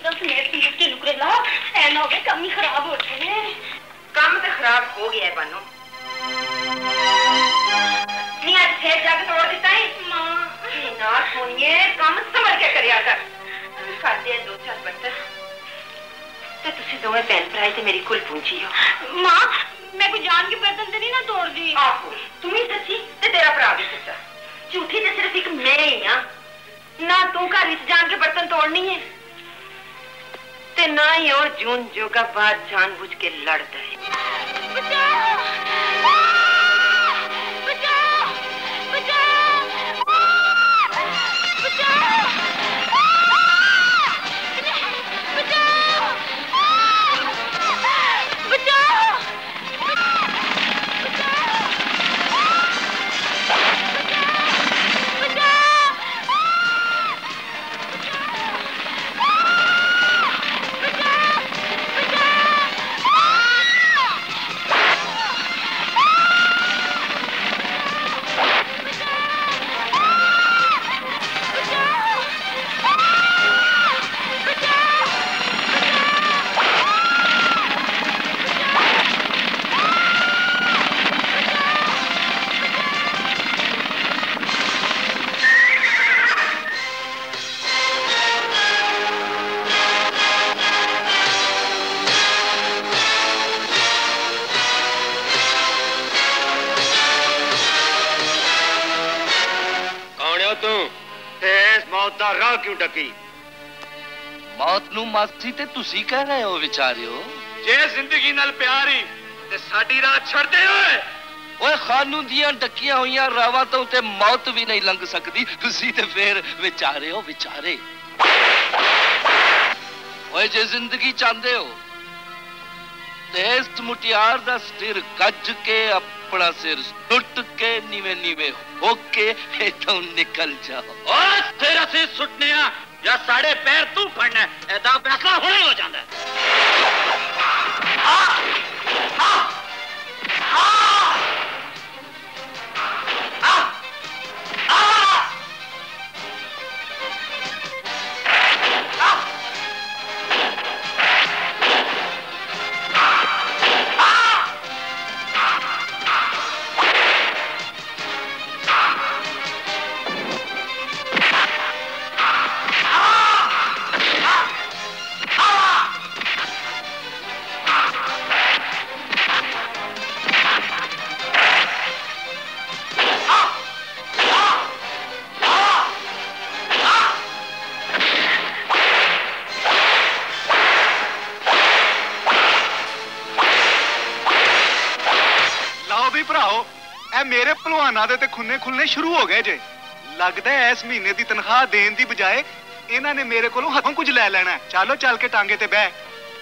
के नुकरे ला ऐ ना हो गए काम ही खराब हो गए। काम तो खराब हो गया है बानो। नहीं आज फिर जाके तोड़ देता है मां। ना सोनिए काम संभल के करिया कर। खाते हैं 2-4 बर्तन तो तुसी दोवें भैन भरा ते मेरी कुल पूंजी हो। मां मैं कोई जान के बर्तन ते नहीं ना तोड़ दी। आहो तुम ही सच्ची ते तेरा भरा भी सच्चा। झूठी तो सिर्फ एक मैं ही हाँ। ना तू घर विच जान के बर्तन तोड़नी है ते ना ही और जून जोगा बात जानबूझ के लड़ता है। राह क्यों डकी? मौत नू मासी ते तुसी कह रहे हो विचारियो। जे जिंदगी नाल प्यारी ते साडी राह छड़ दे ओए। ओए खानू दियां डकियां हुईयां रावां तो ते मौत भी नहीं लंघ सकदी। तुसी ते फिर विचारे हो विचारे। ओए जे जिंदगी चाहते हो ते इस मुटियार दा सिर गज के अपना सिर सुट के नीवे नीवे होके इथों निकल जाओ। और तेरा सिर सुटने या साढ़े पैर तू फड़ना ऐदा फैसला होने हो जाता मेरे भलवाना दे ते खुन्ने खुलने शुरू हो गए जे। लगता है इस महीने की तनख्वाह देने की बजाय इन्हां ने मेरे कोलों हथों कुछ ले लेना। चलो चल के टांगे ते बह।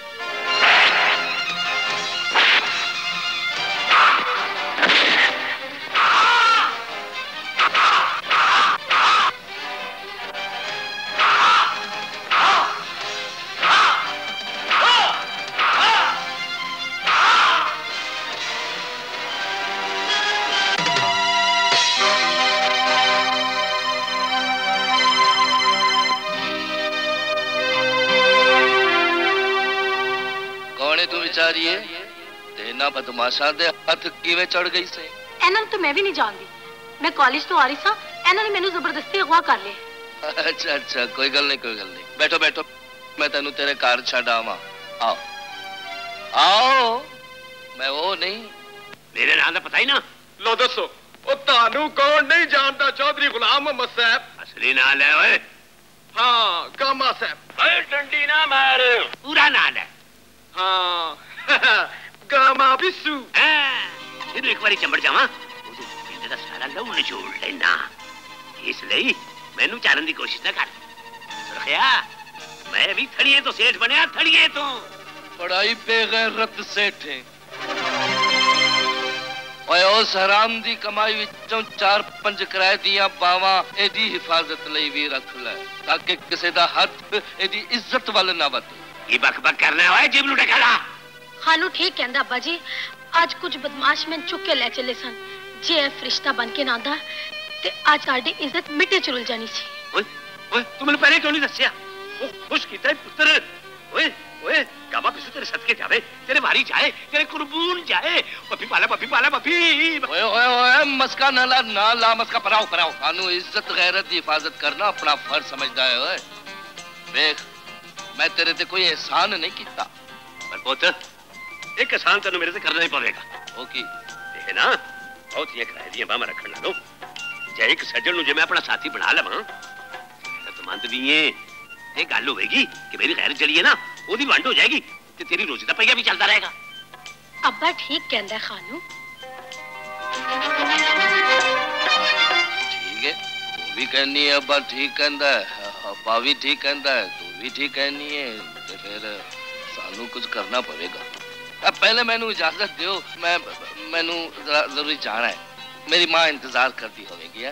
बदमाशा दे हथ किवें चढ़ गई से? इन्हां तो मैं भी नहीं जानती। मैं कॉलेज तो आ रही सा, इन्हां ने मैनू जबरदस्ती अगवा कर लिया। अच्छा अच्छा कोई गल नहीं कोई गल नहीं। बैठो बैठो मैं तेनू तेरे घर छड़ आवां। आओ आओ। मैं वो नहीं मेरे नाम का पता ही ना। लो दसो ओ तानू कौन नहीं जानता? चौधरी गुलाम मोहम्मद साहब। असली नाम है ओए? हाँ गामा साहब। ओए डंडी ना मार। पूरा नाम है? हाँ गामा बिस्सू। फिर एक बारी चंबड़ जावा पिंड दा सारा लहू निचोड़ लेना। इसलिए मैनू चालन की कोशिश ना कर। सुरखिया मैं भी थड़िए तो सेठ बनया। थड़िए तो पढ़ाई बेगैरत सेठ है। ओए उस हराम दी कमाई विचों 4-5 किराए दियां बावां एदी हिफाजत लई भी रख ले ताकि किसी दा हथ एदी इज्जत वाल ना वधे। ये बक बक करना है जिब लुटे खड़ा। खानू ठीक कहंदा अब्बा जी। आज कुछ बदमाश मैन चुक के ले चले सन। जे ए फरिश्ता बन के ना आंदा ते आज साडी इज्जत मिट्टी च रुल जानी सी। ओए ओए तू मैनू पहले क्यों नहीं दस्सिया? खुश कीता पुत्र। ओए ओए कामा पिसू तेरे सदके जावे, तेरे वारी जाए, तेरे कुर्बान जाए। पप्पी पाला पप्पी। ओए ओए ओए मस्का ना ला मस्का पराओ। खानू इज्जत गैरत की हिफाजत करना अपना फर्ज समझदा है। ओए देख मैं तेरे ते कोई एहसान नहीं किया, पर पुत्र एक एहसान तेन मेरे से करना ही पवेगा। ओ की देख ना बहुत ही किराए दी बाह रखन ला लो। जे एक सज्जन नु जे मैं अपना साथी बना लवां तो मंद भी है ये गल होगी कि मेरी गैरत जड़ी है ना ओदी वंड हो जाएगी ते तेरी रोजी दा पहिया भी चलता रहेगा। अब्बा ठीक कहंदा है खानू। ठीक है तू भी कहनी है, अब्बा ठीक कहंदा है, अब्बा भी ठीक कहंदा है, तू भी ठीक कहनी है, तो फिर सानू कुछ करना पड़ेगा। अब पहले मैनू इजाजत दियो, मैनू जरूरी जाना है, मेरी माँ इंतजार करती होगी।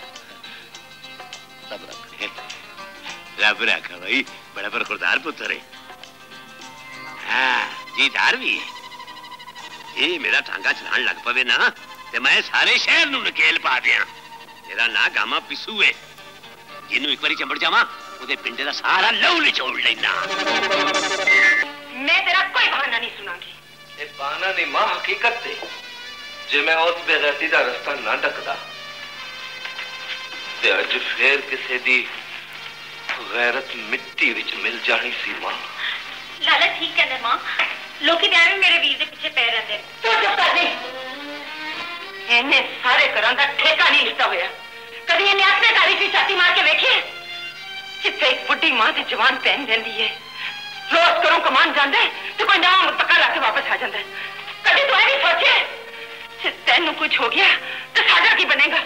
रब रखा भाई, बड़ा बरखुरदार पुत्र है। हाँ जीदार भी है। ये मेरा टांगा चलान लग पवे ना ते मैं सारे शहर नू नकेल पा दिया। तेरा ना गामा पिसू है, जिन्नू एक बारी चंबड़ जावा उदे पिंडे दा सारा लहू निचोड़ लेना। मैं तेरा कोई बहाना नहीं सुनांगी। ये बहाना नहीं मां, हकीकत है। जे मैं उस बेगैरती दा रास्ता ना ढकदा ते अज फिर किसे दी गैरत मिट्टी विच मिल जानी सी मां। लाला ठीक कहंदा मां, लोकी ते मेरे वीर दे पीछे पै रहिंदे। तू चुप कर दे। इन्ने सारे घरां दा ठेका नहीं लिता होया। कभी इन्हें अपने घर की छाती मार के वेखिए जिथे एक बुढ़ी मां दी जवान पहन जाती है। रोज करों कमान जांदा है तो कोई नवा मुतका लाके वापस आ जाता है। कभी तो नहीं सोचे जे तेनू कुछ हो गया तो साडा की बनेगा।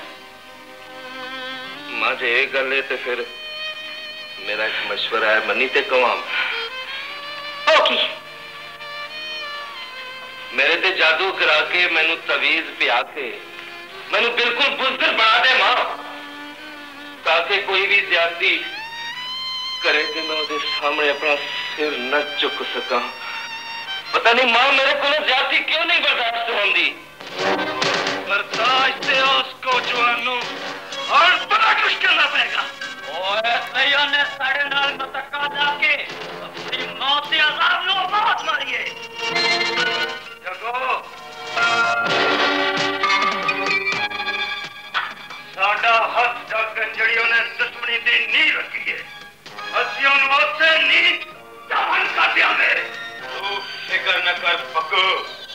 मां जे ये गल है तो फिर मेरा एक मशवरा है, मनी ते कवां ओके मेरे ते जादू करा के मैनू तवीज पिया के मैनू बिल्कुल बुज़दिल बना दे मां, ताकि कोई भी ज्यादती करे कि मैं उसके सामने अपना सिर न चुक सका। पता नहीं मां मेरे को ज्यादती क्यों नहीं बर्दाश्त होंदी। बर्दाश्त उसको जवानों और बड़ा कुछ करना पड़ेगा। ओए सैया ने साढ़े नाल मतका लाके अपनी मौत के अजाब नो मौत मारिए। जगो साडा हथ जग गंजड़ियों ने दुश्मनी दी नींव रखी है। हसियों से नींद दमन कर दियांगे। तू फिक्र न कर पक्कू,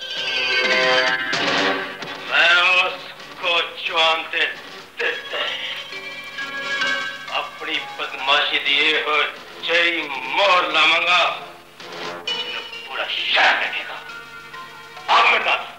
मैं उसको जवान दे देते अपनी बदमाशी दिए हो जई मोर लावांगा जिन्हें पूरा शहर देखेगा। आप मेरे साथ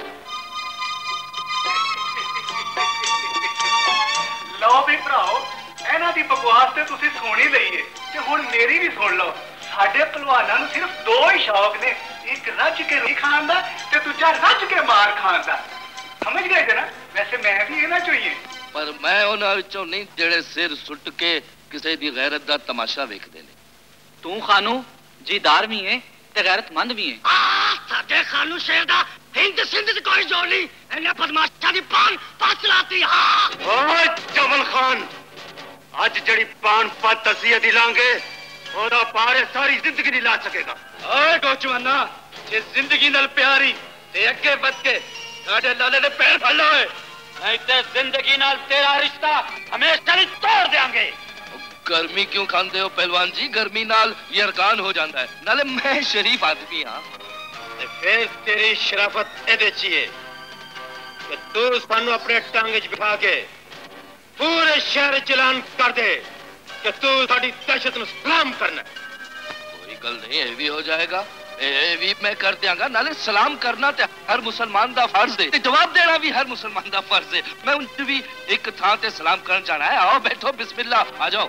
लो भी भराओ, इन्हां दी बकवास ते तुसीं सुन ही लई है ते हुण मेरी भी सुन लो। साडे पहलवानां नूं सिर्फ दो ही शौक ने, एक रज के रोटी खाण दा ते दूजा रज के मार खाण दा। समझ गए थे ना? वैसे मैं भी इन्हां चों ही हां, पर मैं उन्हां विचों नहीं जेड़े सिर सुट के किसी दी गैरत दा तमाशा वेखदे ने। तू खानू जीदार भी है ते गैरतमंद भी है। साडे खानू शेर दा हिंद सिंध च कोई जोड़ नहीं। इन्हें बदमाशा दी पान पास चलाती। ओए जमल खान, आज जड़ी पान पत दसी दी लांगे ओदा पारे सारी जिंदगी नहीं ला सकेगा। ओए गोचवाना, जे जिंदगी नाल प्यारी ते अगे वध के साडे लाले दे पैर फड़ लो। नहीं ते जिंदगी नाल तेरा रिश्ता हमेशा ही तोड़ देंगे। गर्मी क्यों खांदे हो पहलवान जी? गर्मी नाल यरकान हो जाता है। नाले मैं शरीफ आदमी हाँ। फिर तेरी शराफत एदे चाहिए कि तू सानू अपने टांगे च बिठा के पूरे शहर चलान कर दे कि तू साडी दहशत नूं सलाम करना। कोई गल नहीं, ये भी हो जाएगा, ये भी मैं कर दियांगा। नाले सलाम करना ते हर मुसलमान दा फर्ज है, जवाब देना भी हर मुसलमान दा फर्ज है। मैं उनसे भी एक थां ते सलाम करन जाना है। आओ बैठो, बिस्मिल्लाह, आ जाओ।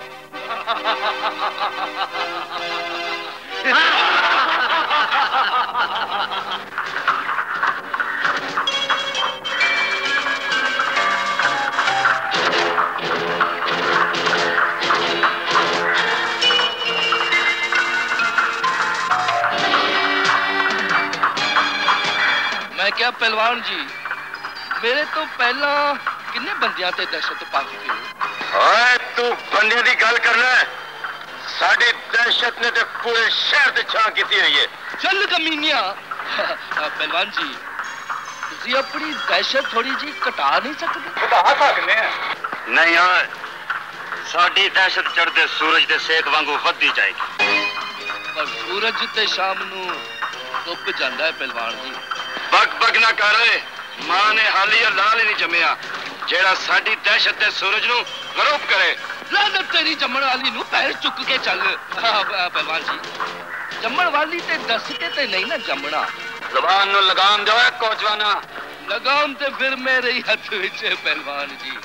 मैं क्या पहलवान जी, मेरे तो पहला किन्ने बंदियां ते दहशत पा चुके हो। ओए तू बंदे दी गल करना है, साड़ी दहशत ने तो पूरे शहर से छां की हुई है। चल कमीनिया। पहलवान जी तुसी अपनी दहशत थोड़ी जी घटा नहीं सकते? घटा सकते हैं। नहीं यार, साड़ी दहशत चढ़ते सूरज के सेक वांगू वधी जाएगी। पर सूरज ते शाम नू धुप जांदा है पहलवान जी। बक बक ना कर, मां ने हाली लाल ही नहीं जमया जेड़ा साड़ी दहशत ते सूरज नू गरूब करे। लानत तेरी जम्मण वाली नू पैर चुक के चल। पहलवान जी जम्मण वाली ते दस के ते नहीं ना जमना। जुबान नू लगाम दो कोचवाना। लगाम ते फिर मेरे ही हथ विच है पहलवान जी।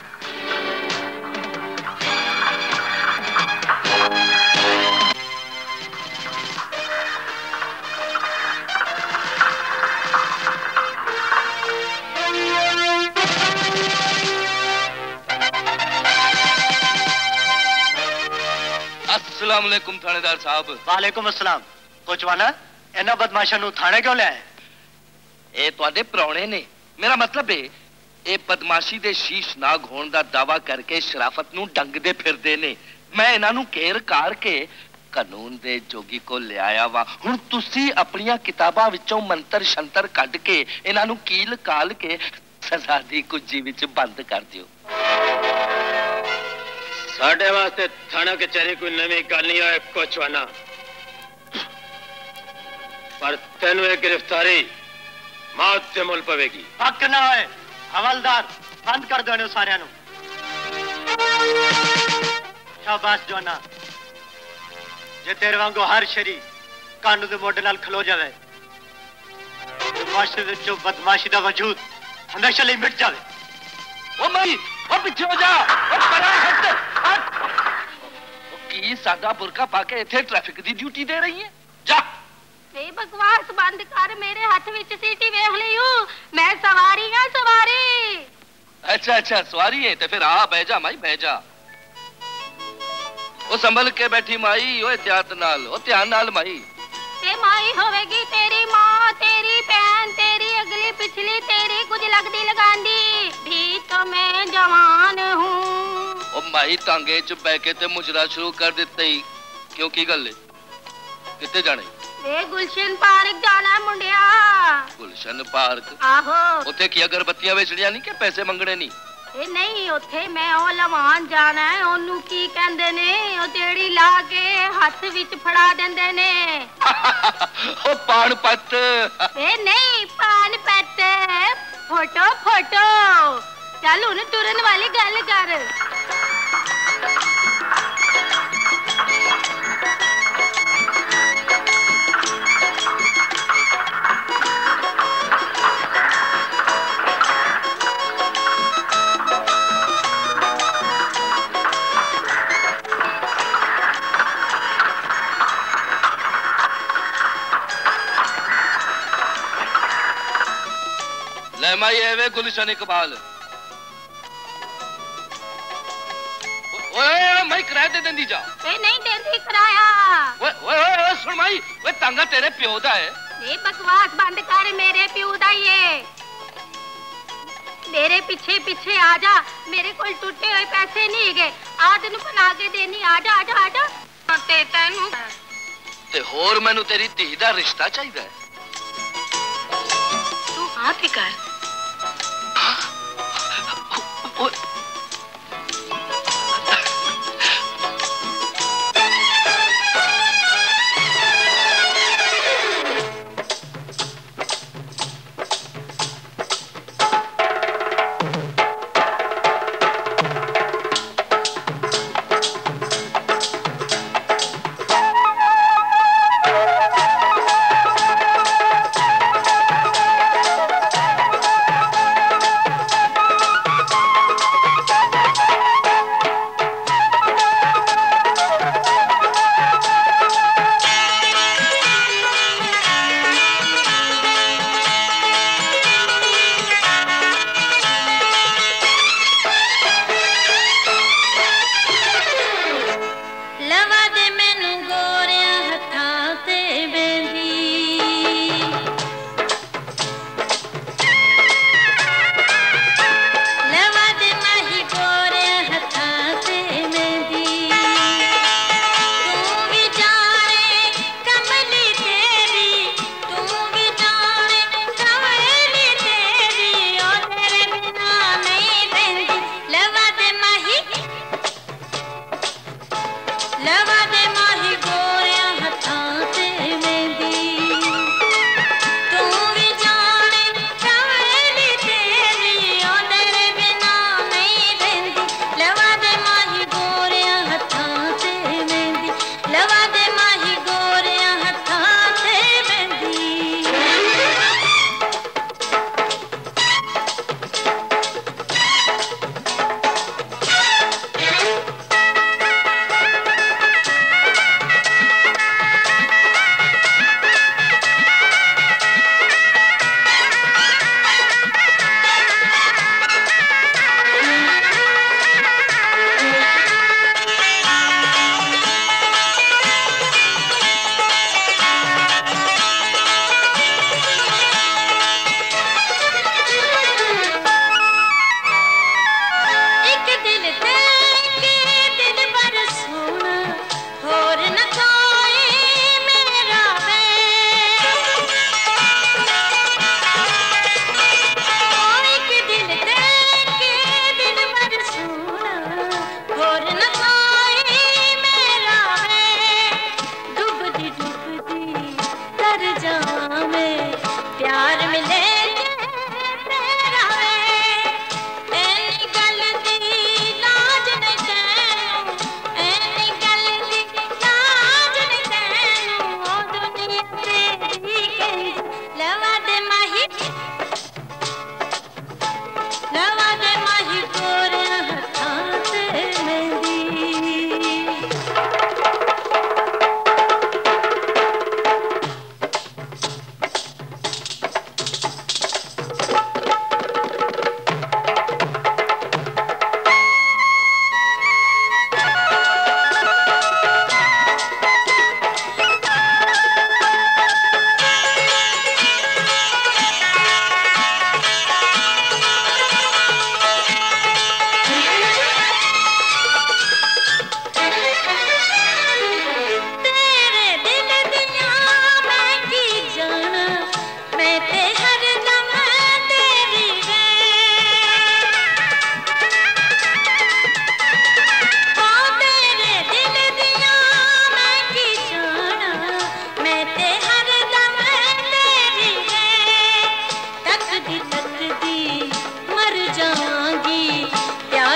अस्सलाम वालेकुम थानेदार साहब। वालेकुम अस्सलाम। कोचवाना इन्हां बदमाशां नू थाने क्यों ले आए? ये तुहाडे प्राहुणे ने। मेरा मतलब है ये बदमाशी दे शीश नाग होने दा दावा करके शराफत नू डंगदे फिरदे ने। मैं इन्हां नू घेर कार के कानून दे जोगी को ले आया वा। हुण तुसी अपनियां किताबां विचों मंत्र शंतर कढ के इन्हां नू कील काल के सजा दी कुज्जी विच बंद कर दियो। साढ़े वास्ते थाना कचहरी कोई नवी गल नहीं है कोचवाना, पर तेन गिरफ्तारी मौत से मुल पवेगी। हक ना है हवलदार, बंद कर दो इन्हें सारियां नू। शाबाश जवाना, जे तेरे वांगू हर शरी कानून दे मोढे नाल खलो जावे तो माशरे विचों बदमाशी दा वजूद हमेशा लिए मिट जावे। ओ मई, ओ पीछे हो जा, ओ परा हट हट। ओ की सादा बुरका पाके इथे ट्रैफिक दी ड्यूटी दे रही है? जा। वे बकवास बंद कर, मेरे हाथ विच सीटी वेख लियो, मैं सवारी हां सवारी। अच्छा अच्छा सवारी है, तो फिर आ बह जा माई बह जा। ओ संभल के बैठी माई, ओ एहतियात नाल, ओ ध्यान नाल माई। ते माई होवेगी तेरी मां, तेरी बहन, तेरी अगली पिछली, तेरी कुछ लगदी लगांदी भी तो मैं जवान हूं। ओ माई टांगे च बह के ते मुजरा शुरू कर दिते ही क्यों, की गल है? किथे जाने? वे गुलशन पार्क जाना है मुंडिया। गुलशन पार्क? आहो। उथे की अगरबत्तियां बेचड़ियां नहीं के पैसे मंगने नहीं? ए नहीं, उथे मैं ओ लवान जाना है, ओनू की कहंदे ने, ओ जेड़ी ला के हाथ विच फड़ा देंदे ने। ओ पान पत्त। ए नहीं पान पत्त, फोटो फोटो। चल हुन टुरन वाली गल कर। ले माई एवे गुलशन इकबाल। ओए माई किराया दे देंदी जा। ए नहीं देंदी किराया। ओए ओए सुन माई, ओए तांगा तेरे प्यो दा है। ये बकवास बंद कर, मेरे प्यो दा ही है। मेरे पीछे पीछे आ जा, मेरे कोल टूटे हुए पैसे नहीं गए, आ तेन बना के देनी। आ जा आ जा आ जा। ते तेनू ते होर मैनू तेरी धी दा रिश्ता चाहिदा है। तू आप ही कर।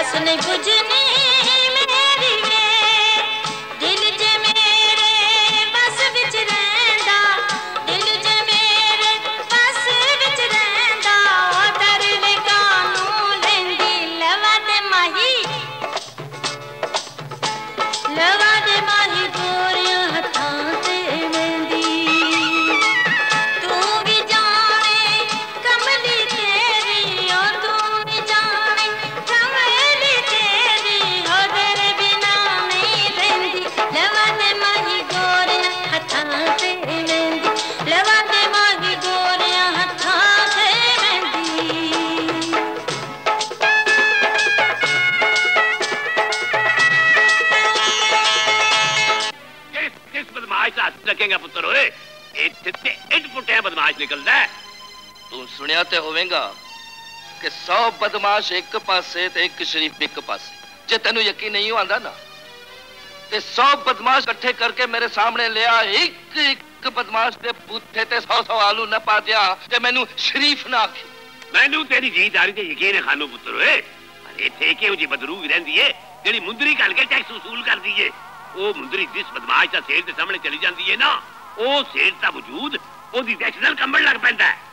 प्यास नहीं बुझनी मेरी वे दिल च मेरे बस विच रहंदा दिल च मेरे बस विच रहंदा ओ दर्द कानू लेंदी लवा दे माही गोरियां हथां ते वेंदी तू भी जाने कमली तेरी ओ तू भी जाने कमली तेरी हो तेरे बिना नहीं रहंदी लवा दे माही गोरियां हथां ते वेंदी लवा दे माही गोरियां हथां ते वेंदी बदमाश रखेगा पुत्र होए इट पुट्टिया बदमाश निकलदा है तू सुनिया ते होवेगा कि 100 बदमाश एक पासे ते एक शरीफ एक पासे जे तेनु यकीन नहीं आंदा ना ते 100 बदमाश इकट्ठे करके मेरे सामने ले आ एक एक बदमाश दे बूथे ते 100 आलू न पा दिया ते मैनू शरीफ ना आखी मैनू तेरी जीदारी ते यकीन है खानू पुत्र होए अरे थे के जी बदरू भी रहंदी है जेडी मुंदरी घल के टैक्स वसूल कर दी है वो मुंदरी जिस बदमाश का सेठ के सामने चली जाती है ना वो सेठ का वजूद ओदी दहशत नाल कंबण लग पैंदा है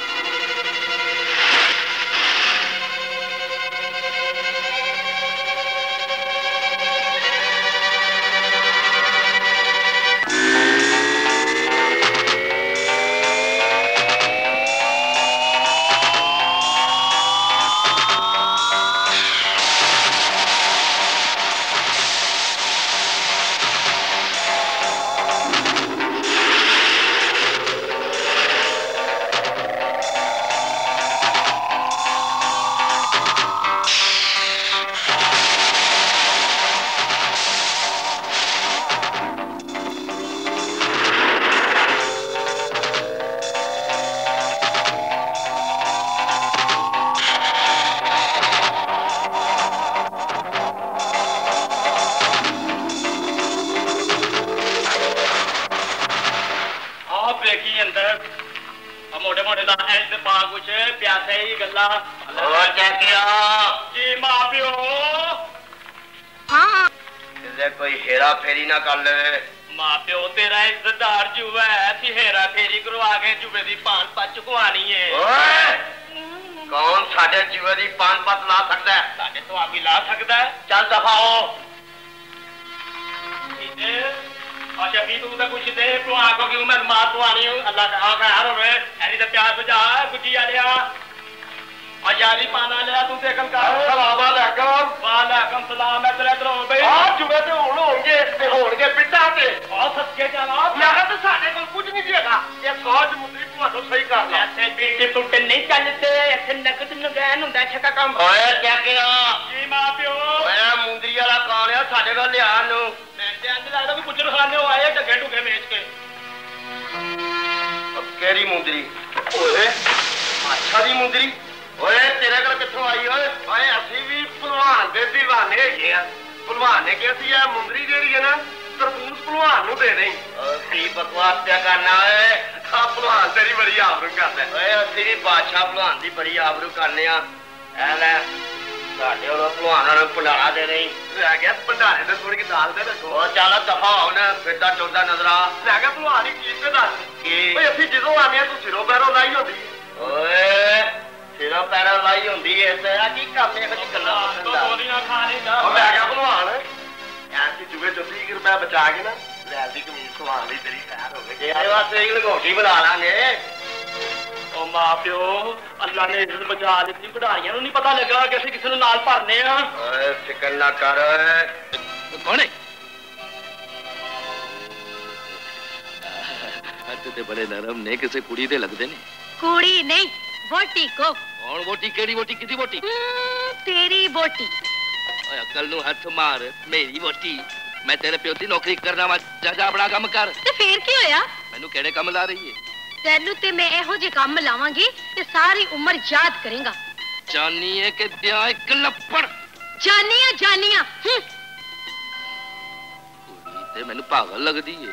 कोई हेरा फेरी ना कर ले मां प्यो तेरा इज्जतदार जुआ है ती हेरा फेरी करवा के जुए दी पान पत चुकवानी है ओए कौन साडे जुए दी पान पत ला सकदा है साडे तो आगे ला सकदा है चल दफाओ ठीक है अच्छा भी तू तो कुछ दे तू आको की उम्र मां तो आनी अल्लाह का खैर होवे ऐनी तो प्यार बुझा गुजी आलिया और यारी पाना लिया तू देखन का अस्सलाम वालेकुम वालेकुम सलाम मैं तेरे इधर भाई आ जुए ते होणगे पिट्टा ते और सच्चे जनाब मैं तो साडे कोल कुछ नहीं देगा ये सोच मुंदरी ਤੁਹਾਨੂੰ सही कर ला ऐसे बीटे टूटे नहीं चलते ऐसे नकद नगैन ਹੁੰਦਾ ਛੱਕਾ ਕੰਮ ਓਏ ਕਿਆ ਕਿਹਾ ਜੀ ਮਾਂ ਪਿਓ ਓਏ ਮੁੰਦਰੀ ਵਾਲਾ ਕੌਣ ਆ ਸਾਡੇ ਕੋਲ ਲਿਆ ਨੂੰ ਮੈਂ ਤੇ ਅੰਦਰ ਲੱਗਦਾ ਵੀ ਗੁੱਜਰ ਖਾਨੇ ਆਏ ਢੱਗੇ ਢੁੱਗੇ ਵੇਚ ਕੇ ਕਿਹੜੀ ਮੁੰਦਰੀ ਓਏ ਅੱਛਾ ਦੀ ਮੁੰਦਰੀ ਓਏ ਤੇਰੇ ਕੋਲ ਕਿੱਥੋਂ ਆਈ ਓਏ ਓਏ ਅਸੀਂ ਵੀ ਭਲਵਾਨ ਦੇ دیਵਾਨੇ ਹੈਗੇ ਆ ਭਲਵਾਨ ਨੇ ਕਿਹਾ ਸੀ ਇਹ ਮੁੰਦਰੀ ਜਿਹੜੀ ਹੈ ਨਾ ਤਰਬੂਜ ਭਲਵਾਨ ਨੂੰ ਦੇ ਨਹੀਂ ਕੀ ਬਕਵਾਸ ਪਿਆ ਕਰਨਾ ਓਏ ਆ ਭਲਵਾਨ ਤੇਰੀ ਬੜੀ ਆਬਰੂ ਕਰਦਾ ਓਏ ਅਸੀਂ ਵੀ ਬਾਦਸ਼ਾਹ ਭਲਵਾਨ ਦੀ ਬੜੀ ਆਬਰੂ ਕਰਨੇ ਆ ਐ ਲੈ ਸਾਡੇ ਉਹ ਭਲਵਾਨਾਂ ਨੂੰ ਭੰਡਾਰਾ ਦੇ ਨਹੀਂ ਲੈ ਗਿਆ ਭੰਡਾਰੇ ਤੇ ਥੋੜੀ ਦਾਲ ਦੇ ਰੱਖੋ ਉਹ ਚੱਲ ਦਫਾ ਹੋ ਨਾ ਫਿਰਦਾ ਚੋਦਾ ਨਜ਼ਰ ਆ ਲੈ ਗਿਆ ਭਲਵਾਨ ਦੀ ਚੀਜ਼ ਤੇ ਦੱਸ ਕੀ ਓਏ ਅਸੀਂ ਜਦੋਂ ਆਨੇ ਆ ਤੂੰ ਸਿਰੋਂ ਪੈਰੋਂ ਲਾਈ ਹੁੰਦੀ ਓਏ ਸਿਰੋਂ ਪੈਰੋਂ ਲਾਈ ਹੁੰਦੀ ਐ ਤੇ ਆ ਕੀ ਕੰਮ ਇਹੋ ਜਿਹੀ ਗੱਲਾਂ ਕਰਦਾ ਗੋਲੀਆਂ ਖਾ ਲੈਂਦਾ ਉਹ ਲੈ ਗਿਆ ਭਲਵਾਨ ਐਸੀ ਜੁਗੇ ਚੋਂ 30 ਰੁਪਏ ਬਚਾ ਕੇ ਨਾ ਲੈ ਦੀ ਕਮੀਜ਼ ਸਵਾਣ ਲਈ ਤੇਰੀ ਖੈਰ ਹੋਵੇ ਇਹ ਵਾਸਤੇ ਇਹ ਲਗੋਟੀ ਬਣਾ ਲਾਂਗੇ ਉਹ ਮਾਂ ਪਿਓ ਅੱਲਾ ਨੇ ਇੱਜ਼ਤ ਬਚਾ ਦਿੱਤੀ ਕਢਾਈਆਂ ਨੂੰ ਨਹੀਂ ਪਤਾ ਲੱਗਾ ਕਿ ਅਸੀਂ ਕਿਸੇ ਨੂੰ ਨਾਲ ਭਰਨੇ ਆ ਓਏ ਫਿਕਰ ਨਾ ਕਰ कौन है हत्थ ते बड़े नरम ने किसे कुड़ी दे लगदे ने कुड़ी नहीं बोटी को कौन वोटी केड़ी वोटी किदी वोटी तेरी बोटी ओए अकल नु हथ मार मेरी वोटी मैं तेरे प्यो दी नौकरी करना वा जा अपना काम कर ते फिर की होया मैनू केड़े काम ला रही है तेनू ते मैं एहो जे काम लावांगी ते सारी उम्र याद करेगा जानी है कि दिया एक लपड़ जानिया कुड़ी ते मैनू पागल लगदी है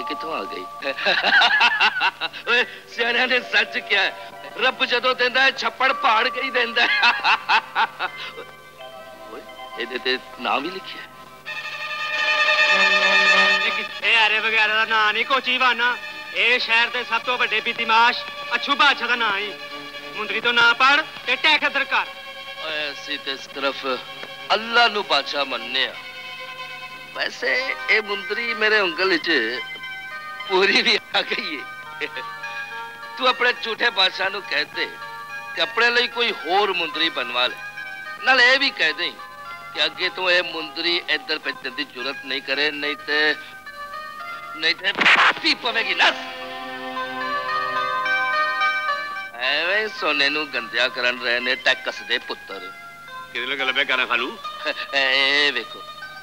ये कितों आ गई? ओए सियाणियां ने सच क्या है, रब जदों देंदा है छप्पड़ पहाड़ के ही देंदा है। ओए ਇਹਦੇ ਤੇ नाम ही लिखा है। किथे आरे वगैरह दा नाम नहीं कोची वाना, ए शहर दे सब तो बड़े बितिमाश अच्छू बादशाह दा नाम ही। मुंदरी तो ना पढ़ ते टैक अदर कर। ओए ऐसी ते सिर्फ अल्लाह नु बादशाह मनने आ। वैसे ए मुंदरी मेरे उंगल च पूरी भी आ गई है। तू अपने झूठे बादशाह नु कहते कि अपने लिए कोई होर मुंदरी बनवा ले, नाले ये भी कह दे कि अगे तो ये मुंदरी इधर भेजने की जरूरत नहीं करे, नहीं ते पी पवेगी नस। एवें सोने नु गंदिया करन रहे ने टैक्स दे पुत्र। किदे गल पे करा खालू? ए देखो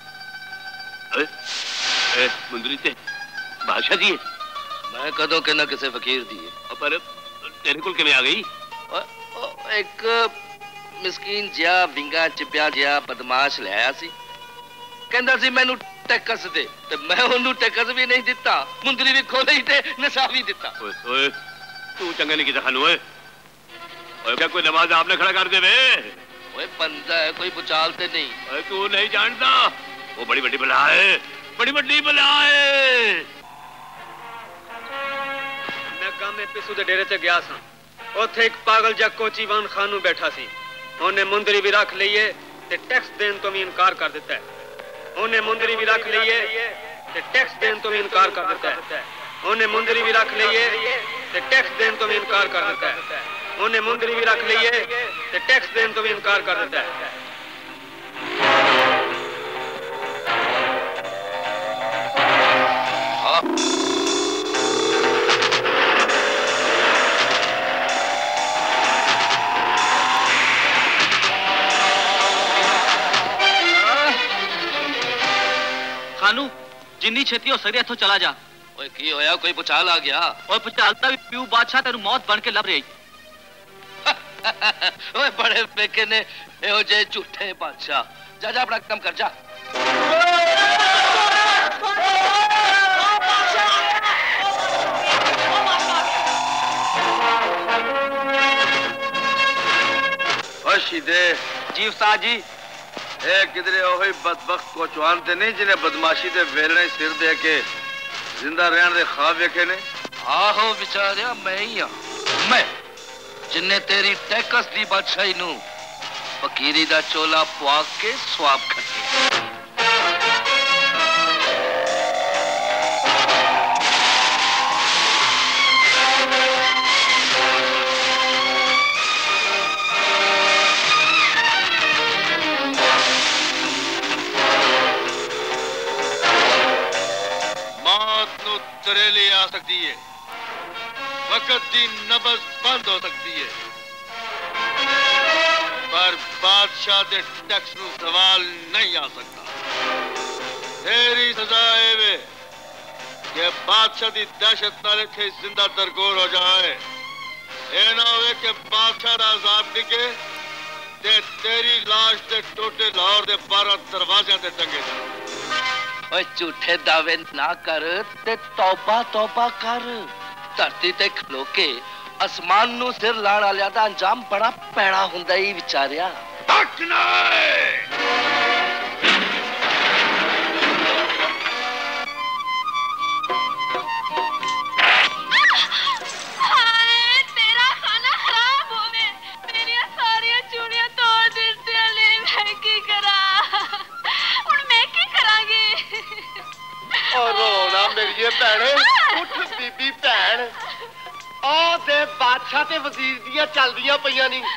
ए मुंदरी ते बादशाह दी है। मैं कदों कहना किसी फकीर दी है। पर तेरे कोल किवें आ गई? एक मिस्कीन जिया विंगा चिपिया जिया बदमाश ले आया सी, कहंदा सी मैनू टैक्स दे, ते मैं ओनू टैक्स भी नहीं दिता, मुंदरी भी खोली ते नशा भी दिता। ओए ओए तू चंगा नहीं कीता खालू। ओए ओए क्या कोई नमाज आपने खड़ा कर दे वे? ओए बंदा है, कोई बुचाल ते नहीं। ओए तू नहीं जानता, वो बड़ी बड़ी बला है, बड़ी बड़ी बला है। मैं गामे पिसू दे डेरे च गया सा, ओथे एक पागल जा कोचीवान खानू बैठा सी। ओने मुंदरी भी रख लईए ते टैक्स देन तो भी इनकार कर देता है। ओने मुंदरी भी रख लईए ते टैक्स देन तो भी इनकार कर देता है। ओने मुंदरी भी रख लईए ते टैक्स देन तो भी इनकार कर देता है। ओने मुंदरी भी रख लईए ते टैक्स देन तो भी इनकार कर देता है। खानू जिन्नी छेती हो सकती इथों चला जा। ओए की होया, कोई पुचाल आ गया? और पुचालता भी प्यू बादशाह तेरू मौत बन के लब रही। ओए बड़े बेके ने एहो जे झूठे बादशाह। जा जा अपना काम कर जा। ओए शीदे जी उस्ताद जी। ए किधरे ओही बदबख्त कोचवान ते नहीं जिन्हें बदमाशी दे वेलने सिर दे के जिंदा रहने दे ख्वाब वेखे ने? आहो बेचारिया मैं ही हां, मैं जिन्ने तेरी टैक्स दी बादशाही नू फकीरी दा चोला पवा के स्वाब खटे। तरेली आ सकती है, वक्त की नबज बंद हो सकती है, पर बादशाह के टैक्स नु सवाल नहीं आ सकता। तेरी सजा है कि बादशाह की दहशत नाले थे जिंदा दरगोर हो जाए। ये ना हो कि बादशाह का आजाद निके ते तेरी लाश के टोटे लाहौर के 12 दरवाजे से टंगे जाए। ओए झूठे दावे ना कर ते तौबा तौबा कर। धरती ते खलो के आसमान नु सिर लाण वालियां दा अंजाम बड़ा पैड़ा हुंदा ही विचारिया। तक नहीं भैने उठ बीबी भैन आ दे बादशाह ते वजीर दियां चलदियां पईयां नी।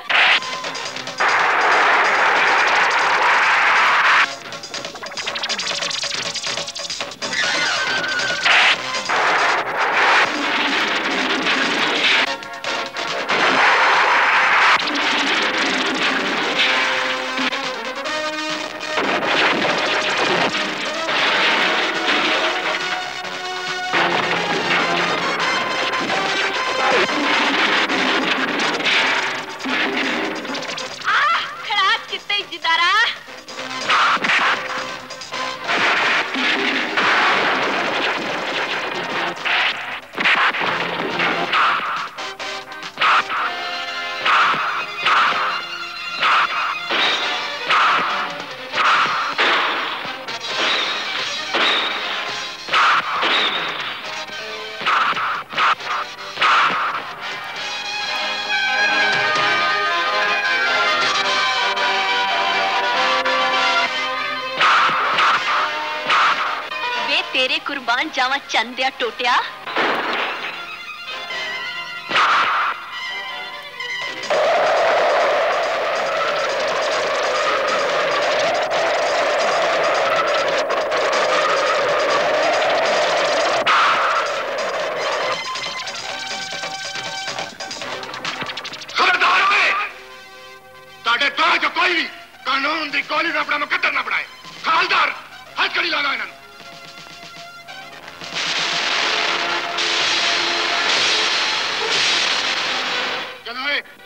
कुर्बान जावा चंद दिया टोटिया। कोई भी कानून की गोली में अपना मुकद्दर ना बनाए। खालदार हथकड़ी लाना इन्होंने। चलो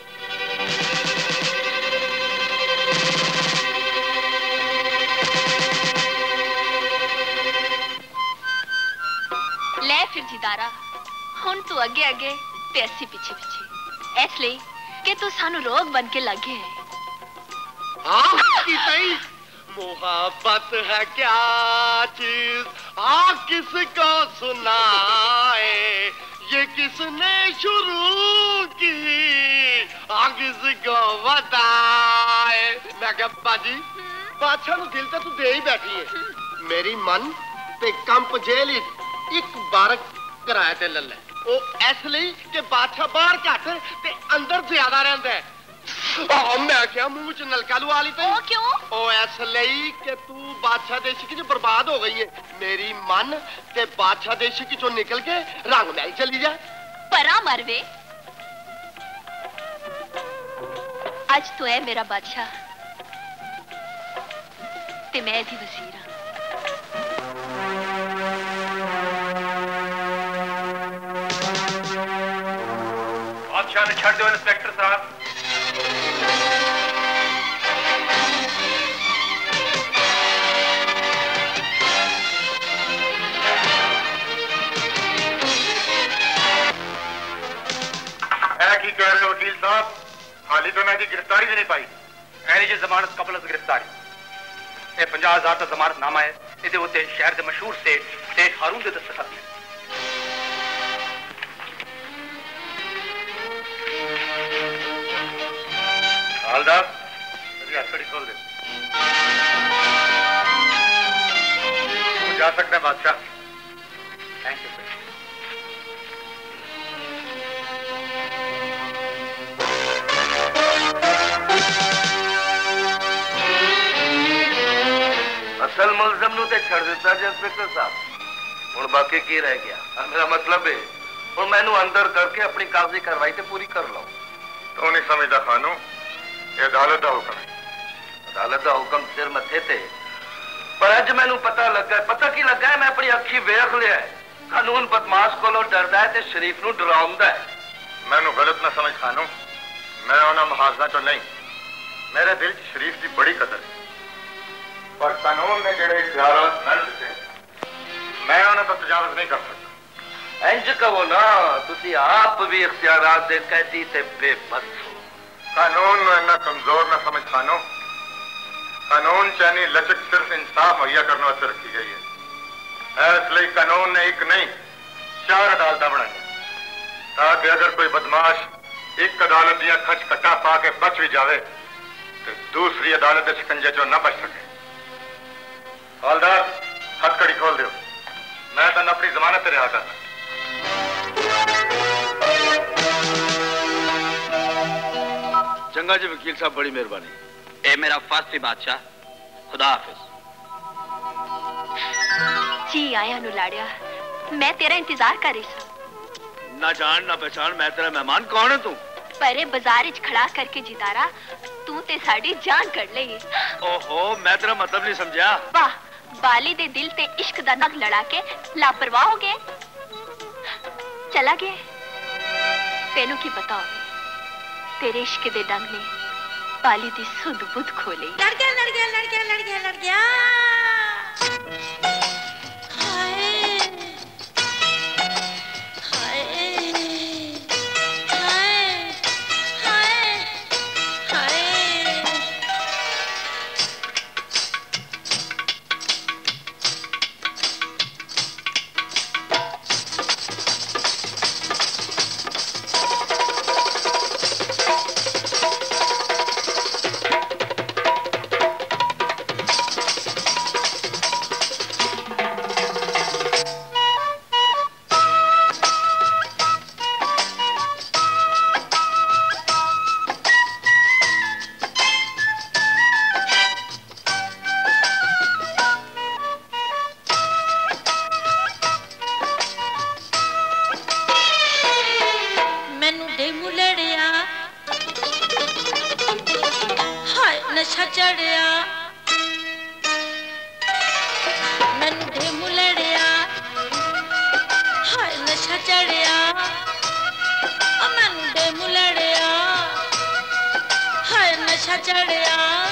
ले फिर जीदारा, हुण तू अगे अगे ते असी पीछे पीछे, इसलिए कि तू सानू रोग बन के लगे है। हाँ की सही। मोहब्बत है क्या चीज, हाँ किसको सुनाए, ये किसने शुरू की, हाँ किसको बताए। मैं क्या बाजी बादशाह नु दिल तो तू दे ही बैठी है। मेरी मन ते कंप जेल एक बार कराया ते लल्ले ओ इसलिए कि बादशाह बाहर घट ते अंदर ज्यादा रहंदा है। मैं क्या मुंह च नलका लुआ ली तू? क्यों? ओ इसलिए कि तू बादशाह देश की जो बर्बाद हो गई है। मेरी मन ते बादशाह देश की जो निकल के रंग महल चली जा। परा मरवे, आज तो है मेरा बादशाह ते मैं दी वजीर हां। बादशाह ने छड़ दो इंस्पेक्टर साहब। की कह रहे वकील साहब, हाली तो मैं गिरफ्तारी भी नहीं पाई। ऐनी जी जमानत कबल गिरफ्तारी। ये 50,000 का जमानत नामा है। इहदे उत्ते शहर के मशहूर सेठ हारून के दस्तखत ने। हालदार हथकड़ी खोल दे। जा सकते हैं बादशाह। Thank you sir. असल मुलजम नु ते छड़ दिता जी इंस्पेक्टर साहब। हुण बाकी की रह गया? मेरा मतलब है हुण मैनू अंदर करके अपनी कागजी कार्रवाई ते पूरी कर लो। तू नहीं समझदा खानू, ये अदालत का हुक्म है। अदालत का हुक्म सिर मथे ते, पर अज मैनू पता लगा। पता की लगा है? मैं अपनी अखी वेख लिया है। कानून बदमाश कोलों डरदा है ते शरीफ नू डराउंदा है। मैनू गलत ना समझ खानू, मैं उन्हां महाजना चो नहीं। मेरे दिल च शरीफ की बड़ी कदर है, पर कानून ने जेड़े इख्तियारात मैनू दिते मैं उन्हें तो तजावज नहीं कर सकता। इंज कहो ना, तुसी आप भी इख्तियारात दे कैदी ते बेबस हो। कानून में इतना कमजोर ना समझ खानो। कानून चानी लचक सिर्फ इंसाफ मुहैया करने वास्ते रखी गई है। इसलिए कानून ने एक नहीं 4 अदालत बनाई ताकि अगर कोई बदमाश एक अदालत दिया खच कट्टा पा के बच भी जावे तो दूसरी अदालत के शिकंजे चो न बच सके। हवलदार हथकड़ी खोल दो, मैं तो अपनी जमानत पे रिहा करना। चंगा जी वकील साहब, बड़ी मेहरबानी। ए मेरा फर्ज थी बादशाह। खुदा हाफिज। जी आया नु लाड़िया, मैं तेरा इंतजार कर रही सा। ना जान ना पहचान, मैं तेरा मेहमान। कौन है तू? परे बाजार च खड़ा करके जितारा तू ते साड़ी जान कर ले। ओहो, मैं तेरा मतलब नहीं समझा। वाह, बाली दे दिल ते इश्क दा नग लड़ा के लापरवाह हो गए, चला गया। तेनू की पता होवे तेरे इश्क दे डंग ने बाली दी सुध बुध खोली। लड़ गया लड़ गया लड़ गया लड़ गया लड़ गया। हाय हाय हाय हाय हाय। नशा चढ़िया नंढे मुलड़िया हाय नशा चढ़िया नंढे मुलड़िया हाय नशा चढ़िया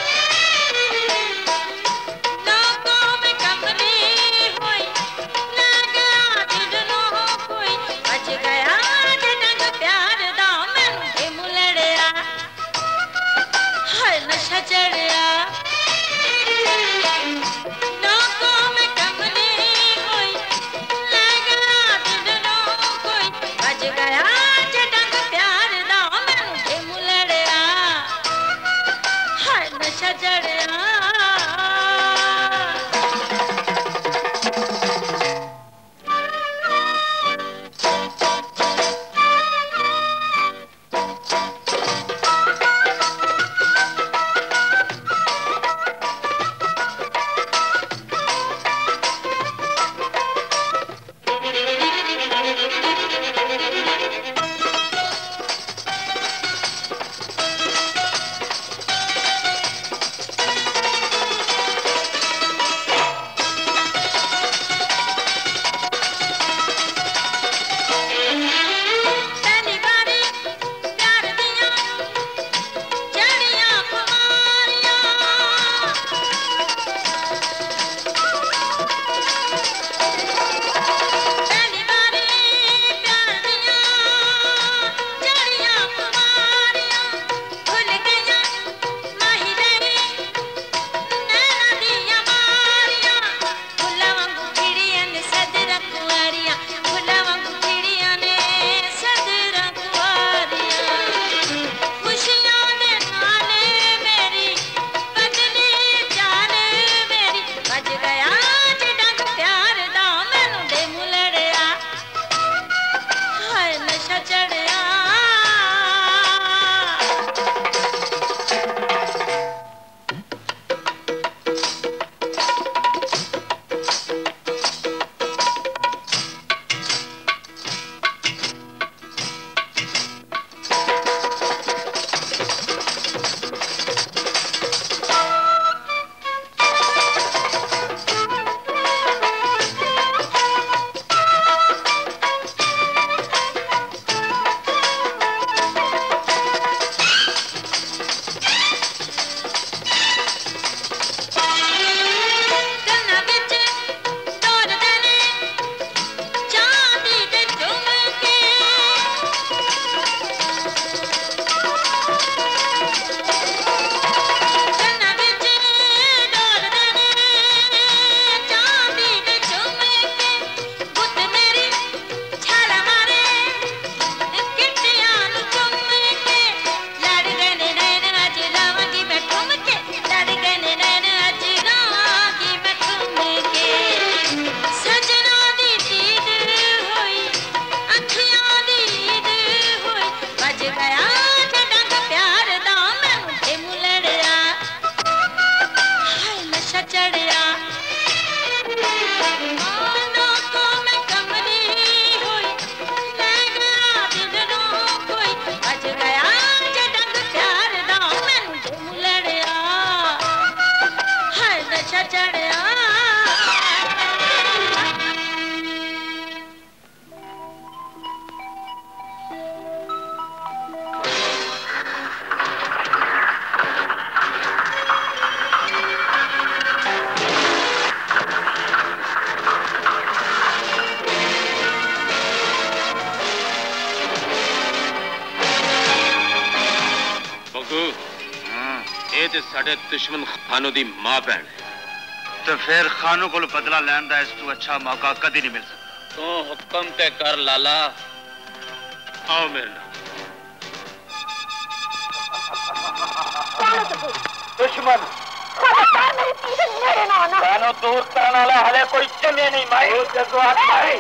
साडे दुश्मन खानों दी मां भैन तो फिर खानों को बदला लैन दा इस तू अच्छा मौका कदी नहीं मिल सकता। तो हुक्म ते कर लाला। आओ मेरे नाल। दुश्मन दूर करने वाला हले कोई चंगे नहीं माई जज्बात माई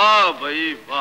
वाह भाई वाह।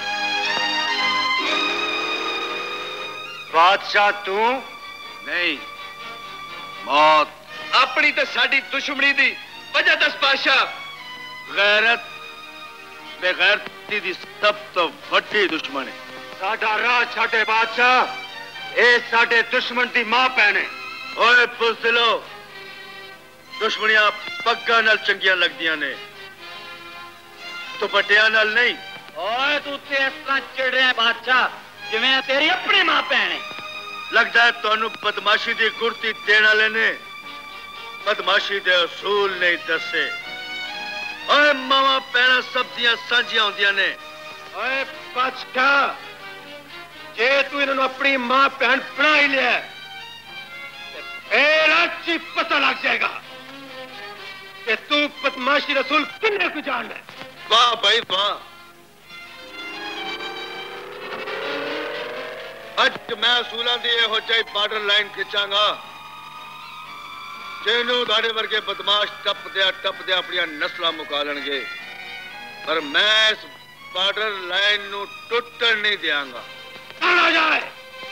बादशाह तू नहीं, मौत अपनी तो साडी दुश्मनी दी वजह दस बादशाह। गैरत बेगैरती दी सब तो वड्डी दुश्मन है। साडा राह छाटे बादशाह, ए साडे दुश्मन दी मां भैन है। ओए पुछलो, दुश्मनियां पग्गा नाल चंगियां लगदियां ने, दुपट्टियां नाल नहीं। ओए तू ते इस तरह चिड़ रहा है बादशाह जिवें तेरी अपनी मां भैन है। लगता है तुहानू बदमाशी दी गुरती देने वाले ने बदमाशी दे असूल नहीं दसे। ओए मावा भैन सब दियां सांझियां होंदियां ने। ओए बादशाह, जे तू इन्होंने अपनी मां भैन बना ही लिया फिर आज ही पता लग जाएगा कि तू बदमाशी रसूल किन्ने को जान है। वाह भाई वाह। अज मैं असूलों की यहो जी बॉर्डर लाइन खिंचांगा जिन्हों ताड़े वर्गे बदमाश टपद्या अपनी नस्ल मुका लेंगे, पर मैं इस बॉर्डर लाइन नू टुटन नहीं देंगा। आ जाए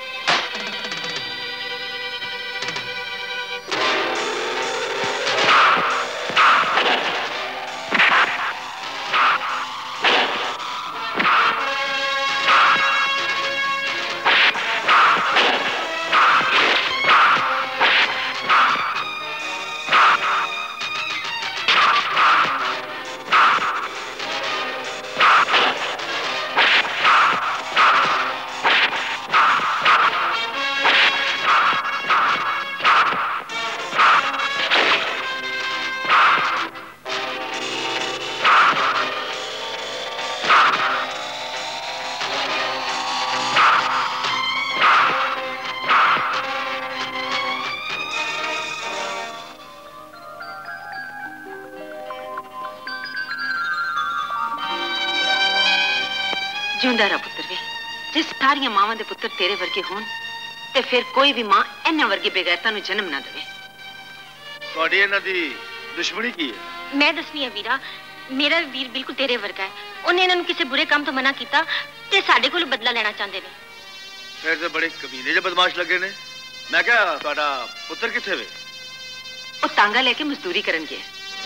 जिंदा रहा पुत्र वे, जिस सारिया मावां दे पुत्र तेरे वर्गे होन ते फिर कोई भी मां इन्हां वर्गी बेगैरता नूं जन्म ना देवे। तुहाडी इन्हां दी दुश्मनी की है? मैं दसनी है वीरा, मेरा वीर बिल्कुल तेरे वर्गा है। उन्हें इन्होंने किसी बुरे काम तो मना किया ते साडे कोल बदला लेना चाहते ने। फिर तो बड़े कमीने जे बदमाश लगे ने। मैं क्या तुहाडा पुत्र किथे वे? वो तांगा लेके मजदूरी करन गए।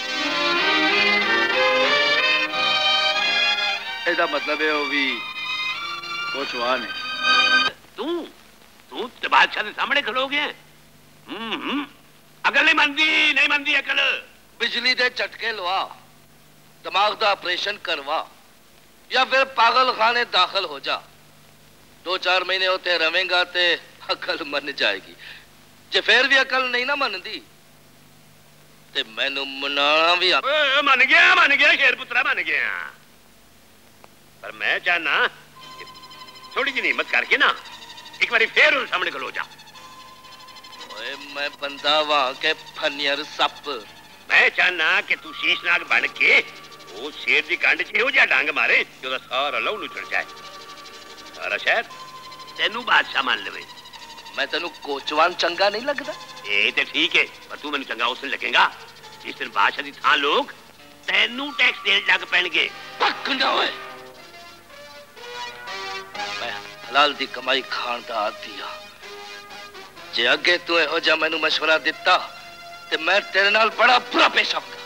ਇਹਦਾ मतलब है वो भी कोचवान है। तू ते बादशाह के सामने खलोगे? अकल नहीं मनदी अकल। बिजली दे झटके लवा, दिमाग दा ऑपरेशन करवा, या फिर पागल खाने दाखिल हो जा। 2-4 महीने होते रवेंगा ते अकल मन जाएगी। जे फिर भी अकल नहीं ना मनदी ते मैनू मनाना भी मन गया शेर पुत्रा मन गया। पर मैं चाहना थोड़ी जी हिम्मत करके ना एक बार फिर उन सामने खलो जा। ओए मैं बंदा वहां के फनियर सप। मैं चाहना कि तू शीशनाग बन के वो शेर की कंड च इहो जिहा डंग मारे कि ओदा सारा लहू नु चढ़ जाए, सारा शहर तेनू बादशाह मान लवे। मैं तेनू कोचवान चंगा नहीं लगदा? ये तो ठीक है, पर तू मैनू चंगा उस दिन लगेगा जिस दिन बादशाह की थां लोग तेनू टैक्स देने लग पैणगे। पक्का होए मैं हलाल दी कमाई खान दा आदी आ। जे अगे तू इहो जिहा मैनू मशवरा दिता ते मैं तेरे नाल बड़ा बुरा पेश आऊंगा।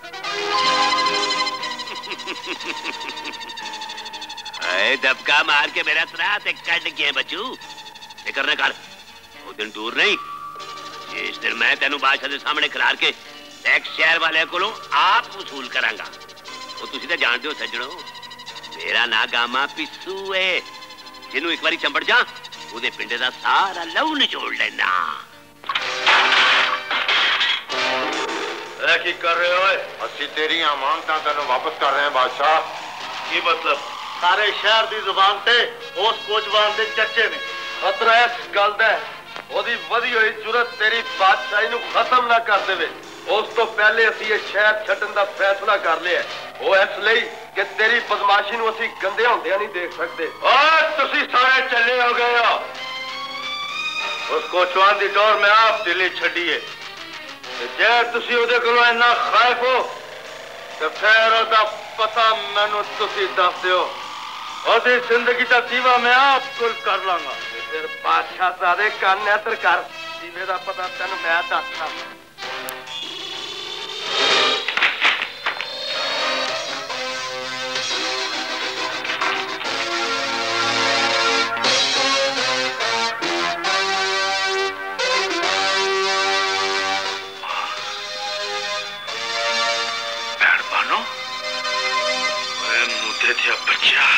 दबका मार के मेरा तरा ते कट गया बच्चू। फिक्र न कर, वो दिन दूर नहीं जिस दिन मैं तेनू बादशाह के सामने खिलार के टैक्स शहर वाले को आप वसूल करांगा। वो तुसी तो जानते हो सज्जणों, मेरा ना गामा पिस्सू है, जिन्हों एक बारी चंबड़ जा उहदे पिंडे दा सारा लहू निचोड़ लेना। की कर रहे हो? असि तेरी अमानतां तेनों वापस कर रहे हैं बादशाह। की मतलब? सारे शहर दी जुबान ते उस कोचवान दे चर्चे ने। खतरा इस गल दा ओदी वधी होई जुरत तेरी बादशाही नूं खत्म ना कर देवे। उस तो पहले असी ये शहर छड्डण दा फैसला कर लिया। वो इसलिए कि तेरी बदमाशी नूं असी गंदे होंदियां नहीं देख सकते। और तुसी सारे चले हो गए हो। उस कोचवान दी डोर में आप दिल्ली छड्डी है। जे तुसी ओदे कोलों इन्ना खाइफ हो तो फिर ओदा पता मैनू तुसी दस दियो। ओदी जिंदगी दा दीवा मैं आप कुल कर लांगा। फिर बादशाह सारे कान नैतर कर दीवे दा पता तेन मैं दसना। बच्चा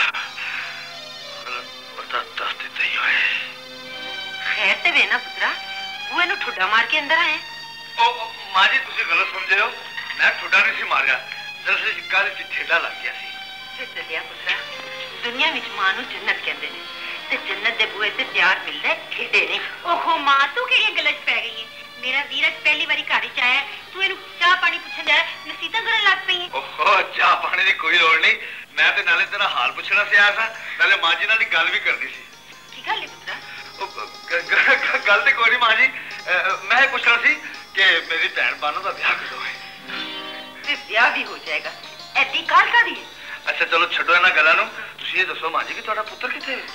पता दस देते ही है। खैर ते वे ना पुत्रा, वो इन्हें ठुड्डा मार के अंदर आए। मां जी तुसी गलत समझे हो, मैं ठुड्डा नहीं सी मारिया, दरअसल काले च ठेला लग गया सी। ते चलिया पुत्रा, दुनिया विच मां नूं जन्नत कहंदे ने ते जन्नत दे बूहे ते प्यार मिलदा है, ठेडे नहीं। ओहो मां तू किहड़ी गलत पै गई है? मेरा वीरज पहली बारी घर च आया, तू इन्हू चाह पानी पुछन जा नसीहतां करन लग पई है। ओहो चाह पानी दी कोई लोड़ नहीं, मैं ते नाले तेरा हाल पुछना से आया था, नाले मां जी नाल गल भी करनी सी। की गल है पुत्रा? गल ते कोई नहीं मां जी, मैं पुछना सी कि मेरी भैन बानो दा ब्याह कदों है? ते ब्याह भी हो जाएगा, एडी काल कादी है? अच्छा चलो छड्डो इन्हां गल्लां नूं, तुसीं ये दसो मां जी कि तुहाडा पुत्तर किथे है?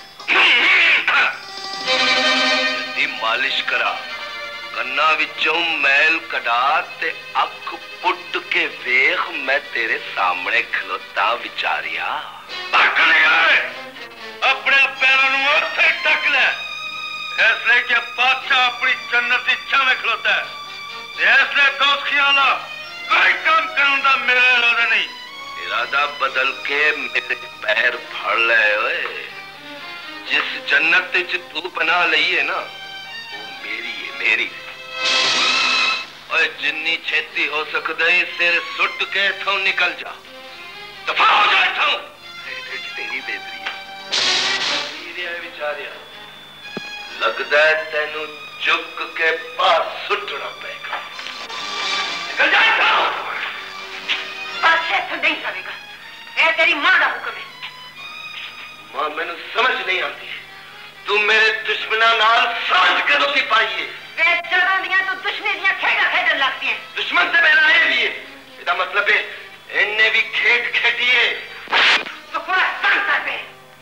दी मालिश करा, कन्ना विचों मैल कढा ते अख पुट के वेख, मैं तेरे सामने खलोता विचारिया। अपने पैरों में उत्थे टक ले, इसलिए कि बादशाह अपनी जन्नत की छां में खलोता है। इसलिए दोस्त ख्याला कोई काम करने का मेरे इरादा नहीं। इरादा बदल के मेरे पैर फड़ ले ओए। जिस जन्नत च तू बना लई है ना, वो मेरी है, मेरी। ओए जिन्नी छेती हो सकदा है सिर सुट के इथों निकल जा, दफा हो जा इथों। तेरी बेदरी है विचारिया, लगदा है तेनू झुक के पास सुटना पड़ेगा। निकल जा इथों। बादशाह इथों नहीं जाएगा, ये तेरी मां का हुक्म है। मां मैनू समझ नहीं आती, तू मेरे दुश्मना नाल साझ कदों की पाई है? वे जड़ां दियां तो दुश्मनी दियां खेडां खेडन लगदी हैं। दुश्मन से मेरा ये भी है, इसका मतलब है इन्हें भी खेड खेडी है। तो पूरा संग कर पे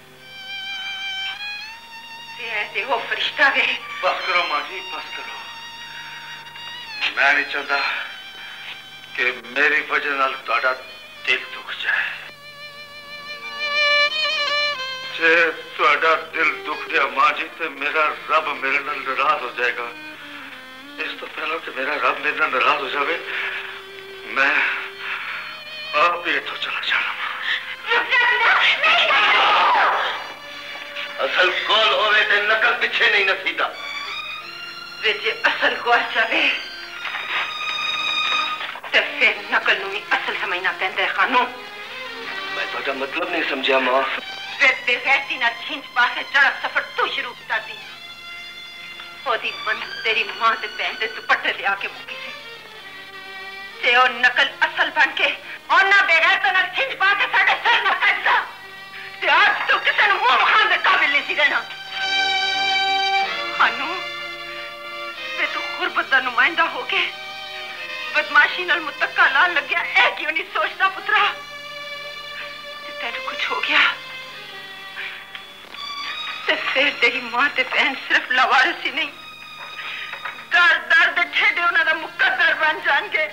ऐसे वो फरिश्ता वे। बस करो मां जी, बस करो। मैं नहीं चाहता कि मेरी वजह नाल तुहाडा दिल दुख जाए। जे तुहाडा दिल दुख गया मां जी, तो मेरा रब मेरे नाल नाराज हो जाएगा। इस तो पहले कि मेरा रब मेरे नाल नाराज हो जाए, मैं आप ही इथों चला जाना। असल कौन होवे ते नकल पीछे नहीं नसीदा। वे जे असल को जावे ते फिर नकल नूं भी असल समझना पैंदा है खानू। मैं तुहाडा मतलब नहीं समझा मां। वे बेगैरती ना छिंच पासे चढ़ा सफर तू शुरू किया सी। ओदी बंद तेरी मां ते भैन दे दुपट्टे ले आके मुकी सी ते ओ नकल असल बन के ओना बेगैरता ना छिंच पाके साडे सिर ना कटदा ते आज तू किसे नूं मुंह खान दे काबिल नहीं सी रहना। खानू वे तू गुरबत दा नुमाइंदा हो के बदमाशी नाल मुतक्का लान लग्या, ऐ क्यों नहीं सोचदा पुत्रा? तेन कुछ हो गया तो फिर तेरी मां ते बहन सिर्फ लवारिस ही नहीं, दर दर दे ठेडे उन्हां दा मुकद्दर बन जाएंगे।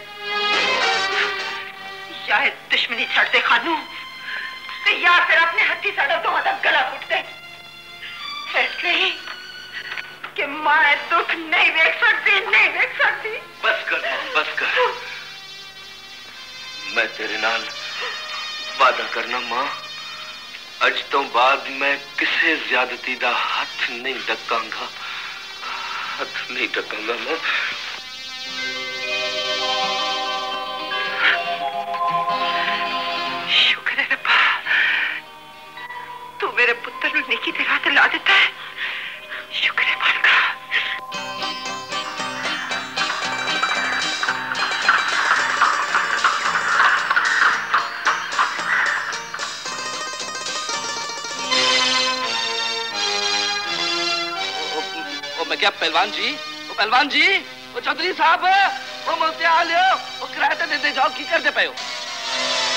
शायद दुश्मनी छड़ दे खानू ते या फिर अपने हत्थी साडा दोहां दा गला घुट दे, इसलिए कि मां दुख नहीं वेख सकती, नहीं वेख सकती। बस कर, बस कर। मैं तेरे नाल वादा करना मां, अज तो बाद मैं किसी ज्यादती दा हाथ नहीं डकांगा, हाथ नहीं डकांगा मैं। शुक्र है रब्बा, तू मेरे पुत्र नूं नेकी दे राह ते ला दिता है। शुक्र है मालिका। मैं क्या पहलवान जी, वो पहलवान जी, वो चौधरी साहब, वो मुझसे आ लियो, वो किराए दे जाओ, की करते पे हो?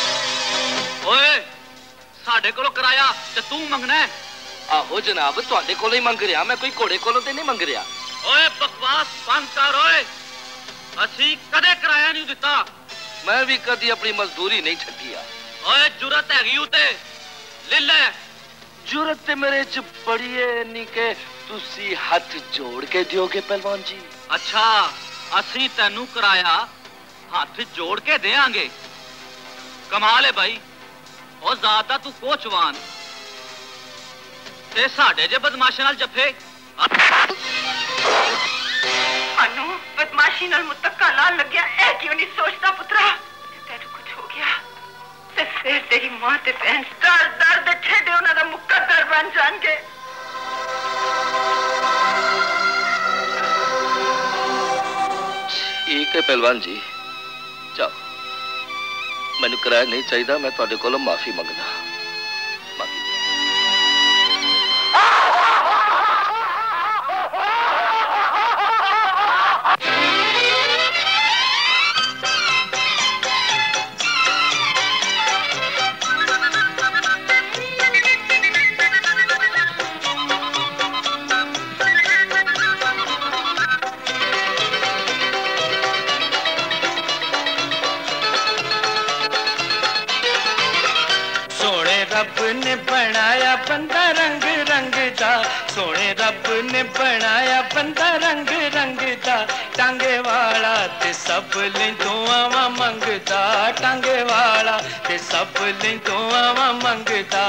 साडे कोलों कराया ते तू मंगना है? आहो जनाब, तुहाडे कोलों ही मंग रहा मैं, कोई घोड़े कोलों ते नहीं मंग रहा। ओए बकवास बंद कर ओए, असी कदे कराया नहीं दिता। मैं भी कदी अपनी मजदूरी नहीं छड्डी। ओए जुरत हैगी उते ले ले। जुरत ते मेरे च बड़ी है नी के तुसी हाथ जोड़ के दियोगे पहलवान जी। अच्छा असी तेनू कराया हाथ जोड़ के देंगे। कमाल है भाई, और ज्यादा तू कोचवान ते साडे जे बदमाशां नाल जफे। अनु बदमाशी नाल मुतक्का लाल लग गया, ऐ क्यों नहीं सोचता पुत्रा? तेरे कुछ हो गया ते फिर तेरी मां ते बहन दर दर दे ठेडे उन्हां दा मुकद्दर बन जाणगे। ठीक है पहलवान जी, जाओ। मैनू किराया नहीं चाहिए, मैं तुहाडे कोलों माफी मंगदा। रब ने बनाया बंदा रंग रंग दा, सोने रब ने बनाया बंदा रंग रंग दा। टांगे वाला ते सब ले दुआवां मंगदा, टांगे वाला ते सब ले दुआवां मंगदा।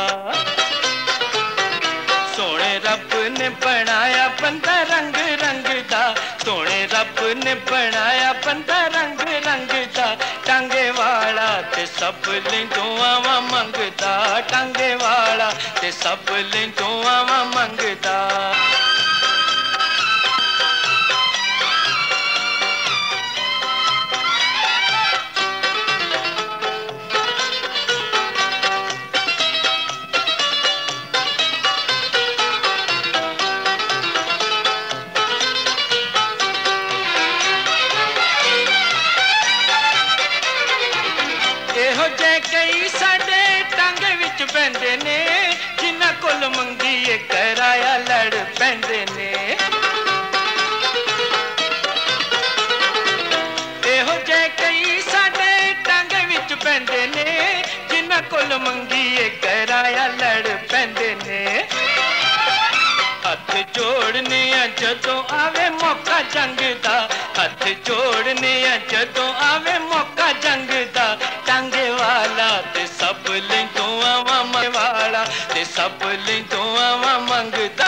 सोने रब ने बनाया बंदा रंग रंग दा, सोने रब ने बनाया बंदा रंग रंग दा। टांगे वाला ते सब ले दुआवां मंगदा, टांगे वाला ते सब ले दुआवां मंगदा। बंदे ने जिन्ना कोल मंगी कराया लड़ पैंदे ने। एहो जे कई साडे टांगे विच पैंदे ने, जिन्ना कोल मंगी कराया लड़ पैंदे ने। हथ जोड़ने जदों आवे मौका जंग दा, हथ जोड़ने जदों आवे मौका जंग दा। टांगे वाला ते सब ले दुआवां वाला ते सब ले दुआवां मंगदा।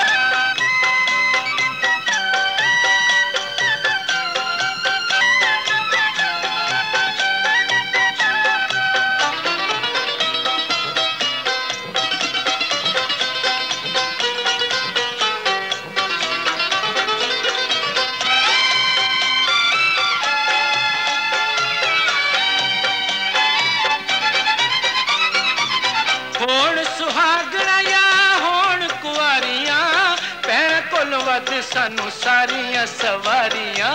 सानू सारियां सवारियां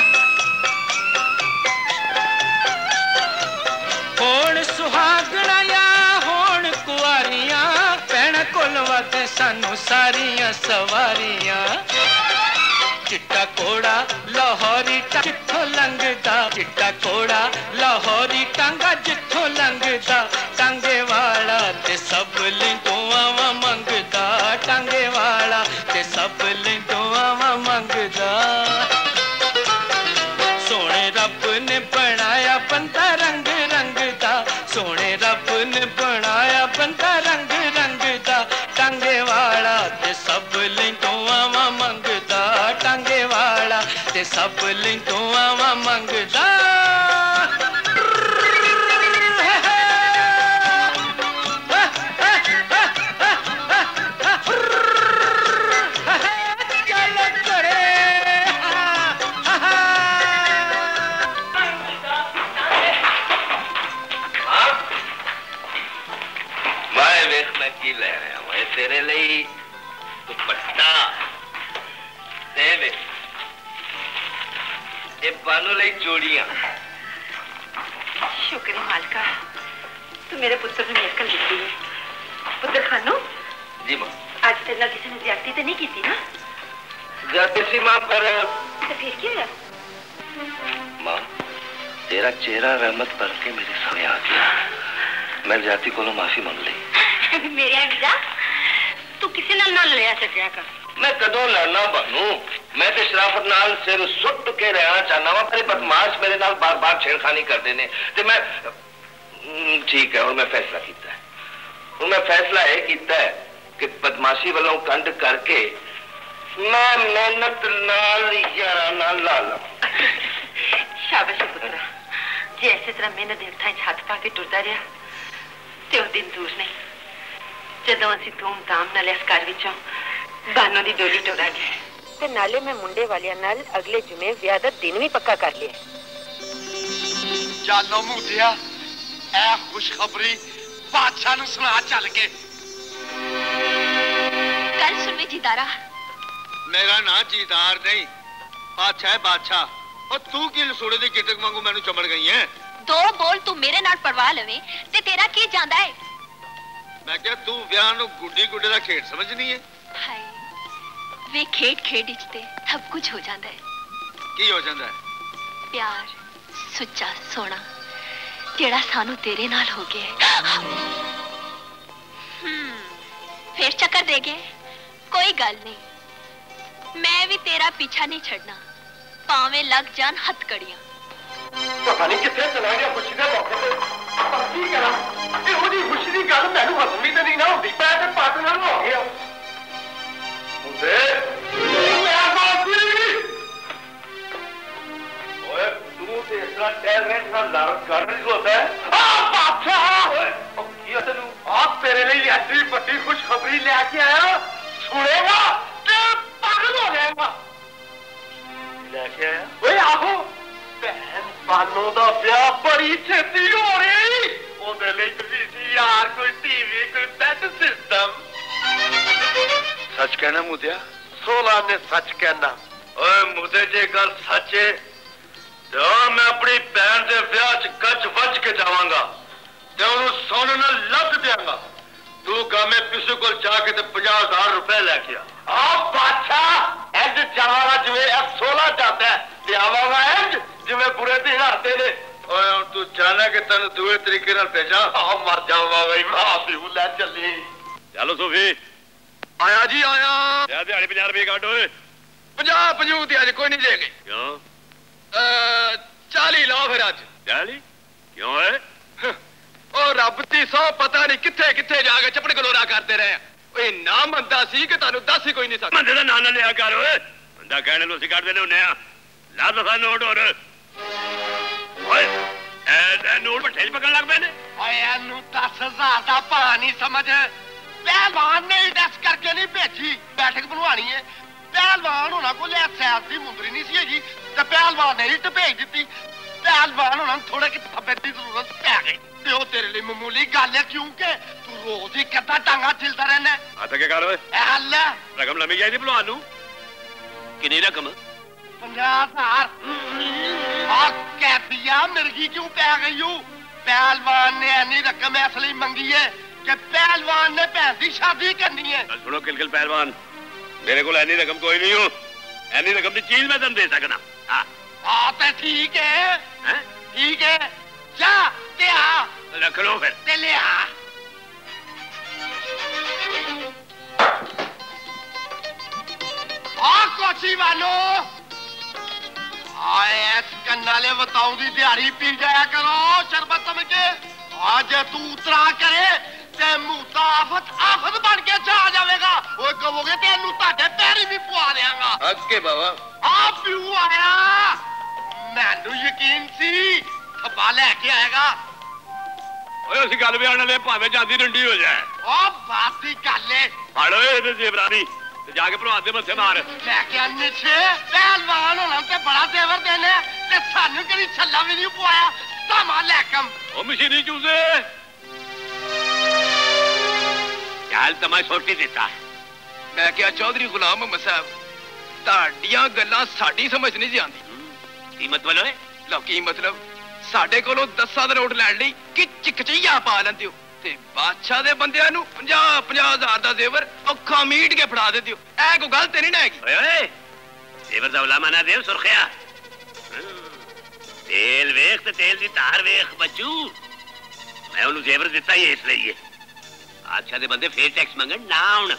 होण सुहागणा या होण कुआरियां, भैण कोल वध सानू सारियां सवारियां। चिट्टा कोड़ा लाहौरी जिथों लंघदा, चिट्टा कोड़ा लाहौरी टांगा जिथों लंघदा। टांगे वाला ते सब ले दुआवां मंगदा, टांगे वाला ते सब ले दुआवां मंगदा। सोने रब ने बनाया बंदा रंग रंग दा, सोने रब ने बनाया बंदा रंग रंग दा। टांगे वाला ते सब ले दुआवां मंगदा, टांगे वाला ते सब ले दुआवां मंगदा। की ले रहा है तेरे लिए दुपट्टा ये बानू ले जोड़ियां। शुक्र है मालका, तू मेरे पुत्र ने मेरे कल दी है। पुत्र खानू जी मां। आज तेरे नाल किसी ने ज्यादती तो नहीं की ना? ज्यादती सी मां, पर तो फिर क्या है? मां, तेरा चेहरा रहमत भर के मेरे सामने आ गया। मैं ज्यादती को माफी मांग ली। मेरे वीरा तू किसी नाल ना लड़िया सकिया कर। मैं कदों लड़ना बनू? मैं तो शराफत नाल सिर सुट के रहना चाहना वा, पर बदमाश मेरे नाल बार बार छेड़खानी करते ने ते मैं ठीक है। और मैं फैसला किया है, और मैं फैसला यह किया है कि बदमाशी वालों कंड करके मैं मेहनत नाल यारा नाल ला ला। शाबाश पुत्रा, जे ऐसे तरह मेहनत दे हत्थां च हत्थ पा के टुरदा रहा ते वो दिन दूर नहीं जदों असीं धूम-धाम नाल इस घर विचों बानो दी डोली टोरांगे ते नाले मैं मुंडे वालियां नाल अगले जुमे विआह दा दिन भी पक्का कर लिया। जानो मुंडिया, ऐ खुशखबरी बादशाह नु सुना चल के। कल सुन जीदारा। मेरा ना जीदार नहीं, बादशाह है बादशाह। और तू की लसूड़े दी गिटक वांगू मैनू चमड़ गई है। दो बोल तू मेरे नाल परवाह लवे ते तेरा की जांदा है? मैं क्या तू ब्याह नु गुड्डी गुड्डे दा खेड समझनी है? हाय वे खेड खेड इचते सब कुछ हो जाता है। की हो जाता है? प्यार सुच्चा सोना जेड़ा सानू तेरे नाल हो गया। फिर चक्कर देगे? कोई गल नहीं, मैं भी तेरा पीछा नहीं छड़ना, पावे लग जान हथकड़ियां। पता नहीं कितने चला गया खुशी के मौके पे। पर की करा ਇਹੋ ਜੀ खुशी की गल मैनू हसवी तो नहीं ना होंदी, मैं ते पत नाल हो गया। मुझे मैं माफी ओए तू ते इस तरह टैलेंट ना लड़ कर नहीं होता है। आ बादशाह ओए की तैनू आप तेरे लिए ऐसी बड़ी खुशखबरी लेके आया, सुनेगा ते पागल हो जाएगा। लेके आया ओए आहो भैन बानो दा ब्याह बड़ी छेती हो रही। ओदे लिए टीवी यार कोई टीवी कोई बेड सिस्टम। सच कहना मुद्या? 16 ने सच कहना। ओए मुझे जे गल सच है तो मैं अपनी भैन दे ब्याह च गज वज के जावांगा ते ओनू सोने नाल लद देंगा। तू गामे पिसू कोल जाके ते 50,000 रुपए लेके आ। बादशाह इंज जावांगा जिवें 16 जाता है ते आवांगा इंज जिवें बुरे दिन आते ने। ओए हुण तू जाना कि तैनू दूए तरीके नाल भेजा? मर जावां बई, माफी ले चली। चलो सोफी आया जी आया। दिहाड़ी 50 रुपए काट ओए। 50 दिहाड़ी कोई नहीं देगी। क्यों? 40 लो फिर अज। 40 क्यों है? ओ रब दी सौ पता नहीं किथे किथे जाके चपड़ गलोरा करते रहे। ओए ना मंदा सी कि तानू दस ही कोई नहीं सकदा। मंदे दा नाम ना लिया कर ओए, बंदा कहने लो सी काट देने हुन्ने आ। ला दफा नोट और ओए ए नोट पर ठेल पकड़ लग पैने। ओए एनू 10,000 दा भा नहीं समझ। पहलवान ने ही दस करके नहीं भेजी, बैठक बनवानी है। पहलवान होना को ले सैर दी मुंदरी नहीं सी हैगी ते पहलवान ने ही भेज दी। पहलवान होना थोड़े कि थब्बे दी जरूरत पै गई ते ओ तेरे लिए मामूली गल है क्योंकि तू रोज ही कदा टांगा चिलता रहना। आता क्या कर ओए? हल रकम लम्बी जाएगी भलवान नू। कितनी रकम? 50,000। और कैदिया मिर्गी क्यों पै गई हूँ? पहलवान ने ऐनी रकम इसलिए मंगी है कि पहलवान ने भैन की शादी करनी है। सुनो किलकिल पहलवान, मेरे को ऐनी रकम कोई नहीं हो। ऐनी रकम की चीज मैं तुम दे सकना। हाँ तो ठीक है, ठीक है जा ते आ रख लो फिर ते ले आ। कोची वालो आए कन्नाले बताऊ दी दिहाड़ी पी जाया करो शरबत समझ के। आज तू उतरा करे ते मुंह आफत आफत बन के जा जाएगा। वो कहोगे तेनू ताडे पैरी भी पवा देंगा। अगे बाबा आप क्यों आया? मैनू यकीन सी थप्पा लेके आएगा। ओए उस गल भी आने ले भावे जांदी डंडी हो जाए। ओ बात दी गल है। फाड़ो ए जेबरानी ते जाके भलवान दे मत्थे मार। लेके आने छे पहलवान होना ते बड़ा देवर देने ते सानू कदी छल्ला भी नहीं पवाया। तमा लेकम ओ मशीनी चूजे यार तमा छोटी देता है। मैं क्या चौधरी गुलाम मोहम्मद साहब ताड़ियां गल्लां साडी समझ नहीं आंदी। की मतलब है? लो की मतलब साडे कोलों 10 दा नोट लैण लई कि चिकचैया पा लैंदे हो ते बादशाह दे बंदियां नू 50,000 दा जेवर औखा मीट के फड़ा देती हो। ऐ कोई गल ते नहीं ना हैगी। ओए जेवर दा उलामा ना देव सुरखिया। तेल वेख ते तेल दी तार वेख बच्चू। मैं उन्हें जेवर दिता ही इसलिए बादशाह दे बंदे फिर टैक्स मंगन ना आउण।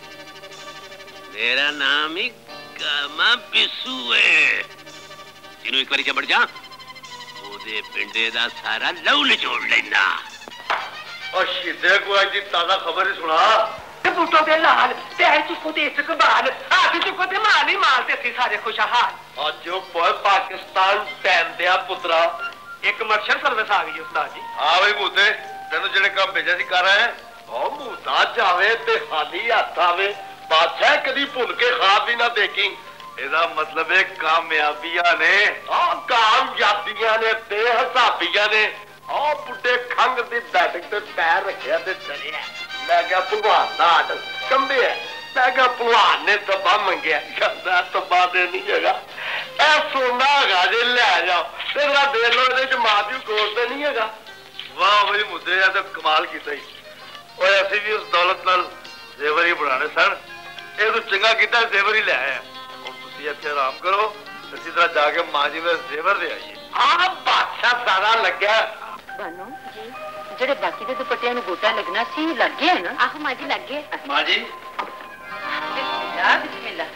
मेरा नाम ही कामा पिसू है। जिन्हों एक बारी चमड़ जा ओदे पिंडे दा सारा लहू निचोड़ लेना। और शिदे को आज ताजा खबर ही सुना। बूटों के लाल पैर चुको ते इसक बाल हाथ चुको ते मार नहीं मारते थे सारे खुशहाल। आज जो पोए पाकिस्तान टैम दिया पुत्रा एक कमर्शियल सर्विस आ गई उस्ताद जी। हाँ भाई मूते तेन जेडे काम भेजा सी कर रहे हैं और मूता जावे ते खाली हाथ आवे बादशाह कदी भुन के खा भी ना देखी। ਇਹਦਾ मतलब है कामयाबियां ने कामयाबियां ने बेहिसाबियां ने बुढ़े खंग दी बैठक ते पैर रखिया ते चलिया। मैं क्या भगवान दा आर्डर कंबे है। मैं क्या भगवान ने दबा मंगया कहता दबा दे नहीं हैगा ऐ सोना हैगा जे ले जाओ तेरा दे लो ਇਹਦੇ ਚ ਮਾਂ ਦੀ ਕੋਲ ਤੇ ਨਹੀਂ ਹੈਗਾ। वाह भाई मुद्दे या तो कमाल कीता ही और ऐसे भी उस दौलत नाल जेवर ही बनाने सन। ये तो चंगा कीता जेवर ही ले आया। इत्थे आराम करो इसी तरह जाके मां जी में जेवर दे आइए। हाँ बादशाह सारा लग गया। बानो जी जेडे बाकी दे दुपट्टियां नु गोटा लगना सी लग गया ना। आहो मां जी लग गए। मां जी बिस्मिल्लाह बिस्मिल्लाह।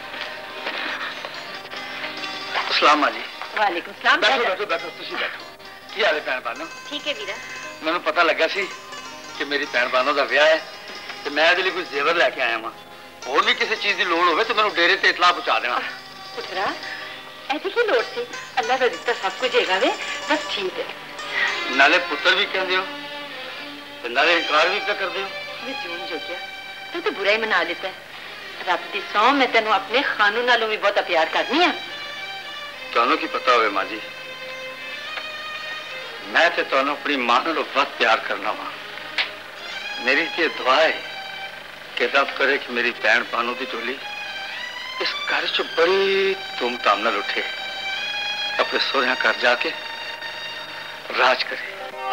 अस्सलाम मां जी। वालेकुम सलाम। बैठो बैठो बैठो तुसी बैठो। की हाल है भैन बानो? ठीक है वीरा। मैनू पता लगा सी कि मेरी भैन बानो दा ब्याह है ते मैं इहदे लई कोई जेवर लेके आया हां। होर भी किसी चीज की लोड़ होवे तो मैनू डेरे ते इतला पहुंचा देना। पुत्रा ऐसी की लोड़ से अल्लाह का दिता सब कुछ हैगा वे बस ठीक है। नाले पुत्र भी कहंदे हो ते नाले इनकार भी कर दे हो। वे जून जो गया तू तो बुरा ही मना लेता है। रब दी सौ मैं तेनू अपने खानू नालों भी बहुत प्यार करनी है। तुहानू की पता होवे मां जी मैं ते तुहानू अपनी मां नालों बहुत प्यार करना वा। मेरी ते दुआ है कि रब करे कि मेरी भैन बानू की टोली इस घर च बड़ी धूमधाम नाल उठे अपने सोहरिया घर जाके राज करे।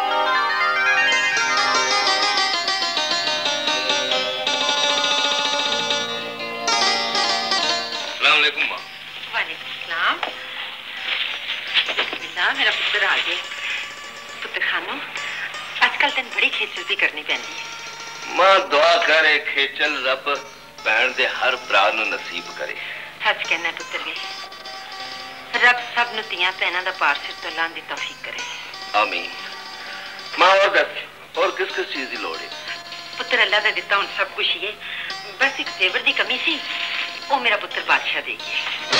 अस्सलाम वालेकुम मां। वालेकुम सलाम। बिस्मिल्लाह मेरा पुत्र आ गया। पुत्र खानू आजकल तेन बड़ी खेचल भी करनी पैंदी है। मां दुआ करे खेचल रब भैन दे हर भरा नू नसीब करे। सच कहना पुत्र भी रब सब नू तियां भैनां दा पार सिर तो लाने दी तौफीक करे। आमीन। मां और दस और किस किस चीज की लोड़ है? पुत्र अल्लाह दा दिता हुण सब कुछ ही है बस एक जेवर दी कमी सी वो मेरा पुत्र बादशाह दे गया।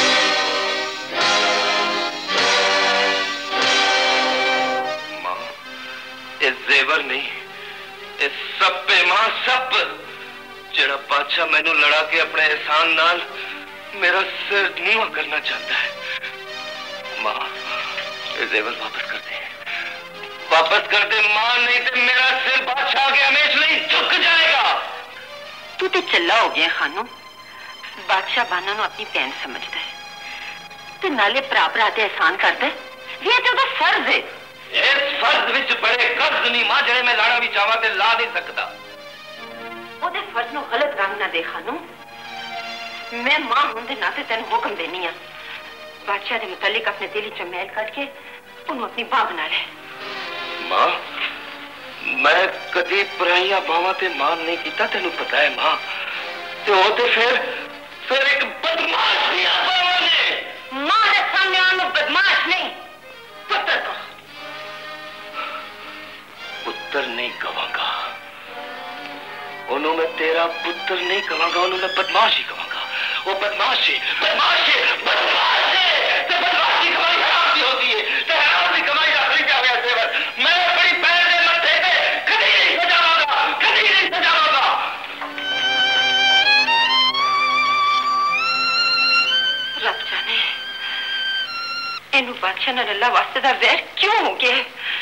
मां ये जेवर नहीं ये सब पे मां सब जेड़ा बादशाह मैनू लड़ा के अपने एहसान नाल मेरा सिर नीवा करना चाहता है। मां ये जेवर वापस कर दे वापस कर दे मां नहीं तो मेरा सिर बादशाह के हमेशा नहीं झुक जाएगा। तू तो चला हो गया खानू। बादशाह बाना नु अपनी भैन समझता है ते नाले भरा भरा ते एहसान करता है। ये तो उसदा फर्ज है। इस फर्ज विच बड़े कर्ज नहीं मां जेड़े मैं लाना भी चाहवा ते ला नहीं सकता। ओदे फर्ज नु गलत रंग ना दे खानू। मैं मां होंदे नाते तेन हुक्म देनी आ बादशाह दे मुतालिक अपने दिल च मैल करके उन्हें अपनी बां बना ले। मां मैं कदी पराइया बावां ते मान नहीं कीता तेनू पता है मां ते ओ ते फिर एक बदमाश दिया बावां ने मां दे सामने आने बदमाश नहीं पुत्र को पुत्र नहीं कहूंगा उन्होंने मैं तेरा पुत्र नहीं कहूंगा उन्होंने मैं बदमाश ही कहूंगा। वो बदमाश है बदमाश है बदमाश है तो बदमाश की कमाई हराम भी होती है तो हराम की कमाई आखिरी क्या गया सेवर मैं अपनी पैर के मत्थे पे कभी नहीं सजाऊंगा कभी नहीं सजाऊंगा। रब जाने इनू बादशाह नाल अल्लाह वास्ते दा वैर क्यों हो गया।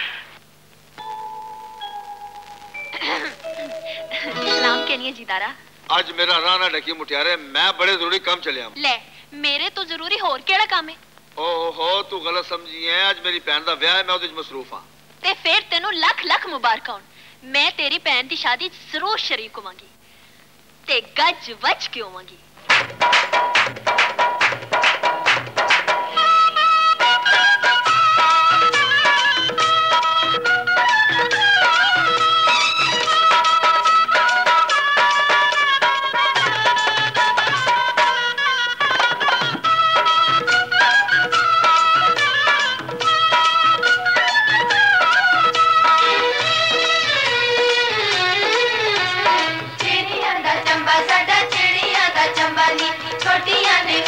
सलाम कहनी है जीदारा। आज मेरा राना डकी मुटियारे मैं बड़े जरूरी काम चलिया। ले मेरे तो जरूरी होर केड़ा काम है। ओहो तू गलत समझी है आज मेरी भैन दा ब्याह है मैं उहदे च मसरूफ हां। ते फिर तेनू लख लख मुबारक होण मैं तेरी भैन की शादी जरूर शरीक होवांगी ते गज वज के होवांगी। छोटियां ने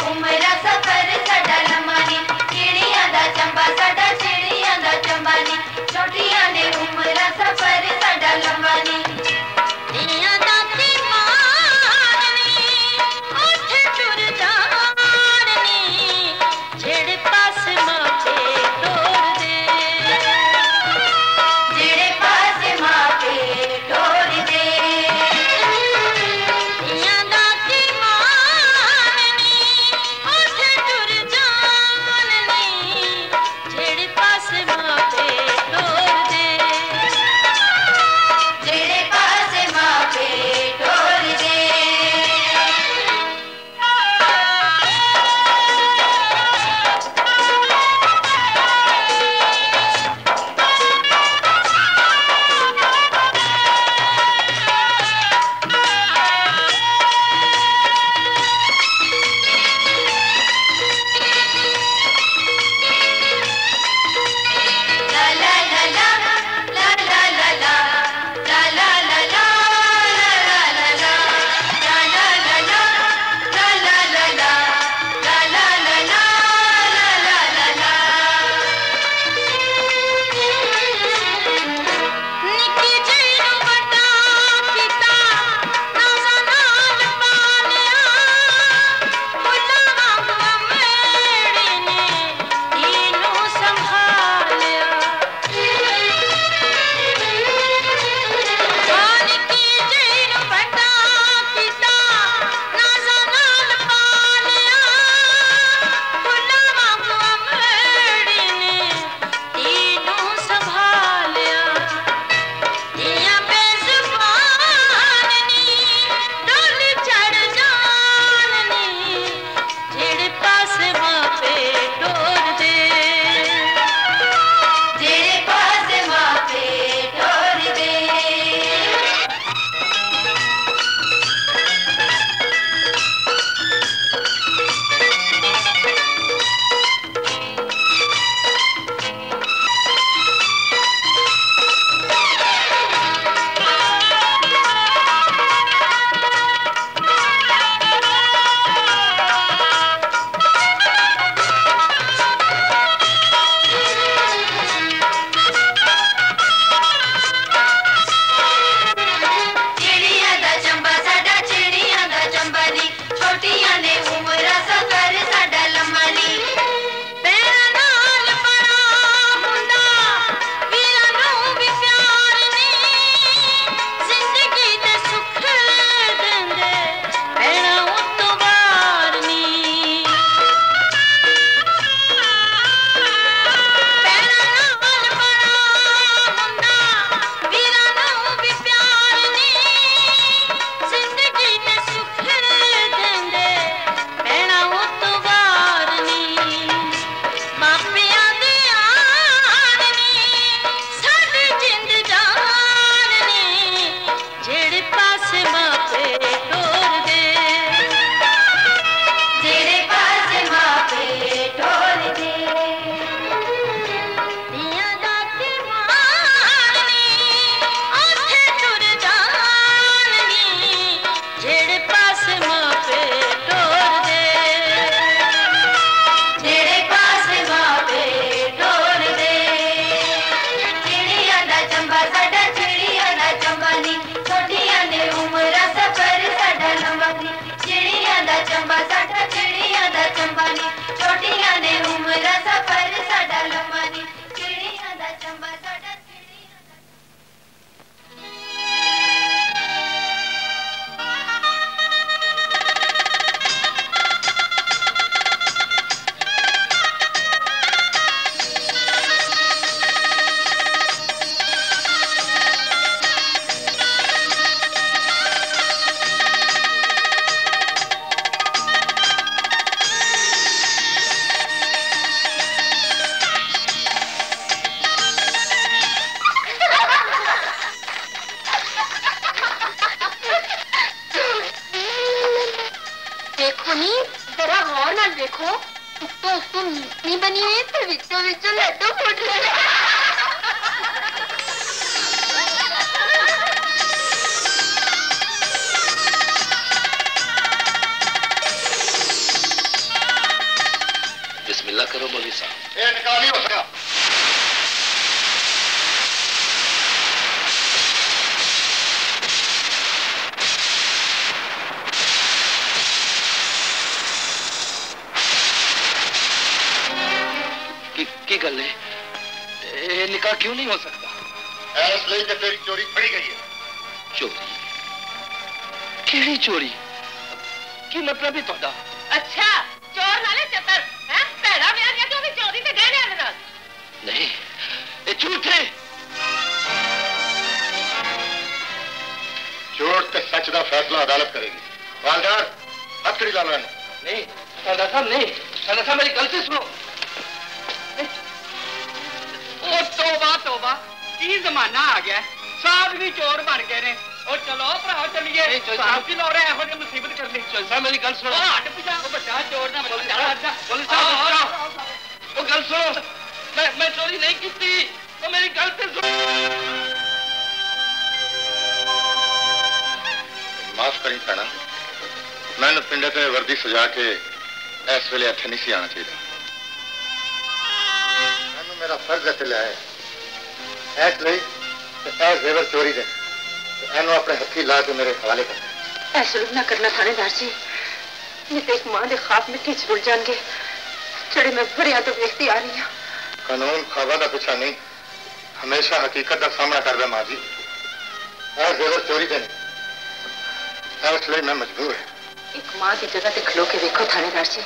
पुनीत जरा गौर ना देखो, तो उसको मीठी बनी हुई तो विचो विचो लड्डू फूट रहे। बिस्मिल्लाह करो मौलवी साहब। ये निकाल नहीं हो सका। की गल है, निकाह क्यों नहीं हो सकता? इसलिए कि तेरी चोरी फड़ी गई है। चोरी? केड़ी चोरी? की मतलब है तोड़ा? अच्छा चोर नाले चतर हैं? पैड़ा ब्याह दिया जो भी चोरी ते गहने अंदर। नहीं, ये झूठ है। झूठ ते सच दा फैसला अदालत करेगी। हवलदार हथकड़ी ला लो। नहीं सरदार साहब, नहीं सरदार साहब, मेरी गलती सुनो। ओ तौबा तौबा, की जमाना आ गया, साहब भी चोर बन गए ने। और चलो भरा चलिए, साहब की लौरे एहो जी मुसीबत कर ली। साहब मेरी गल सुनो। हट पिछा वो बच्चा चोर ना वो गल सुनो, मैं चोरी नहीं की थी, तो मेरी गल पे सुनो। माफ करी भैणा, मैंने पिंडे ते वर्दी सजा के इस वेले इत्थे नहीं सी आना चाहिए। मैंने मेरा फर्ज इत्थे लिया है, इसलिए ऐ जेवर चोरी दे एनू अपने हथी ला के मेरे हवाले कर। ऐसा ना करना थानेदार जी, ये तो एक मां दे ख्वाब मिट्टी च रुल जाएंगे, जेड़े मैं भरिया तो देखती आ रही हूं। कानून ख्वाबा का पीछा नहीं, हमेशा हकीकत का सामना करदा मां जी। ऐ जेवर चोरी दे इसलिए मैं मजबूर है। एक मां की जगह ते खलो के देखो थानेदार जी,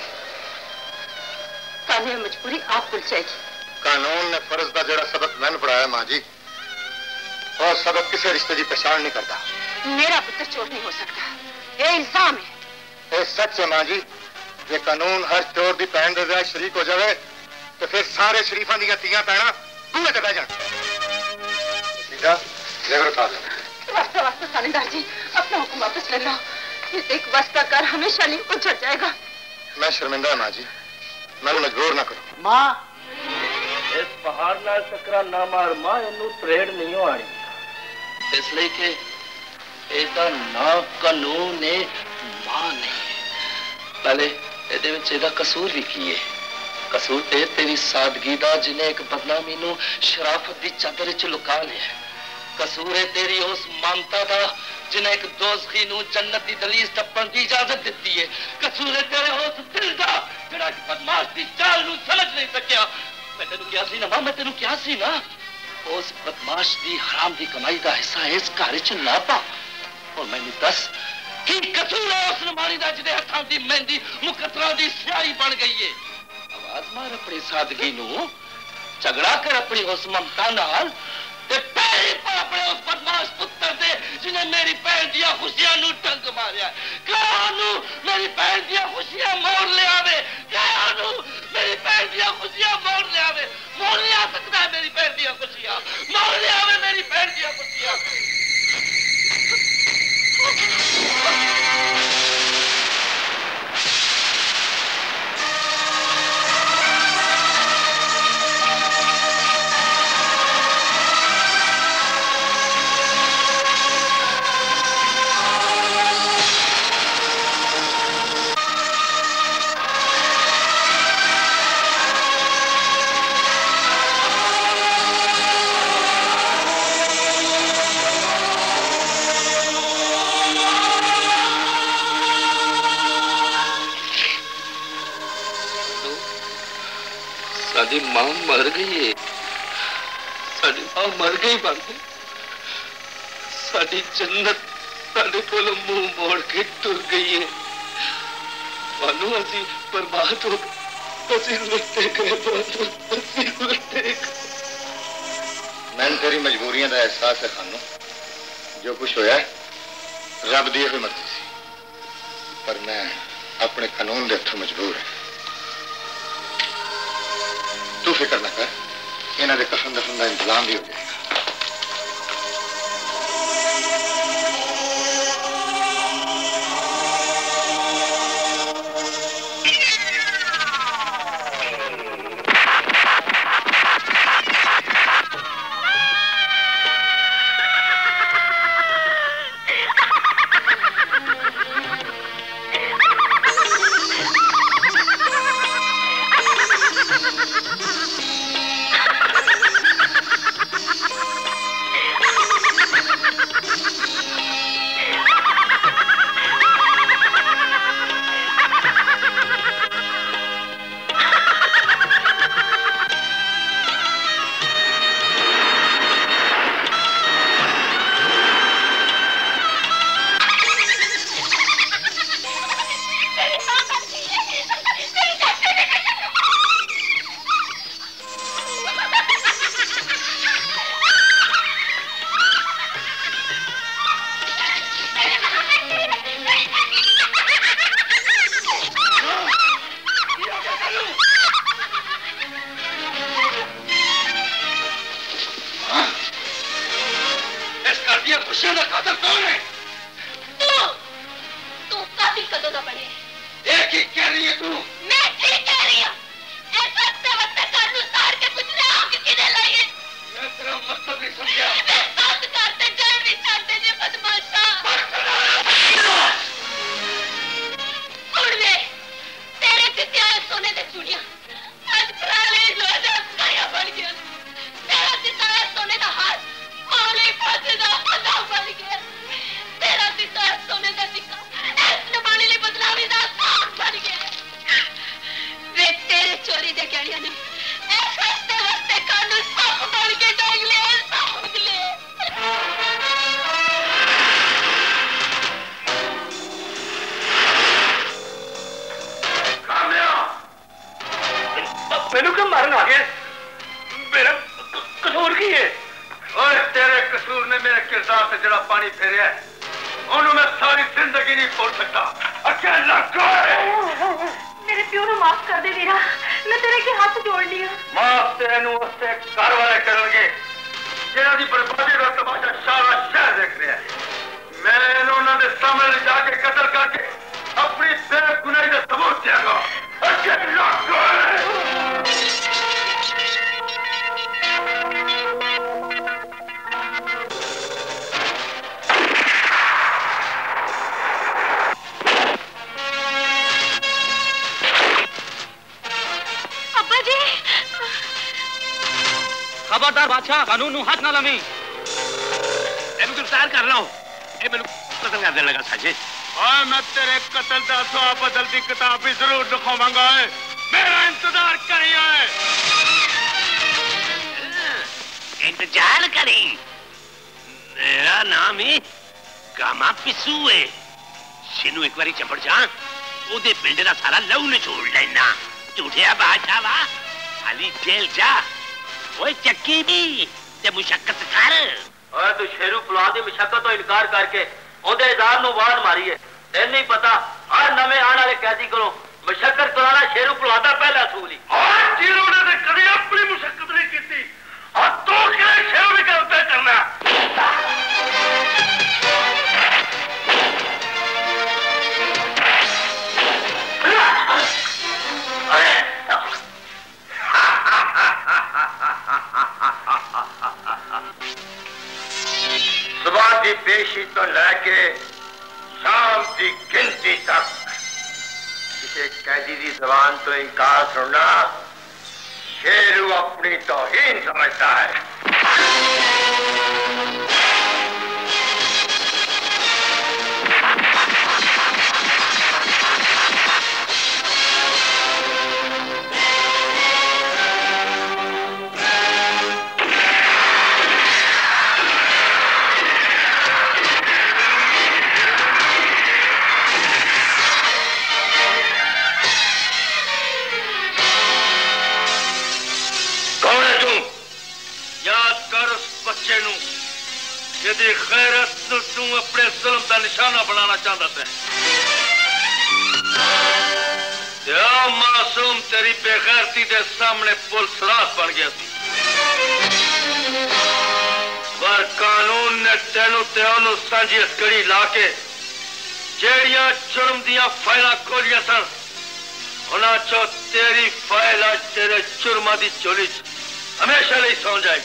ताने मजबूरी आप भूल जाएगी। कानून ने फर्ज का जड़ा सबक मैंने पढ़ाया मां जी, और सबक किसी रिश्ते की पहचान नहीं करता। मेरा पुत्र चोर नहीं हो सकता, ये इल्जाम है। ये सच है मां जी, ये कानून हर चोर की भैन दे जाए शरीक हो जाए तो फिर सारे शरीफा दी तियां भैना दूए ते बह जाण। सीधा जेवर उतार लो। वास्ता वास्ता थानेदार जी, अपना हुक्म वापस ले लो, ये एक वास्ता कर हमेशा नहीं उछड़ जाएगा। मैं शर्मिंदा मां जी, मैं मजबूर ना करो। मां इस पहाड़ नाल टकरा ना मार मां, इनू त्रेड़ नहीं आनी। इसलिए कि ਇਹਦਾ ना कानून है, मां नहीं। पहले ਇਹਦਾ कसूर भी की है। कसूर ते तेरी सादगी दा, जिन्हें एक बदनामी नू शराफत दी चादर च लुका लिया। कसूर है तेरी उस मानता दा, जिन्हें एक दोज़खी नू जन्नत दी दलीज टप्पण दी इजाजत दी है। कसूर है तेरे उस दिल दा, जिहड़ा बदमाश दी चाल नू समझ नहीं सकिया। मैं तेनू क्या सी ना मां, मैं तेनू क्या सी ना, उस बदमाश दी हराम दी कमाई दा हिस्सा इस घर च ना पा। और मैनू दस की कसूर है उस नमानी दा, जिहदे हत्थां दी मेहंदी मुकद्दरां दी स्याही बन गई है। आवाज मार अपनी सादगी नू, झगड़ा कर अपनी उस ममता नाल, ते पैरी पर अपने उस बदमाश पुत्र दे, जिन्हें मेरी भैन दी खुशियां नू डंग मारिया। कानू मेरी भैन दी खुशियां मोड़ ले आवे, कानू मेरी भैन दी खुशियां मोड़ ले आवे। मोड़ ले आ सकता है मेरी भैन दी खुशियां, मोड़ ले आवे मेरी भैन दी खुशियां। साडी मां मर गई है, साडी मां मर गई बांधे। साडी जन्नत साडे कोलों मुंह मोड़ के टुर गई है। मानो असी बर्बाद हो, असी लुटे गए बांधो, असी लुटे गए। मैंने तेरी मजबूरियां का एहसास है खानू, जो कुछ होया रब दी हुई मर्जी सी, पर मैं अपने कानून के हथों मजबूर है। तू फिक्र ना कर, इन्हां दे कफन दफन का इंतजाम भी हो जाएगा। दिया खुशियों का कातिल कौन है? तू कातिल कदों ना बने। एक ही कह रही है तू। मैं ठीक कह रही हूँ। ऐसा वक्त कर सार के पुतले आग किने लाई है। मैं तेरा मतलब नहीं समझा। मैं साथ करते गए भी छाड़ते जे बदमाशा। सुन वे, तेरे कितने आए सोने दे चूड़ियां आज प्राले लोजा काया बन गया। तेरा सितारा सोने का हाथ माले फांसे दा फंदा बन गया। तेरा सितारा सोने का टिक्का ऐसे पानी ले बदलावी दा साग बन गया। वे तेरे चोरी दे गहणियां ने ऐसे वस्ते कानू साफ बन के डांग ले साग ले। मैनू क्यों मारन आ गए? मेरा कसूर की है? और तेरे कसूर ने मेरे किरदार से जरा पानी फेरिया है, उन्होंने मैं सारी जिंदगी नहीं भूल सकता। अकेला मेरे प्यो ने माफ कर दे वीरा, मैं तेरे के हाथ जोड़ लिया। माफ तेन उससे घर वाले करेंगे जिन्हों की बर्बादी का तमाशा सारा शहर देख रहा है। मैं उन्होंने सामने ले जाके कत्ल करके अपनी बेगुनाही का सबूत देगा। अकेला खबरदार बादशाह, कानून हाथ ना लमी। गिरफ्तार कर रहा हूँ। मैंने कत्ल कर देने लगा साजिश। मैं तेरे कत्ल का सवाब बदलती किताब भी जरूर लिखवाऊंगा। मेरा इंतजार करिए। इंतजार करी। मेरा नाम ही कामा पिसू है। शिनू एक बारी चपड़ जा ओदे पिंड का सारा लहू निचोड़ लेना। झूठिया बादशाह वा खाली जेल जा। ओए चक्की भी ते मुशक्कत कर। ओए तू शेरू पुला दी मुशक्कत तो इनकार करके ओदे इदार नु वार मारी है। तेन नहीं पता हर नवे आने वाले कैदी को मुशक्कत कराना शेरू पुला दा पहला असूल ही। और जीरो ने कभी अपनी मुशक्कत नहीं की और तो क्या शेरू भी करते करना। सुबह की पेशी तो लेके शाम की गिनती तक किसी कैदी की जबान तो इनकार सुनना शेरू अपनी तौहीन समझता है। यदि गैरत तू अपने जुल्म का निशाना बनाना चाहता है तो मासूम तेरी बेगैरती के सामने पुलिस रात बन गया थी। पर कानून ने तेनू ते ओनू सांझी हथकड़ी ला के जेड़ियां जुर्म दियां फाइलां खोलियां सन उन्हां चो तेरी फाइल आज तेरे जुर्मां दी झोली च हमेशा नहीं सौ जाएगी।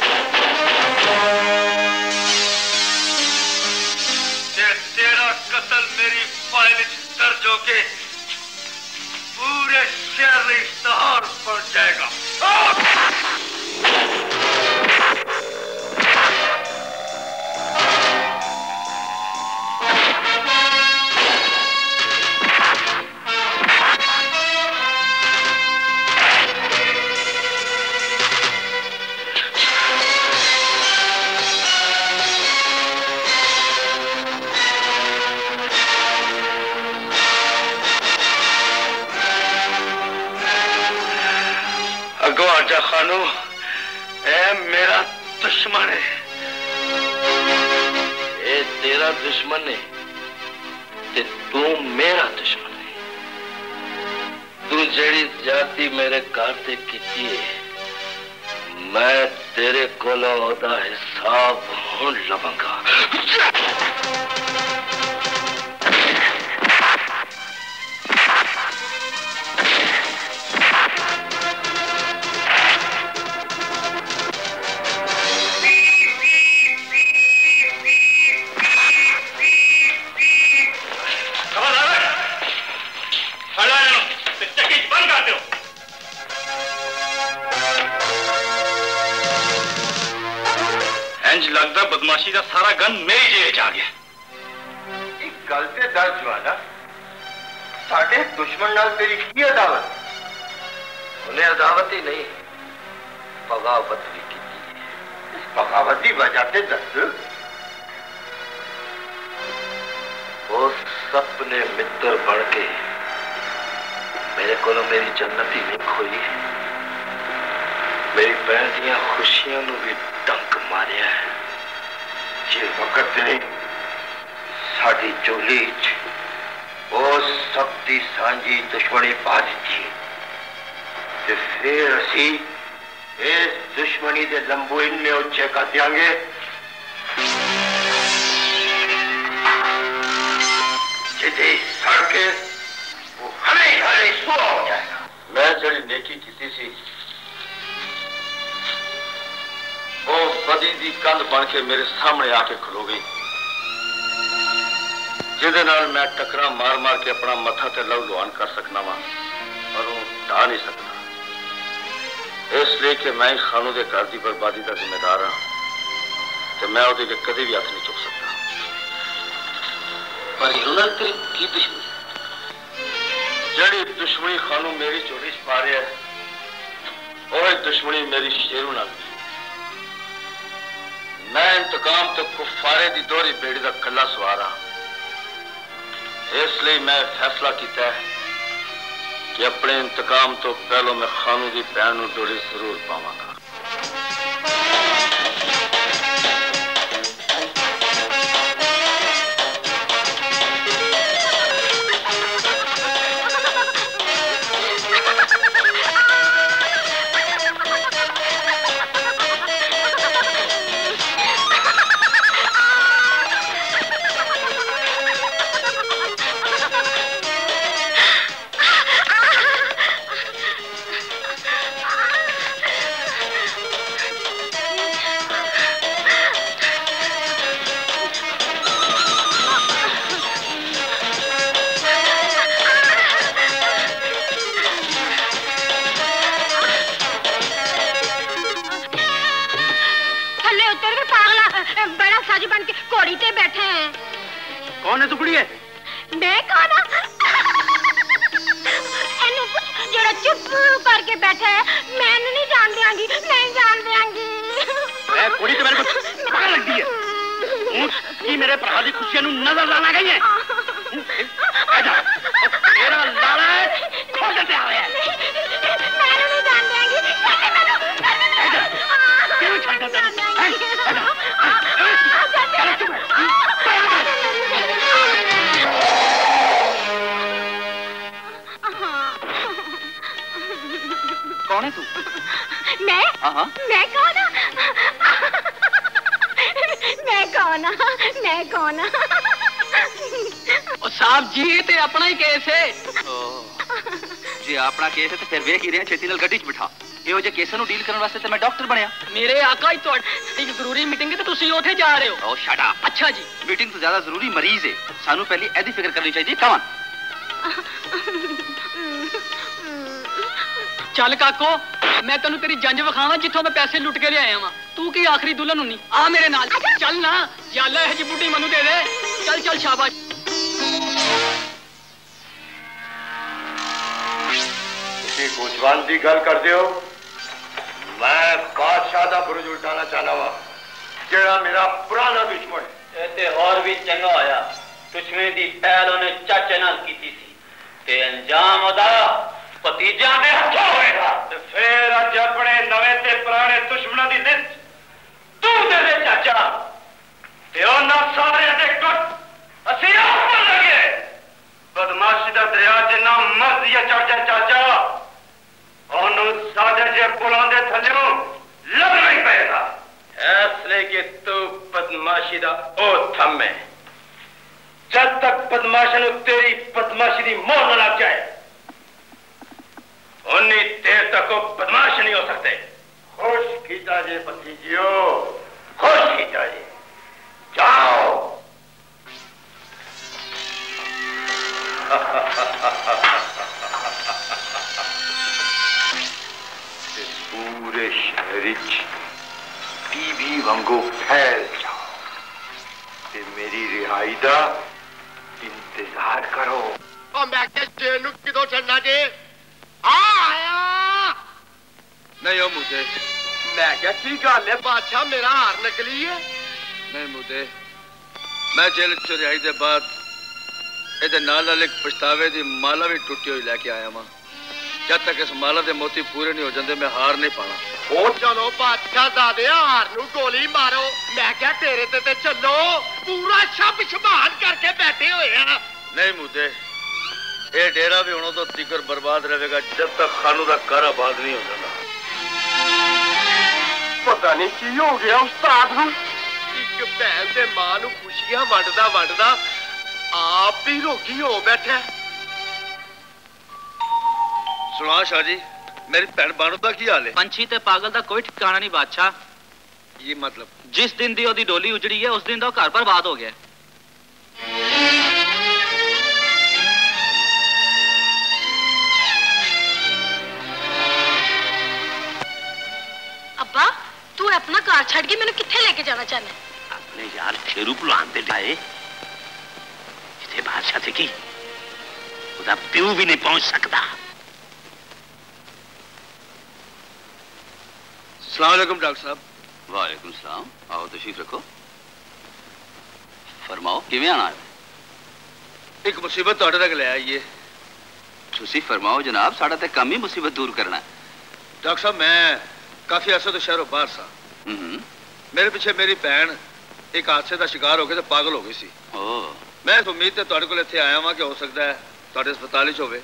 तेरा कत्ल मेरी फाइल दर्ज होके पूरे शहर में इश्तहार पड़ जाएगा। आजा खानू ए मेरा दुश्मन है। ए तेरा दुश्मन है ते तू मेरा दुश्मन है। तू जेड़ी जाति मेरे घर से कीती है मैं तेरे कोलों ओदा हिसाब हुण लवांगा। लगता बदमाशी का सारा गन मेरी जेब च आ गया। एक गल ते दस जवाना, साडे दुश्मन नाल तेरी की अदावत? उन्हें अदावत ही नहीं, बगावत भी की। इस बगावत की वजह से दस। वो सपने मित्र बन के मेरे को मेरी जन्नत ही नहीं खोई, मेरी भैन दियां खुशियां नूं भी डंक मारिया है। जे वक्त ने साडी चोली वो सब दी सांझी दुश्मनी पा दी, ते फिर असी इस दुश्मनी दे लंबू इन्ने उच्चे कर देंगे जिदे सड़के वो हरे हरे सुआ हो जाएगा। मैं जड़ी नेकी की सी वो बदी दी कंध बन के मेरे सामने आके खलो गई, जिदे नाल मैं टकरा मार मार के अपना मथा ते लहू लुहान कर सकना वा, पर वो ढा नहीं सकता। इसलिए कि मैं खानू दे घर की बर्बादी का जिम्मेदार हाँ, तो मैं उहदे के कदे भी हथ नहीं चुक सकता। पर हीरो तेरी की दुश्मनी? जड़ी दुश्मनी खानू मेरी चोरी च पा रहा है, वही दुश्मनी मेरी शेरू नाल। मैं इंतकाम तो कुफारे दी दोहरी बेड़ी का कला सवार हाँ, इसलिए मैं फैसला किया है कि अपने इंतकाम तो पहलों मैं खानू की भैन नूं डोली जरूर पावांगा। कौन है टुकड़ी है? मैं कौन एनू कुछ जड़ा चुप करके बैठा है, मैं नहीं जान देंगी, नहीं जान देंगी। मैं कुड़ी तो मेरे को पता लग दी है कि मेरे भरा दी खुशियां नू नजर लाना गई है। आजा तेरा लाला है खोल दे आ गया। मैं नहीं जान देंगी, आजा क्यों छड़ दे? कौन है तू? मैं? मैं कौन? मैं कौन? मैं कौन? साहब जी ते अपना ही केस है। जी अपना केस है तो फिर वेख ही रहे छेती नाल गड्डी च बिठा। ਇਹੋ ਜਿਹੇ ਕੇਸਾਂ ਨੂੰ ਡੀਲ ਕਰਨ ਵਾਸਤੇ ਤੇ ਮੈਂ ਡਾਕਟਰ ਬਣਿਆ। ਮੇਰੇ ਆਕਾ ਹੀ ਤੁਹਾਡੀ ਇੱਕ ਜ਼ਰੂਰੀ ਮੀਟਿੰਗ ਹੈ ਤੇ ਤੁਸੀਂ ਉੱਥੇ ਜਾ ਰਹੇ ਹੋ। Oh shut up. ਅੱਛਾ ਜੀ ਮੀਟਿੰਗ ਤੋਂ ਜ਼ਿਆਦਾ ਜ਼ਰੂਰੀ ਮਰੀਜ਼ ਹੈ, ਸਾਨੂੰ ਪਹਿਲੀ ਇਹਦੀ ਫਿਕਰ ਕਰਨੀ ਚਾਹੀਦੀ। ਕਮ ਚੱਲ ਕਾਕੋ ਮੈਂ ਤੈਨੂੰ ਤੇਰੀ ਜੰਜ ਵਿਖਾਵਾਂ ਜਿੱਥੋਂ ਮੈਂ ਪੈਸੇ ਲੁੱਟ ਕੇ ਲਿਆਇਆ ਵਾਂ। ਤੂੰ ਕੀ ਆਖਰੀ ਦੁਲਹਨ ਨੂੰ ਨਹੀਂ ਆ ਮੇਰੇ ਨਾਲ ਚੱਲ ਨਾ। ਯਾ ਅੱਲਾ ਇਹ ਜੀ ਬੁੱਢੀ ਮੈਨੂੰ ਦੇ ਦੇ। ਚੱਲ ਚੱਲ ਸ਼ਾਬਾਸ਼। ਤੁਸੀਂ ਕੋਚਵਾਨ ਦੀ ਗੱਲ ਕਰਦੇ ਹੋ? मैं बादशाह का बुरुज उल्टाना चाहना वा, जेड़ा मेरा पुराना दुश्मन है। ते और भी चंगा होया दुश्मनी दी पहल उन्हें चाचे नाल कीती सी ते अंजाम ओदा भतीजा दे हथों होएगा। ते फिर अज अपने नवे ते पुराने दुश्मनों दी लिस्ट तू दे दे चाचा ते उन्हां सारे दे गुट असीं आप पर लगे। बदमाशी दा दरिया जिन्ना मर्जी चढ़ जाए चाचा सादे जे पुलों दे थल्लों लगना ही पेगा। इसलिए है कि तू बदमाशी दा ओ थम है। जब तक बदमाशन तेरी बदमाशी दी मोह न लग जाए उन्नी देर तक वो बदमाश नहीं हो सकते। खुश कीता जे भतीजियो, खुश कीता जे। जाओ। पूरे शहर टीवी वांगू फैल जाओ ते मेरी रिहाई दा इंतजार करो। मैं क्या जेल नूं किदों छड्डना जे? आया नहीं ओ मुझे मैं क्या की गल है बादशाह मेरा हार निकली है। नहीं मुझे मैं जेल चो रिहाई दे बाद ਇਹਦੇ ਨਾਲ ਇੱਕ ਪਛਤਾਵੇ ਦੀ ਮਾਲਾ ਵੀ ਟੁੱਟੀ ਹੋਈ ਲੈ ਕੇ ਆਇਆ ਵਾਂ। जब तक इस माला के मोती पूरे नहीं हो जाते मैं हार नहीं पाना। ओ चलो बादशाह दादे हार नूं गोली मारो। मैं क्या तेरे ते चलो पूरा शब शबान करके बैठे हुए हैं। नहीं मुझे ये डेरा भी होना तो तिकर बर्बाद रहेगा जब तक खानू का घर आबाद नहीं हो जाता। पता नहीं की हो गया उस्ताद नूं। एक भैन ते मां नूं खुशियां वंडदा वंडदा आप भी रोगी हो बैठा। सुना शाह जी मेरी भैन बानू का की हाल है? पंछी ते पागल का कोई ठिकाना नहीं बादशाह। ये मतलब जिस दिन दी ओदी डोली उजड़ी है उस दिन दा घर बर्बाद हो गया। अब्बा तू अपना कार छड़ के मैंने किथे लेके जाना चाहना? अपने यार शेरू भलवान ते जाए जिथे बादशाह थे की उदा प्यू भी नहीं पहुंच सकता। अस्सलाम वालेकुम डॉक्टर साहब। वालेकुम सलाम। आओ तशरीफ रखो। फरमाओ किवें आना है? एक मुसीबत तुहाडे तक ले आई है। तुसी फरमाओ जनाब साडा ते काम ही मुसीबत दूर करना है। डॉक्टर साहब मैं काफी अरसे तो शहरों बाहर सा। मेरे पीछे मेरी भैन एक हादसे का शिकार हो गई तो पागल हो गई सी। मैं उम्मीद ते तुहाडे कोल इत्थे आया हां कि हो सकता है तुहाडे अस्पताल विच होवे।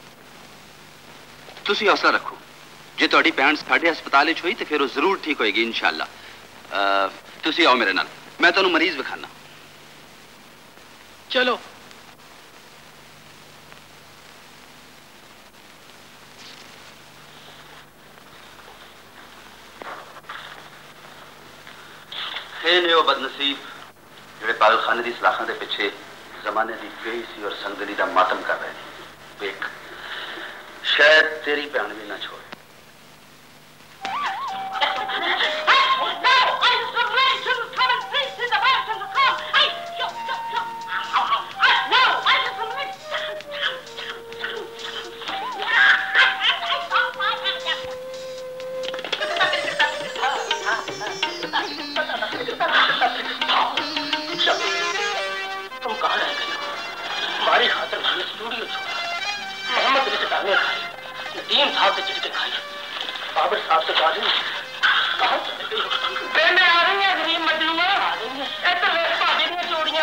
तुसी हौसला रखो जे तुहाडी भैन साडे अस्पताल विच होई ते फिर वो जरूर ठीक होएगी इंशाअल्लाह। तुसी आओ मेरे नाल मैं तुहानू मरीज विखाना। चलो। ने वो बदनसीब जेड़े पागल खाने की सलाखों के पिछे जमाने की बेइज्जती और संगदली का मातम कर रहे हैं। वेख शायद तेरी भैन भी ना छोड़े। तुम कहाँ रह गए हो? हमारी खातर हमने स्टूडियो छोड़ा, मोहम्मद अली से डालें खाई, नदीम साहब से चिट्ठी खाई, बाबर साहब से गाली। कहाँ चले गई हो? मैं आ रही है गरीब मजलूमा आ रही है। तो ले भाभी ने चूड़ियां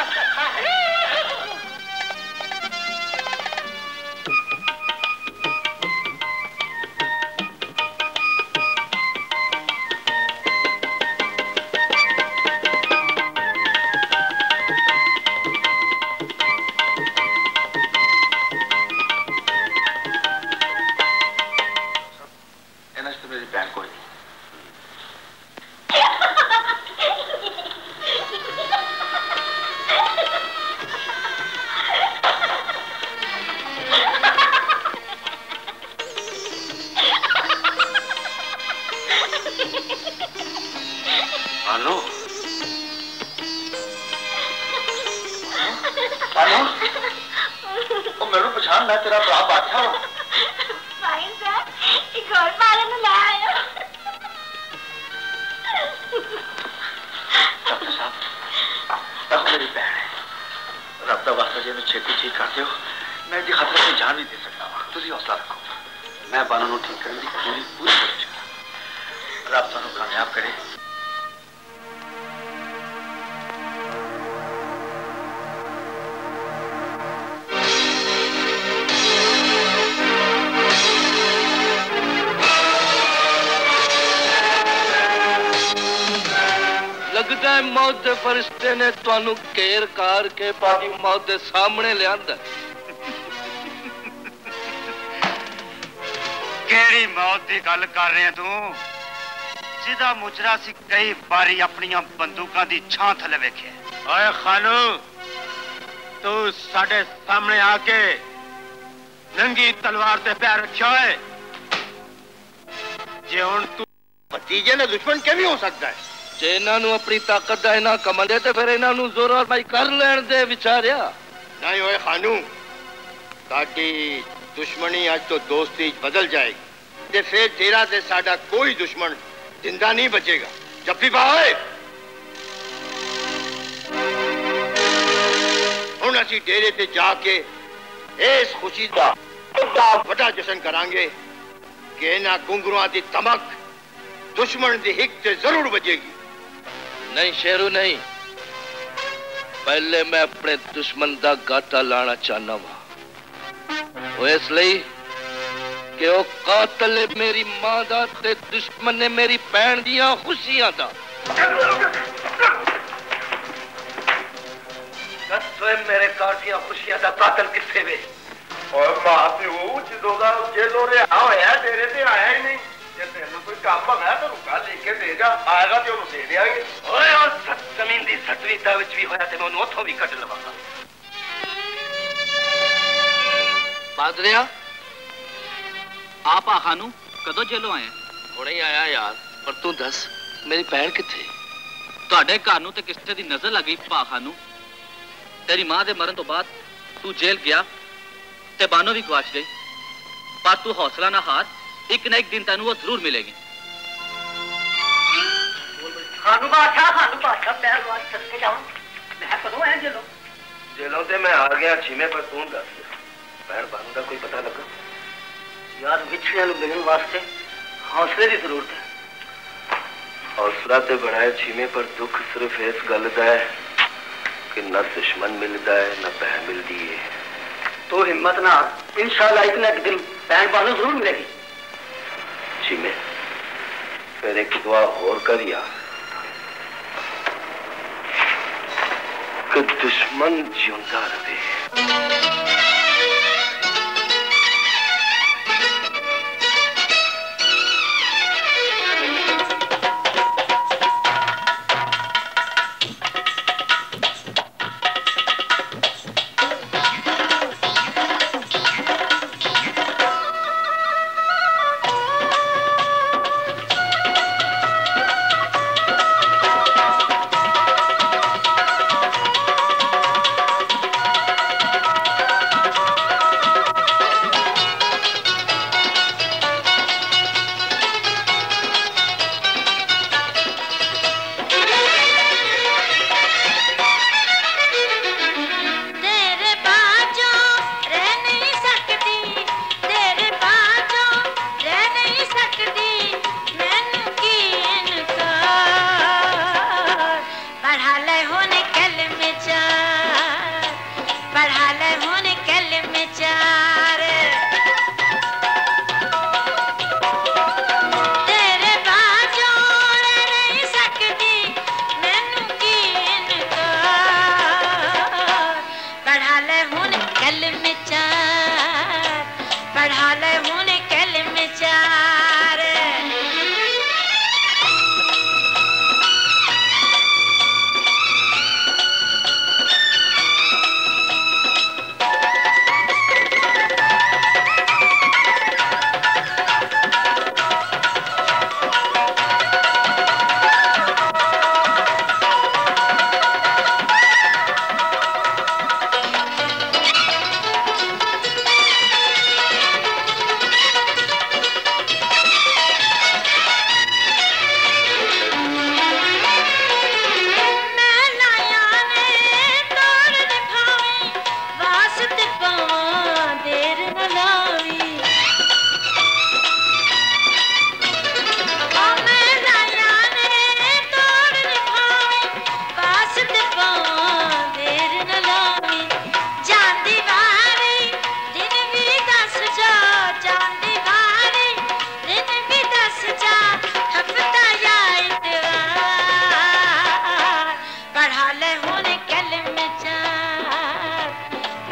मौत के फरिश्ते ने तुहानू घेर कार के बाकी मौत के सामने लियांदा। केड़ी मौत की गल कर रहे तू? जिदा मुजरा सी कई बारी अपनी बंदूकों की छां थले वेखे। ओए खानू, तू साडे सामने आके नंगी तलवार ते पैर रखा है। जे हुण तू भतीजे ने दुश्मन किवें हो सकता है? जे इन्हां अपनी ताकत का इना कमल है तो फिर इन्हां जोर और भाई कर लेन दे विचारिया। नहीं ओए खानू, साडी दुश्मनी आज तो दोस्ती बदल जाएगी ते फिर तेरा ते साडा कोई दुश्मन जिंदा नहीं बचेगा। जब भी बाए हुण असीं डेरे ते जाके इस खुशी का बड़ा जश्न करांगे कि इन्हां घुंघरूआं दी तमक दुश्मन दी हिक ते जरूर बजेगी। नहीं शेरू नहीं, पहले मैं अपने दुश्मन का गाटा लाना चाहना वा। इसलिए कि वो कातल है मेरी मां दा ते दुश्मन ने मेरी भैन दियां खुशियां दा। दस मेरे घर दियां खुशियां दा कातल किथे वे? और मां प्यो जो जेलों रिहा होया तेरे ते आया ही नहीं। जे तेन कोई काम है तो रुका लेके दे जा, आएगा तो दे देंगे। ओए और जमीन दी सतवीं दा विच भी होया ते मैं उथों भी कट लवांगा। बादरिया आप खानू कदों जेलों आए? हुणे ही आया यार, पर तू दस मेरी भैन किथे? तुहाडे घर नूं ते किसे दी नजर लग गई भा खानू। तेरी मां दे मरण तो बाद तू जेल गया ते बानो भी गवाच गई, पर तू हौसला ना हार, एक न एक दिन तेनू वो जरूर मिलेगी। खानू बादशाह पैर वाज सदके जाऊं। मैं कदों आया जेलों? जेलों ते मैं आ गया छीमे, पर तू दस भैन बानू का कोई पता लगा? यार विछड़ियां नूं मिलण वास्ते हौसले की जरूरत है। हौसला ते बनाए छीमे, पर दुख सिर्फ इस गल दा है कि न दुश्मन मिलता है न बहन मिलती है। तो हिम्मत ना, इंशाल्लाह एक न एक दिन बहन बानू जरूर मिलेगी। छीमे फिर एक दुआ और कर यार कि दुश्मन जिंदा रहे।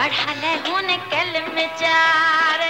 बढ़ा ले हुन कल में चार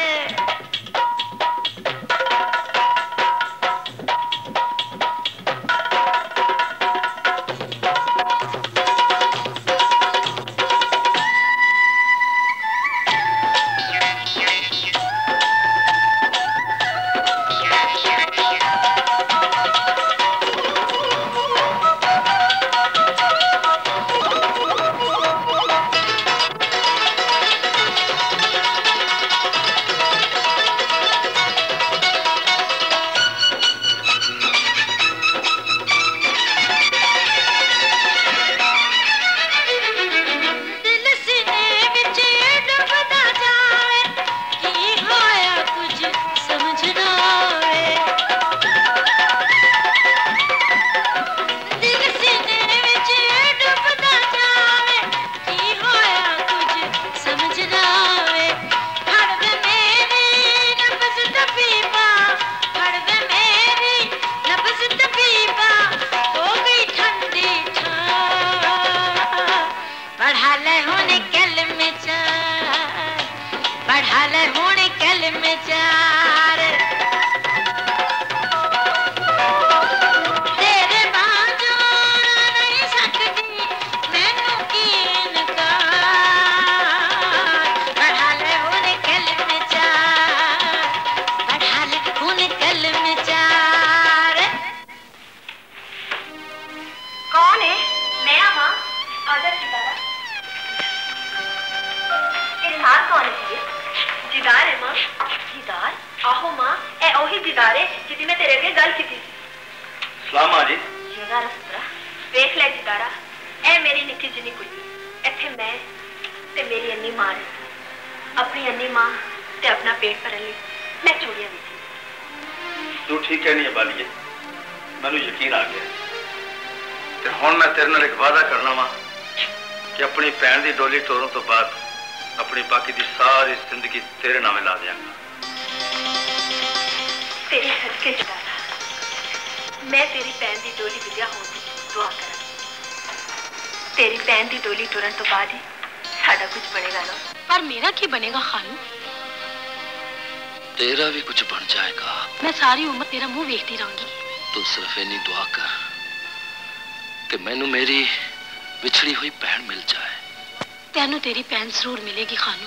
तेरा भी कुछ बन जाएगा। मैं सारी उम्र तेरा मुंह देखती रहूंगी। तू सिर्फ इन्हीं दुआ कर कि मैनू मेरी बिछड़ी हुई बहन मिल जाए। तेनू तेरी बहन जरूर मिलेगी खानू।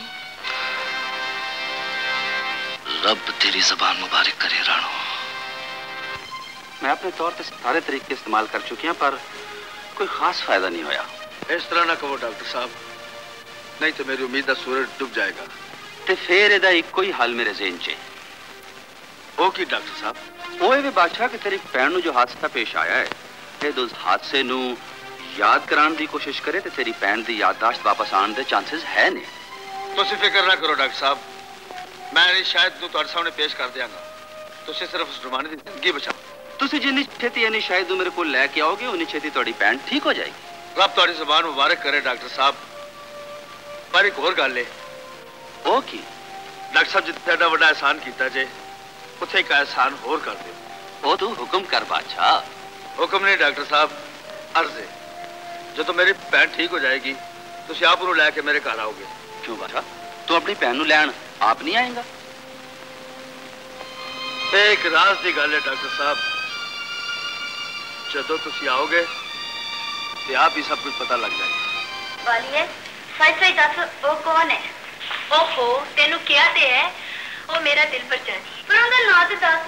रब तेरी जबान मुबारक करे राणो। मैं अपने तौर पे सारे तरीके इस्तेमाल कर चुकी हूं पर कोई खास फायदा नहीं होया। इस तरह ना कहो डॉक्टर साहब, नहीं तो मेरी उम्मीद का सूरज डूब जाएगा। ते फिर एदा इको ही हाल मेरे ज़हन च ओ की डॉक्टर साहब? वो ये बादशाह कि तेरी भैन नू जो हादसा पेश आया है ते उस हादसे नू याद कराने की कोशिश करे ते तेरी भैन की याददाश्त वापस आने के चांसेस है ने। तुसी फिक्र ना करो डॉक्टर साहब, मैं शायद तुहाडे सामने पेश कर देंगा। तुसी सिर्फ उस जुर्माने की जिंदगी बचाओ। तुसी जिन्नी छेती यानी शायद मेरे को लैके आओगे उन्नी छेती तुहाडी भैन ठीक हो जाएगी। रब तुहाडी ज़बान मुबारक करे डॉक्टर साहब। पर एक होर गल है। ओ की? डॉक्टर साहब जिथे एडा बड़ा एहसान किया जे उथे एक एहसान होर कर दो। ओ तू हुक्म कर बादशाह। हुक्म नहीं डॉक्टर साहब, अर्ज है। जो तो मेरी भैन ठीक हो जाएगी तुसी आप उन्हें लैके मेरे घर आओगे। क्यों बादशाह, तू अपनी भैन नू लैन आप नहीं आएगा? एक राज की गल है डॉक्टर साहब, जदों तुसी आओगे तो आप ही सब कुछ पता लग जाएगा। वालिए सच सच दस वो कौन है? ओहो तेनू क्या ते है वो मेरा दिल पर जानी पर उनका नाम तो दस।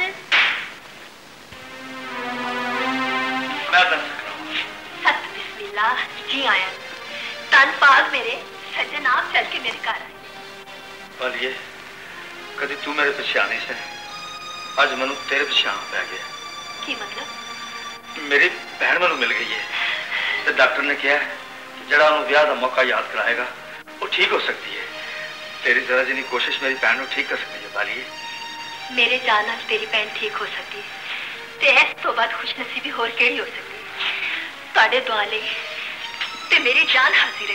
मैं दस सत बिस्मिल्लाह जी आया। तन पाक मेरे सज्जन आप चल के मेरे घर आए। वालिए कभी तू मेरे पीछे आने से आज मनु तेरे पीछे आना पै गया। की मतलब? मेरी बहन मनु मिल गई है तो डॉक्टर ने कहा जड़ा उन्हें ब्याह का मौका याद कराएगा वो ठीक हो सकती है। तेरी जरा जिनी कोशिश मेरी बहन को ठीक कर सकती है। बालिए मेरे जान नाल तेरी बहन ठीक हो सकती है ते इस तो बाद खुशनसीबी होर केड़ी हो सकती है? तुहाडे दुआ लई ते मेरी जान हाजिर है।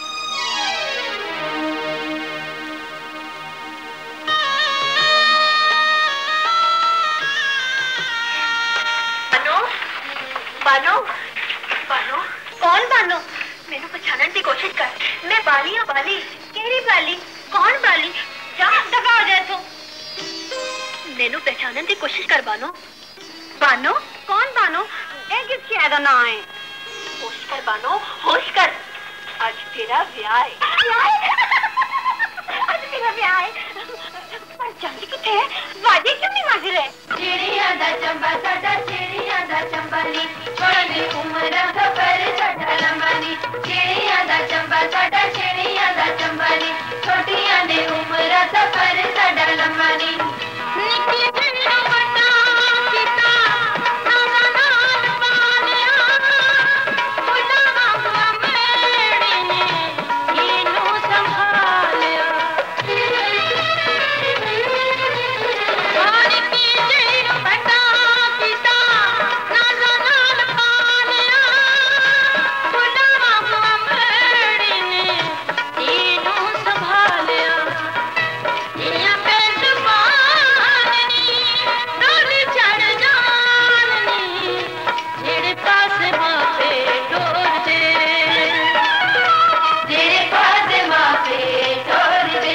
बानो बानो कौन बानो? मैनू पछाणन की कोशिश कर। मैं बाली हाँ बाली। केरी बाली कौन बाली जा दफा हो जाए तो मैनू पहचानने की कोशिश कर बानो। बानो कौन बानो ये किस शहर का नाम है होश कर बानो होश कर आज तेरा ब्याह है आज मेरा ब्याह है पर जानी किथे है वाजे क्यों नहीं वाज रहे चिड़िया दा चंबा साडा चिड़िया दा चंबानी छोड़ने उमरा सफर साडा लंबानी चिड़िया दा चंबा साडा चिड़िया दा चंबानी छोटियां ने उमरा सफर साडा लंबानी निकली चिड़िया बता सीता नाना नान बालिया बुलावा मेड़ी ने इनु संभालिया पानी की चिड़िया बता सीता नाना नान बालिया बुलावा मेड़ी ने इनु संभालिया चिड़िया पे जुबानी डोली चढ़ जानी जेड़े पास मापे डोर दे जेड़े पास मापे डोर दे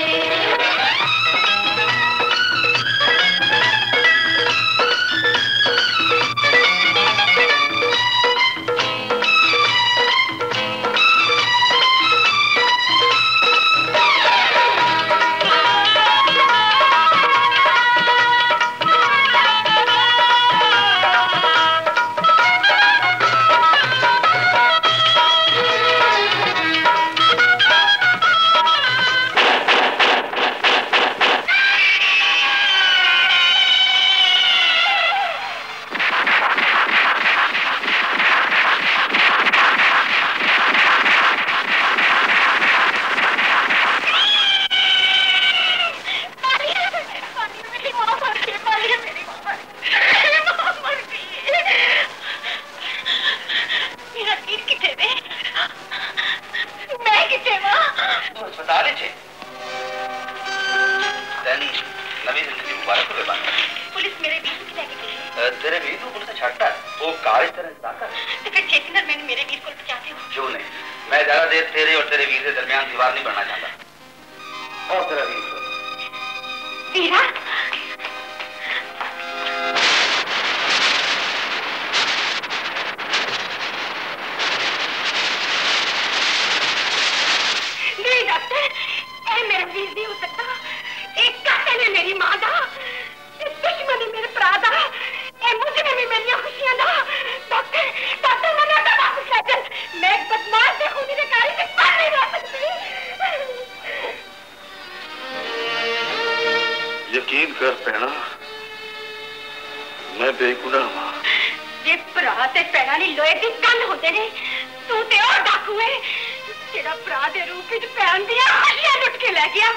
तेरे वीर को पुलिस छाटा वो कार इस तरह इंतजार कर तो फिर छेती ना मैंने मेरे वीर को पहुंचाते हो क्यों नहीं मैं ज्यादा देर तेरे और तेरे वीर के दरमियान दीवार नहीं बनना चाहता और तेरा वीर वीरा नहीं डॉक्टर ए मेरा वीर नहीं हो सकता एक काटे ने मेरी मां दा दुश्मनी मेरे भरा दा ए मुझे भी मेरी खुशियां दा डॉक्टर डॉक्टर मैंने तो वापस ले चल मैं एक बदमाश से खूनी ने कारी से पार नहीं रह सकती यकीन कर पैना मैं बेगुनाह हां जे भरा ते पैना नी लोहे दी कंन होंदे ने तू ते और डाकू है जेड़ा भरा दे रूप विच पैन दी खुशियां लुट के ले गया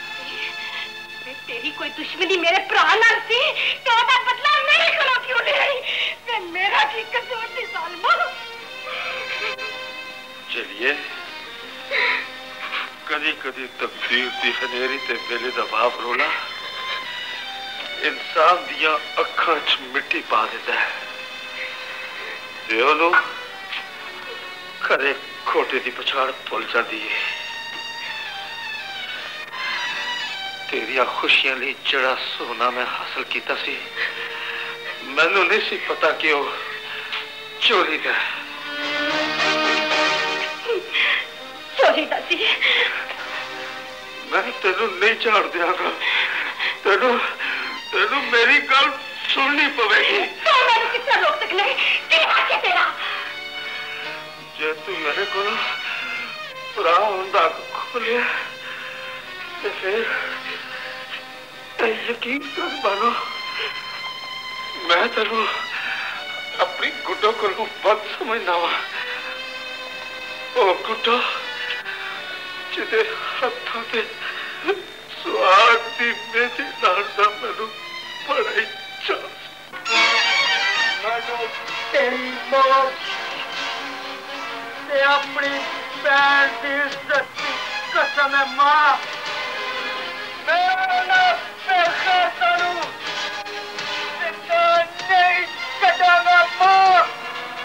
तेरी कोई दुश्मनी मेरे भरा नाल सी तो ओदा बदला मेरे कोलों क्यों ले रही मैं मेरा की कसूर सी सालमा चलिए कदी कदी तकदीर दी हनेरी ते वेले दा बाप रोला इंसान दियां अखां च मिट्टी पा देता है ते ओनू खरे खोटे दी पछाड़ भुल जाती है तेरिया खुशियां लिए जड़ा सोना मैं हासिल किया सी मैनू नहीं सी पता कि वो चोरी का चोरी का सी मैं तेनू नहीं झाड़ दियागा तेनू तेनू मेरी गल सुननी पवेगी तो मैंने कितना रोक सकने की हक है तेरा जे तू मेरे को भरा हुंदा खोलिया ते फिर यकीन कर बानो मैं तेनू अपनी गुड्डो को बद समझना वा ओ गुड्डो जिदे हत्थां ते सुहाग दी मेहंदी लाणदा मैनू बड़ा ही चाह मैनू तेरी मौत ते अपनी भैन दी इज्जत दी कसम है मां मैं नहीं कटांगा मां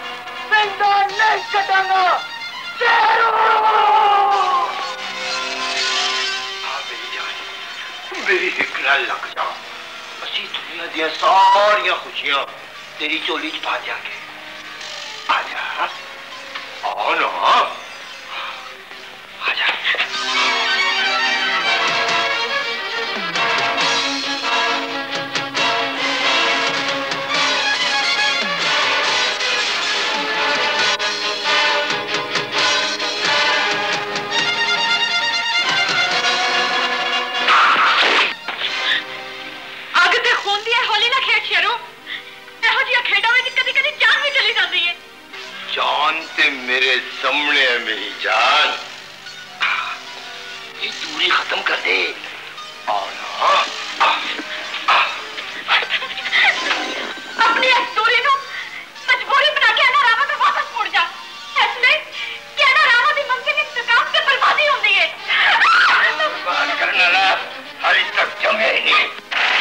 जिंदा नहीं कटांगा दियां सारियां खुशियां तेरी झोली च पा दियांगे। आजा आओ ना, आजा। जान ते मेरे सामने मेरी जान, ये दूरी खत्म कर दे। अपनी इस दूरी को मजबूरी बना के आना रामा में वापस मुड़ जा। इसलिए कि आना रामा की मंजिल इंतकाम से बर्बादी होती है। बात करना ना हाली तक जमे ही नहीं।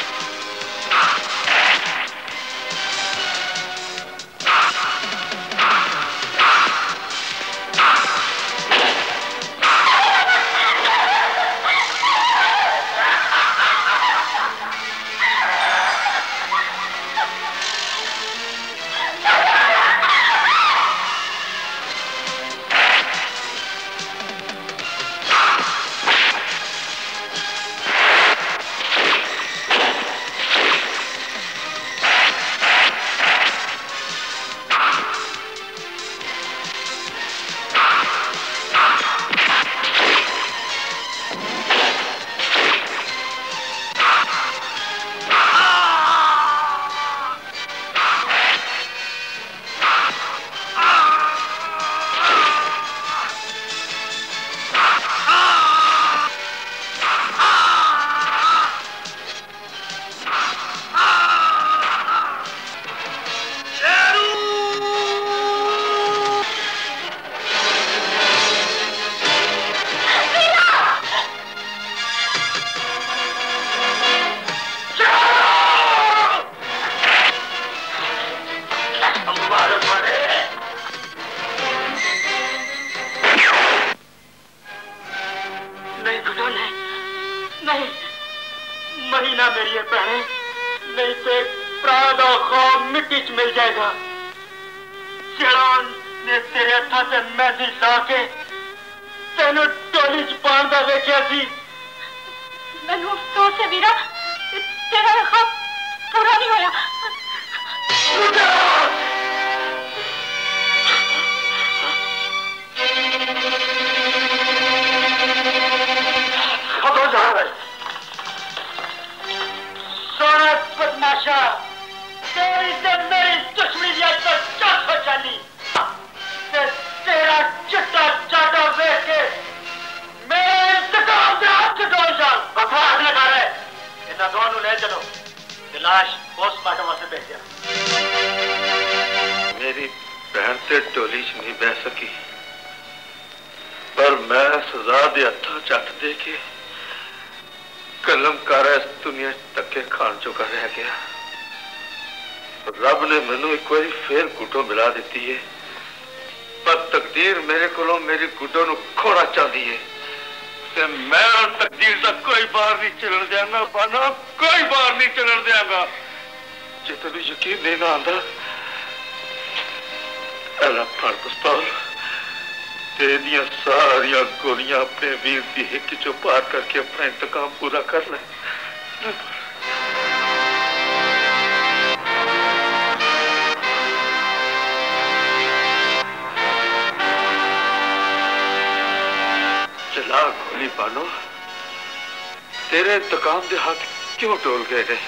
तेरे इंतकाम के हाथ क्यों टोल गए ने?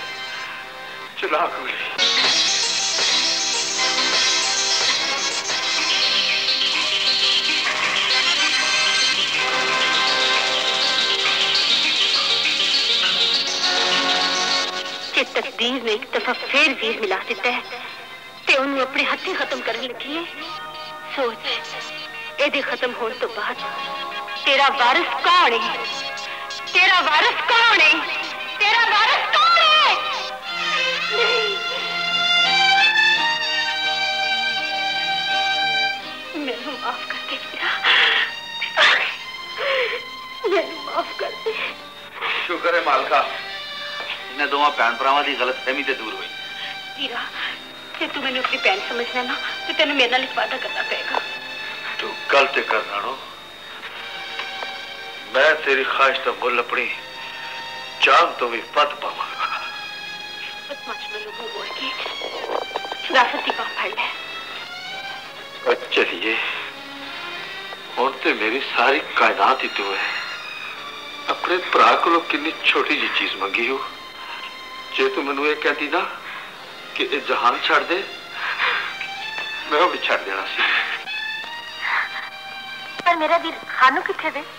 चला गोली। तकदीर ने एक दफा फिर वीर मिला दिता है ते उन्हें अपने हथी खत्म करने लगी है। सोच एदे खत्म होने तो बाद तेरा वारिस कौन है? तेरा वारिस कौन है? तेरा वारिस कौन है? मैनू माफ कर दे वीरा, मैनू माफ कर दे। शुक्र है मालका, इन्हें दोवां भैन भरावां दी गलतफहमी ते दूर हुई। वीरा जे तू मैंने अपनी भैन समझना ना तो तेन मेरे नाल एक वादा करना पेगा। तू गल ते कर राणो, मैं तेरी ख्वाहिश तो मुल अपनी जान तो भी पद पावांगा। बदमाश मैनू मुंह मोड़ के शराफत की बात फड़ ले। चलिए हुण ते मेरी सारी कायनात ही तू है। अपने भरा को कितनी छोटी जी चीज मंगी हो, जे तू मैनू ये कहती ना कि ये जहान छड़ दे, मैं भी छड़ देना सी। पर मेरा वीर खानू किथे वे?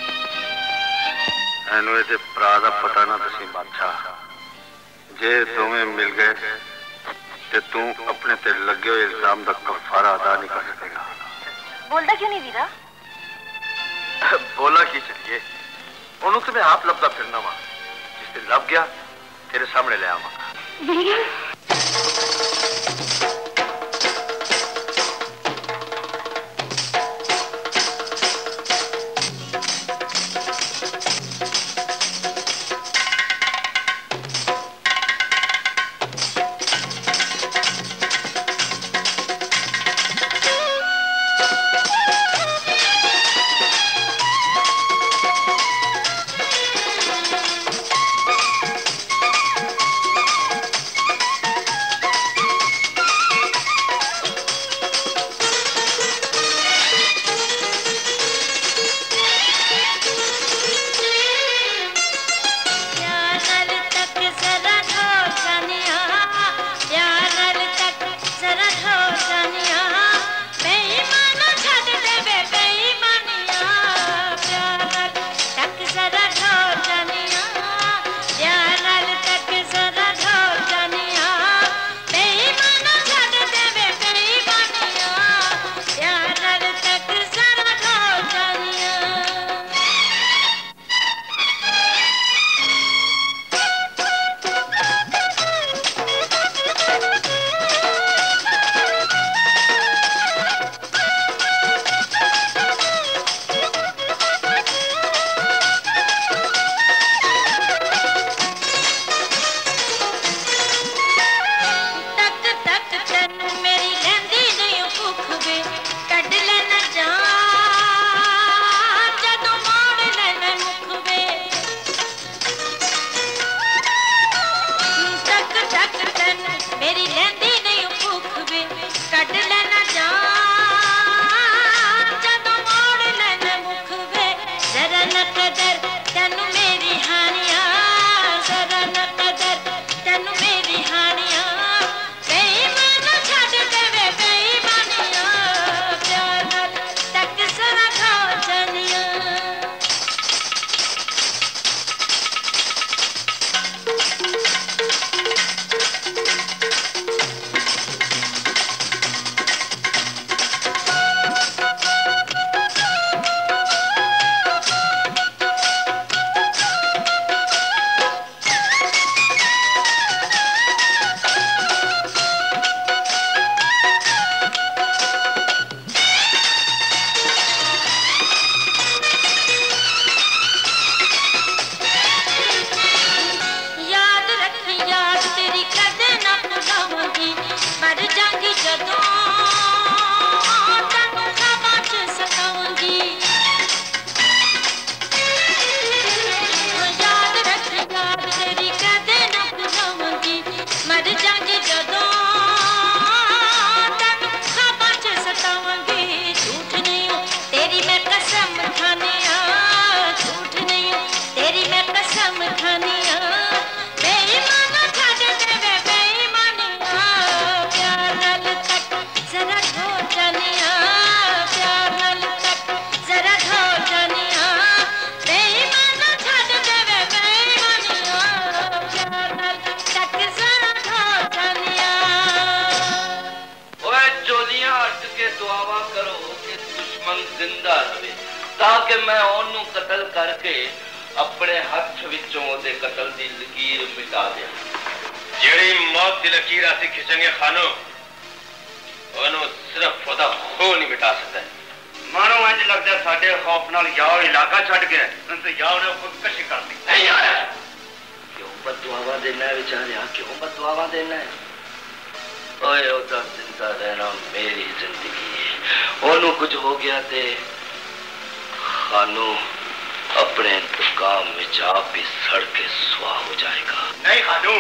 एनू ये भरा दा पता ना दसी बादशाह, जे दोवें मिल गए ते तू अपने ते लगे हुए इल्जाम दा कफारा अदा नहीं कर सकेगा। बोलदा क्यों नहीं वीरा? बोला की चलिए, उन्होंने तो मैं आप लभदा फिरना वा, जिस दिन लभ गया तेरे सामने ले आवांगा। वीरा ताकि मैं ओनू कतल करके अपने हाथ विचों ओदे कतल दी लकीर मिटा दे। जेड़ी मौत दी लकीर असी खिंचेंगे खानो, ओनू सिर्फ ओदा खून नहीं मिटा सकता। मानो इंज लगदा साडे खौफ नाल याओ इलाका छड्ड गया, ते याओ ने खुदकशी कर दी। नहीं यार, क्यों बददुआवा देना है बेचारे, क्यों बददुआवा देना है? ओए ओदा जिंदा रहना मेरी जिंदगी है, ओनू कुछ हो गया ते खानू अपने इंतकाम में आप ही सड़ के सुहा हो जाएगा। नहीं खानू,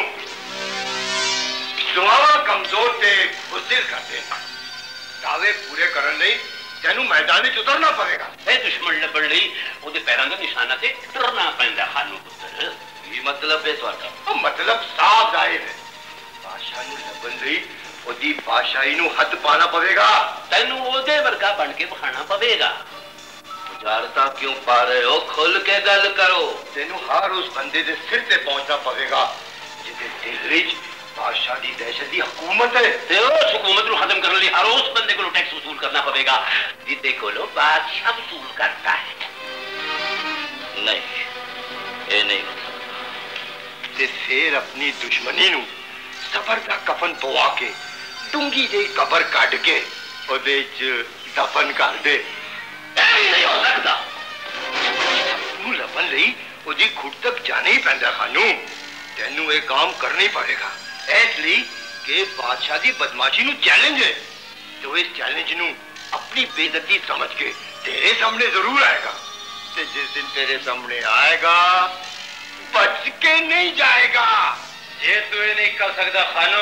दुआवा कमजोर ते बुज़दिल कर देना, दावे पूरे करन लई तेनू मैदान में उतरना पड़ेगा। ए दुश्मन लबड़ लई ओदे पैरां दे निशाना ते टरना पैंदा खानू पुत्र। ये मतलब है तुहाडा? मतलब साफ जाहिर है, बादशाह नू लबन लई ओदी बादशाही नू हद पाना पवेगा। तेनू ओदे वर्गा बन के बखाना पवेगा। उजारता क्यों पा रहे हो? खुल के गल करो। तेनू हर उस बंदे दे सिर ते पहुंचना पवेगा जिदे दिल विच बादशाह दी दहशत दी हुकूमत है। ते उस हुकूमत नू खत्म करने लिए हर उस बंदे को टैक्स वसूल करना पवेगा जिदे कोलों बादशाह वसूल करता है। नहीं, ये नहीं। ते फिर अपनी दुश्मनी नू सबर दा कफन पवा के डूंगी जी कबर कट के ओदे च दफन कर दे। नहीं हो सकता। तू लबन लई ओदी खुद तक जाने ही पैंदा खानू। तेनू एक काम करना ही पड़ेगा, इसलिए कि बादशाह दी बदमाशी नू चैलेंज है, तो इस चैलेंज नू अपनी बेइज्जती समझ के तेरे सामने जरूर आएगा। ते जिस दिन तेरे सामने आएगा बच के नहीं जाएगा। ये तू ये नहीं कर सकता खानू,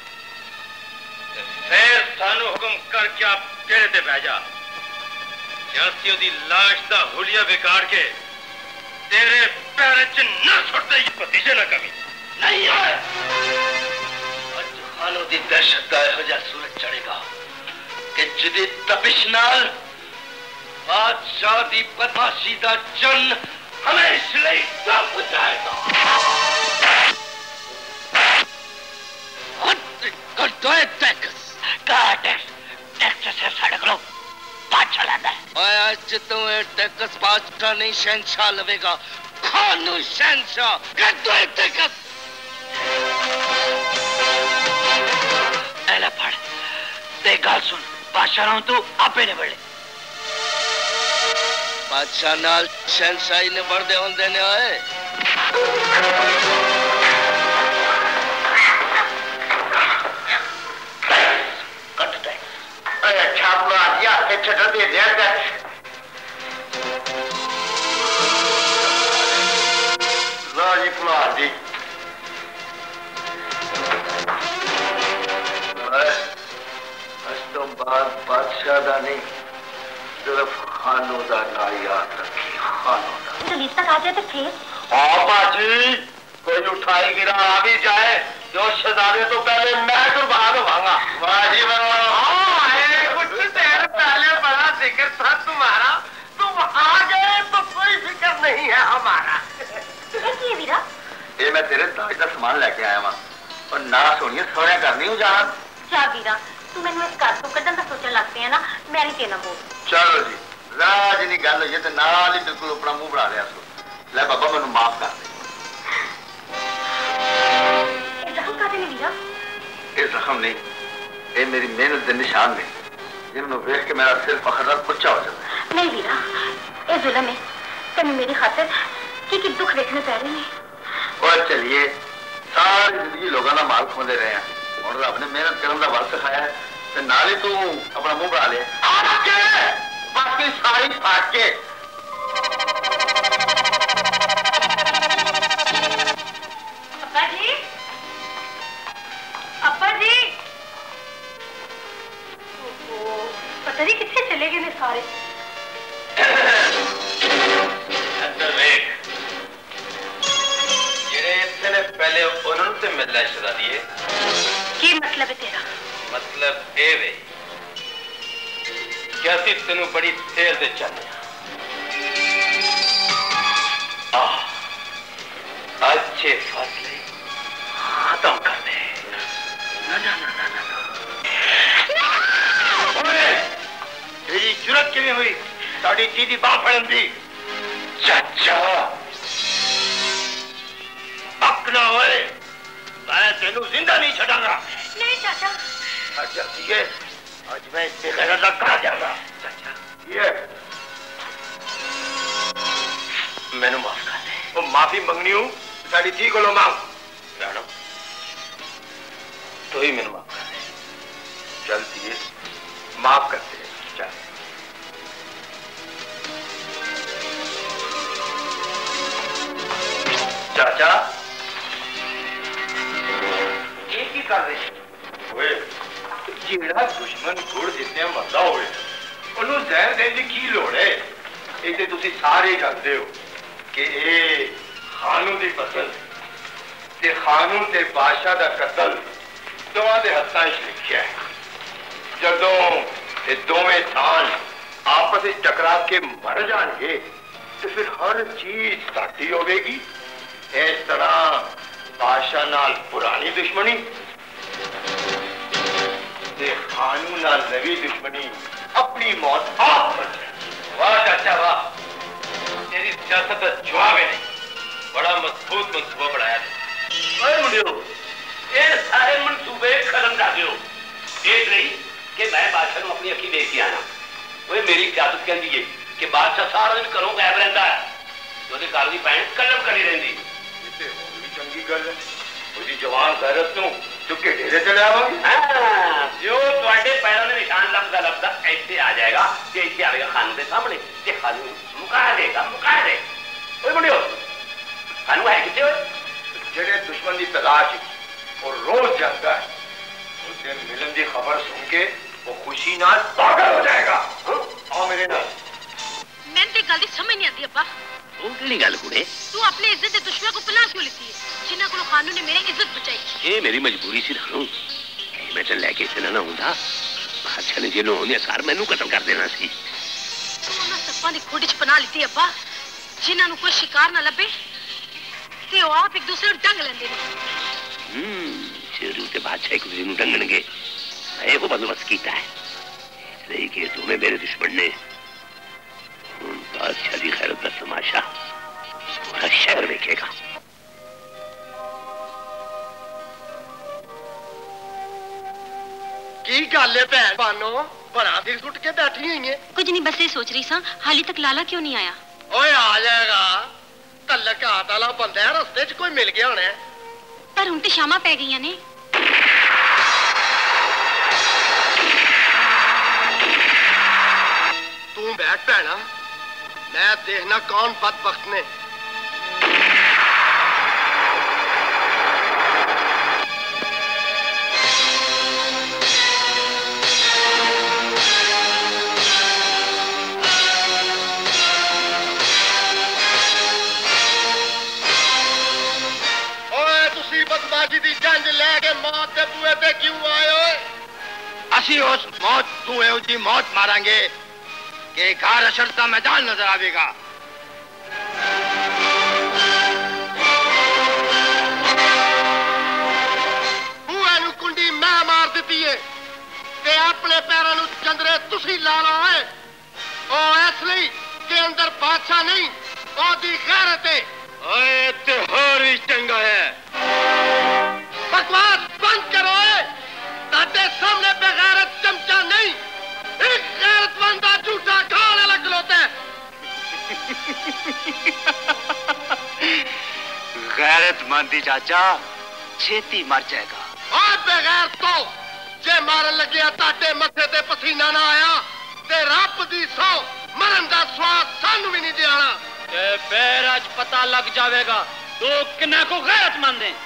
फिर सानू हुक्म करके आप केड़े ते भेजा जैसी ओदी लाश दा हुलिया बिगाड़ के तेरे पैर च न सुटते भतीजे ना कभी नहीं है। खानू दी दहशत का यहो जिहा सूरज चढ़ेगा कि जिदी तपिश नाल बादशाह दी बदमाशी दा जन हमेशा लई दब हो जाएगा। टैक्स से सड़क लो बादशाह लादा है। आज तू टैक्स बादशाह नहीं शहनशाह लवेगा, खानू शहनशाह कर दो टैक्स। एला पढ़ ते गल सुन, बादशाह रहूं तू आपे ने बड़े बादशाह नाल शहनशाही ने बढ़दे होंदे ने। ओए छठे देर का जी फुलार जी तो बाद बादशाह दा नहीं, सिर्फ खानों दा ना याद रखी, खानों दा। पुलिस तक आ जाए तो फिर? हाँ बाजी, कोई उठाई गिरा आ भी जाए जो शहजादे तो पहले मैं कुर्बान होवांगा। बाजी कुछ देर पहले बड़ा जिक्र था तुम्हारा, तुम आ गए तो कोई फिक्र नहीं है हमारा। ये वीरा, ये मैं तेरे दाज का सामान लेके आया वहां और ना सोनिया सोने करनी हूं जान। जा वीरा, तू मैंने इस घर तो कदम का सोचने लगते हैं ना, मैं नहीं तेना बोल। चलो जी, राज नहीं गल हुई तो नाल ही बिल्कुल अपना मुंह बना लिया सो। ले बाबा मैनू माफ कर दे। जख्म काटे ने वीरा? ये जख्म नहीं, ये मेरी मेहनत के निशान ने जिन्होंने वेख के मेरा सिर फखर नाल उच्चा हो जाता है। नहीं वीरा, ये जुल्म है, तेन मेरी खातिर की दुख देखने पै रहे हैं। और चलिए, सारी जिंदगी लोगों का माल खोंदे रहे हैं, और रब ने मेहनत करने का बल सिखाया है, तो नाल ही तू अपना मुंह बना ले। बाकी सारी फाट के अब्बा जी, अब्बा जी, पता नहीं कितने चले गए सारे। पहले उन्होंने मिलना शहजादी है। की मतलब है तेरा? मतलब ये वे क्या सी तेन बड़ी देर से चल अच्छे फैसले खत्म कर दे। ना ना ना ना ना तेरी जुरत किवें हुई साड़ी सीधी बाह फड़न दी? चाचा अपना होए, मैं तेनू जिंदा नहीं छड़ांगा। नहीं चाचा। अच्छा ठीक है, आज मैं इससे गैरत ना कहा जाऊंगा। चाचा ये मैनू माफ कर दे। वो माफी मंगनी हूं साड़ी थी को लो मांग। तू ही मैंने माफ कर दे। चल दिए माफ करते हैं। चल चाचा ये की कर रहे जेड़ा दुश्मन गुड़ जितने मरदा होए ਉਹਨੂੰ ਜ਼ਹਿਰ ਦੇਣ ਦੀ ਕੀ ਲੋੜ ਹੈ? ਇਹ ਤੇ ਤੁਸੀਂ ਸਾਰੇ ਜਾਣਦੇ ਹੋ ਕਿ ਇਹ ਖਾਨੂਨ ਦੀ ਫਸਲ ਤੇ ਖਾਨੂਨ ਤੇ ਬਾਦਸ਼ਾਹ ਦਾ ਕਤਲ ਦੋਵਾਂ ਦੇ ਹੱਥਾਂ 'ਚ ਲਿਖਿਆ ਹੈ। ਜਦੋਂ ਇਹ ਦੋਵੇਂ ਥਾਨ ਆਪਸ ਵਿੱਚ ਟਕਰਾ ਕੇ ਮਰ ਜਾਣਗੇ ਤੇ ਫਿਰ ਹਰ ਚੀਜ਼ ਸਾਡੀ ਹੋਵੇਗੀ। ਇਸ ਤਰ੍ਹਾਂ ਬਾਦਸ਼ਾਹ ਨਾਲ ਪੁਰਾਣੀ ਦੁਸ਼ਮਣੀ ਤੇ ਖਾਨੂਨ ਨਾਲ ਨਵੀਂ ਦੁਸ਼ਮਣੀ अपनी मौत आप पर जाए। वाह चाचा वाह, तेरी सियासत का जवाब है नहीं। बड़ा मजबूत मंसूबा बनाया है। मुंडियो ये सारे मंसूबे खत्म कर दो। देख रही कि मैं बादशाह को अपनी अखी देख के आया। वो मेरी सियासत कहती है कि बादशाह सारा दिन घरों गायब रहता है, तो घर की भैन कलम करी रही। चंगी गल है उसकी जवान गैरत तू चुके ढेरे चले आवांगे। जो ਤੁਹਾਡੇ पैरों ने निशान लभदा लभदा ऐसे आ जाएगा कि ऐसे आएगा खानू के सामने ते खानू मुका देगा ओए मुंडियो खानू है किथे जेड़े दुश्मन की तलाश और रोज जाता है उसे मिलन की खबर सुन के वो खुशी नाल पागल हो जाएगा। आओ मेरे नाल। मैं ते गल दी समझ नहीं आती अब्बा। वो केड़ी गल कुड़े? तू अपनी इज्जत दे दुश्मन को पनाह क्यों लेती है जिन्हां कोल खानू ने मेरी इज्जत बचाई? ये मेरी मजबूरी सी रानू। मैं चल लेके इतना ना हुंदा बादशाह ने जेलों होने सार मैनू कत्ल कर देना सी। तू उन्हां सप्पां दी खुड च पनाह लेती अब्बा जिन्हां नू कोई शिकार ना लभे ते ओ आप एक दूसरे नू डंग लैंदे ने। शेरू ते बादशाह एक दूसरे नू डंगणगे मैं को बंदोबस्त कीता है इसलिए कि तुम्हें मेरे दुश्मन ने बादशाह की खैरत का तमाशा पूरा शहर देखेगा। की गल है भैन बानो बड़ा दिल सुट के बैठी हुई है? कुछ नहीं बस ये सोच रही सा हाली तक लाला क्यों नहीं आया? ओए आ जाएगा तलक हाथ वाला बंदा है रस्ते च कोई मिल गया होना है। पर हुण ते शामां पै गईयां ने। तू बैठ भैना मैं देखना कौन बदबख्त ने। बदमाशी दी जंज लेके मौत के बुए ते क्यों आए हो? असी उस मौत कुएं जी मौत मारांगे कि घर अशरता मैदान नजर आवेगा। बुए नू कुंडी मैं मार दी है ते अपने पैरों नू चंदरे तुसी ला लो है। ओ इसलिए के अंदर बादशाह नहीं ओदी गैरत है। ओए ते होर भी चंगा है। बकवास बंद करो। ताते सामने बेगैरत चमचा नहीं एक गैरतमंद का झूठा खाने लग लोता है। गैरतमंदी चाचा छेती मर जाएगा। और बेगैर तो जे मारन लगे ताते मथे ते पसीना ना आया ते रब दी सौ मरन का स्वाद सानू भी नहीं दियाना। फिर आज पता लग जाएगा तो किन्ना को गैरतमंद है।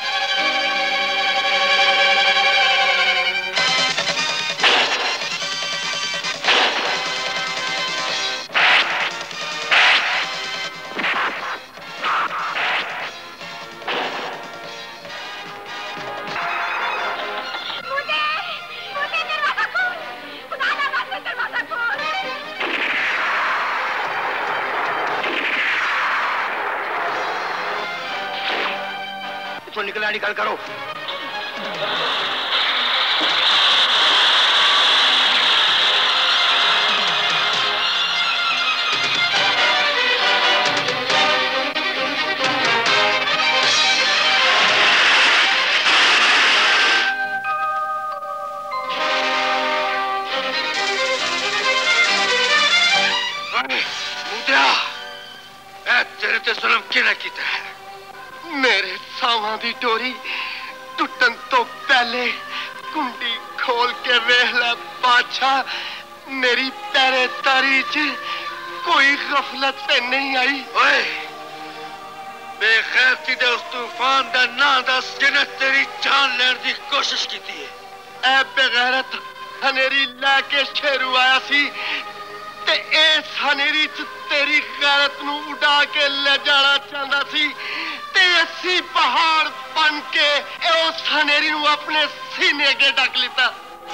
निकला निकल करो। तेरे ते जुल्म किने कीता है? मेरे सावां दी डोरी टुटन तो पहले कुंडी खोल के वेख ले बादशाह, मेरी पहरेदारी च कोई गफलत ते नहीं आई। ओए बेगैरती दे उस तूफान दा ना दस जिन्हें तेरी जान लेने की कोशिश की है। ए बेगैरत हनेरी लैके शेरू आया सी ते इस हनेरी च तेरी गैरत नू उड़ा के ले जाना चाहता सी ते अस्सी पहाड़ बन के उस हनेरी नू अपने सीने के ढक लेता।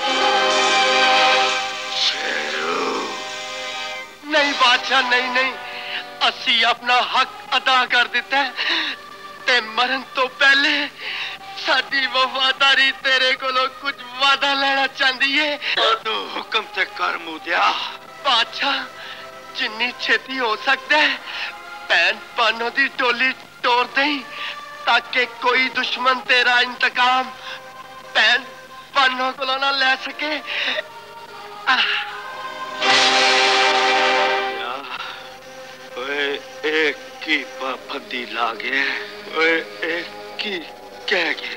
शेरू नहीं बादशाह, नहीं नहीं, असी अपना हक अदा कर दिता है ते मरन तो पहले साडी वफादारी तेरे कोलों कुछ वादा लेना चाहती है। तू हुक्म ते कर मुदिया। बादशाह जिन्नी छेती हो सकता है भैन पानो दी टोली तोड़ दें ताकि कोई दुश्मन तेरा इंतकाम भैन पानो कोलों ना ले सके। ओए एक की पाबंदी लागे, ओए एक की कह गया।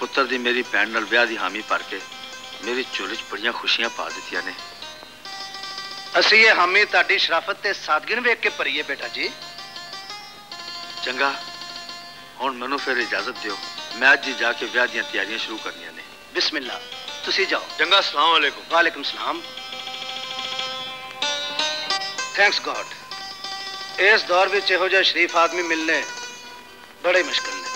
पुत्र दी मेरी भैन नाल ब्याह दी हामी भर के मेरी झोली च बड़ियां खुशियां पा दित्तियां ने। असी ये हामी ताड़ी शराफत ते सादगी वेख के भरीए बेटा जी। चंगा हुण मैनू फिर इजाजत दियो, मैं अज ही जाके ब्याह दी तैयारियां शुरू करनियां ने। बिस्मिल्लाह, तुसी जाओ। चंगा, अस्सलाम वालेकुम। वालेकुम सलाम। थैंक्स गॉड, इस दौर में इहो जिहा शरीफ आदमी मिलने बड़े मुश्किल ने।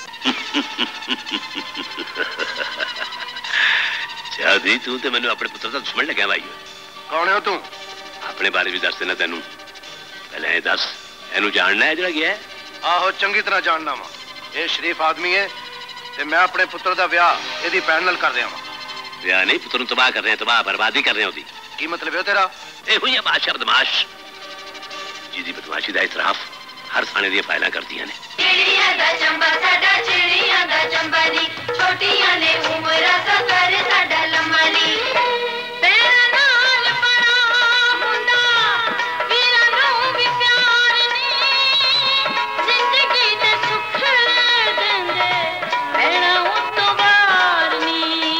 चौधरी तू तो मैंने अपने पुत्र का दुश्मन लग्या भाई। कौन है तू? अपने बारे भी दस देना तेनू। पहले ये दस, एनू जानना है जरा गया है? आहो चंगी तरह जानना वा। ये शरीफ आदमी है ते मैं अपने पुत्र का ब्याह यदी भैन नाल कर रहा वा। ब्याह नहीं, पुत्र नूं तबाह कर रहे हैं, तबाह बर्बादी कर रहे हैं। की मतलब है तेरा? ये हुई है बादशाह बदमाश, जिहदी बदमाशी दा इतराफ हर थाने दी फाइलां करदियां ने। चिड़ियां दा चंबा साडा चिड़ियां दा चंबा नी, छोटियां ने उमरा सफर साडा लंबा नी। तेरा नाल बड़ा हुंदा वीरां नूं भी प्यार नी, जिंदगी दे सुख देंदे भैणा उत्तों बार नी।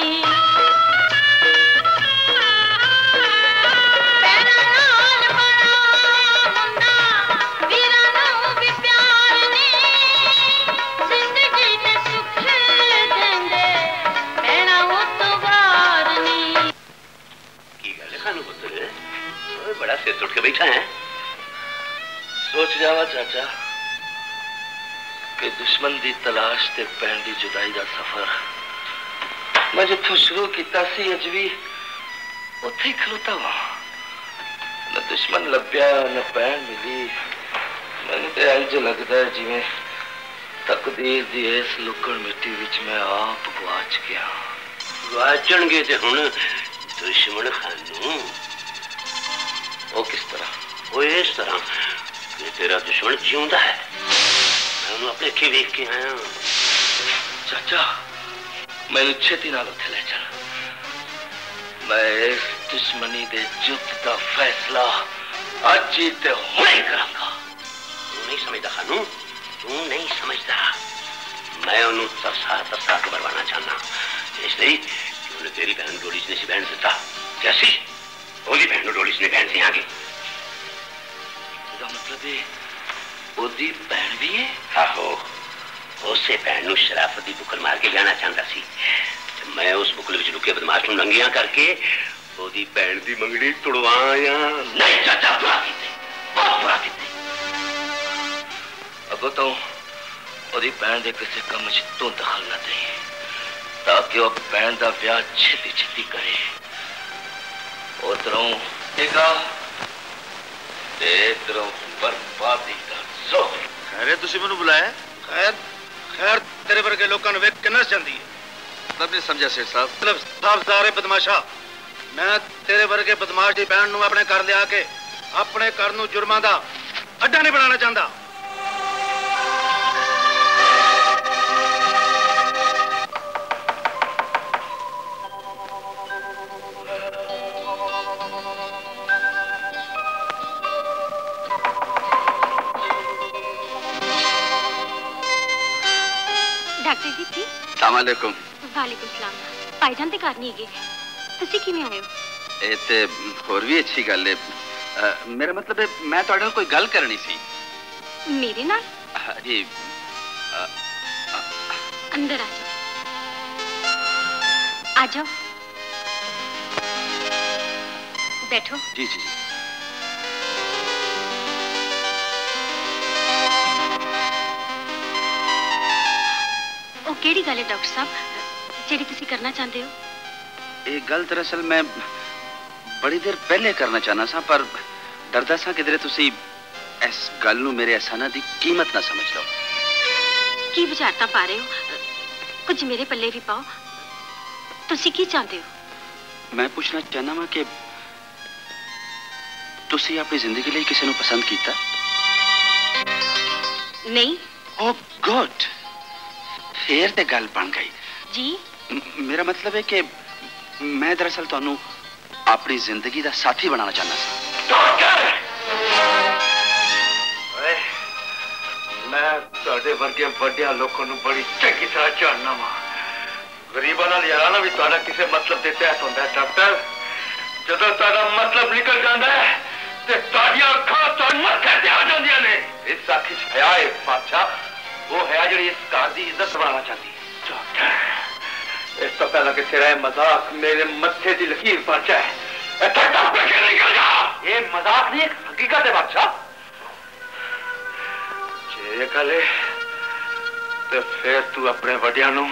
तेरा नाल बड़ा हुंदा वीरां नूं भी प्यार नी, जिंदगी दे सुख देंदे भैणा उत्तों बार नी। की गल है खानू पुत्र, ओए बड़ा सिर सुट के बैठा है। सोच जावा चाचा कि दुश्मन दी तलाश ते भैन दी जुदाई दा सफर मैं जिथों शुरू किया सी अज भी उत्थे ही खलोता वा। न दुश्मन लभ्या न भैन मिली। मैनू तो इंज लगता है जिवें तकदीर दी इस लुकड़ मिट्टी विच मैं आप गवाच गया। गवाचणगे ते हुण दुश्मन खानू। वो किस तरह? वो इस तरह कि तेरा दुश्मन जिंदा है। मैं उन्हें अपने अखी वेख के आया। चाचा मैनू छेती नाल उत्थे ले चल। मैं इस दुश्मनी दे जुद्ध दा फैसला अज ही ते हुणे ही करांगा। तू नहीं समझदा खानू, तू नहीं समझदा। मैं उन्हें तरसा तरसा के मरवाना चाहना, इसलिए कि उन्हें तेरी बहन डोली ने सी बहन दिता जैसी ओदी बहन डोली ने बहन से आगे। मतलब है ओदी बहन भी है? आहो, उसे बहन नूं शराफत दी बुकल मार के जाना चाहता सी। मैं उस बुकल विच लुके बदमाश नूं नंगियां करके ओदी बहन दी मंगड़ी तुड़वाया। नहीं चाचा, बुरा कीते, बहुत बुरा कीते। अगो तो ओदी बहन दे किसी काम च तू दखल न दे, ताकि वो बहन दा ब्याह छेती छेती करे। उधरों देखा इधरों बर्बादी का जोर। खैर तुसी मैनू बुलाया? खैर खैर तेरे वर्गे लोगों ने वेख के नस जाती है। मतलब नहीं समझा सेठ साहब। मतलब साफ सारे बदमाशा, मैं तेरे वर्गे बदमाश की बहन नूं अपने घर लिया के अपने घर नूं जुर्मां दा अड्डा नहीं बनाना चाहता। डॉक्टर जी थी? सलामकुम। वालेकुम सलाम। भाईजान ते घर नहीं गए, तुसी किवें आए हो? ये ते होर भी अच्छी गल है। मेरा मतलब है मैं तुहाडे नाल कोई गल करनी सी। मेरे नाल? जी अंदर आ जाओ। आ जाओ, बैठो। जी जी जी। ओ केड़ी गल है डॉक्टर साहब जेड़ी तुसी करना चाहते हो? ये गल दरअसल मैं बड़ी देर पहले करना चाहना सा, पर डरदा सा किधरे तुसी इस गल नूं मेरे एहसानां दी कीमत ना समझ लो। की विचारता पा रहे हो? कुछ मेरे पल्ले भी पाओ। तुसी की चाहते हो? मैं पूछना चाहना वा कि तुसी अपनी जिंदगी लिए किसी नूं पसंद कीता? नहीं। ओह गुड, फिर ते गल बन गई जी। मेरा मतलब है कि मैं दरअसल तुहानू अपनी जिंदगी का साथी बनाना चाहना सा। मैं तुहाडे वर्गे वड्डियां लोगों नूं बड़ी चंगी तरह जानना वा। गरीबों नाल याराना भी तुहाडा किसी मतलब दे तहत होंदा है डॉक्टर। जदों तुहाडा मतलब निकल जाता है ते तुहाडियां अखां तुहाडे मत्थे ते आ जांदियां ने। इस आखी च हया है बादशाह, वो है जिहड़ी इस घर दी इज्जत बनाना चाहती है। डॉक्टर इस तो पहला कि तेरा मजाक मेरे मत्थे दी लकीर पर जाए, इत्थे टप के निकल जा। ये मजाक नहीं, एक हकीकत है बादशाह। जे गल है तो फिर तू अपने वड्डियां नूं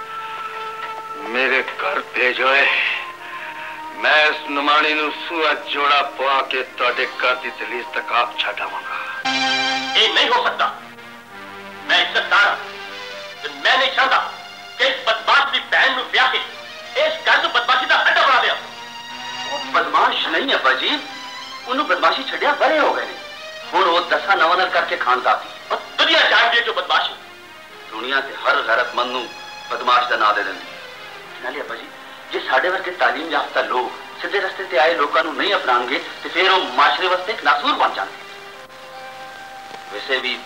मेरे घर भेजो। मैं इस नुमानी नूं सूआ जोड़ा पवा के तुहाडे घर दी दहलीज तक आप छाड़ावांगा। ये नहीं हो सकता। मैं इज्जतदार हूं। मैं नहीं चाहता कि इस बदमाश की बहन नूं ब्याह के इस घर को बदमाशी का अड्डा बना दिया। वो बदमाश नहीं अब्बा जी, उन्होंने बदमाशी छड़िया बड़े हो गए ने। हुण वो दसा नवां करके खानदाती और दुनिया जानती है जो बदमाश है। दुनिया से हर गैरतमंद नूं बदमाश का नाम दे देंदी। नाले अब्बा जी, जे साडे वर्गे तालीम याफ्ता लोग सीधे रस्ते ते आए लोगों को नहीं अपनाएंगे तो फिर वो माशरे वास्ते एक नासूर बन जाएंगे। वैसे भी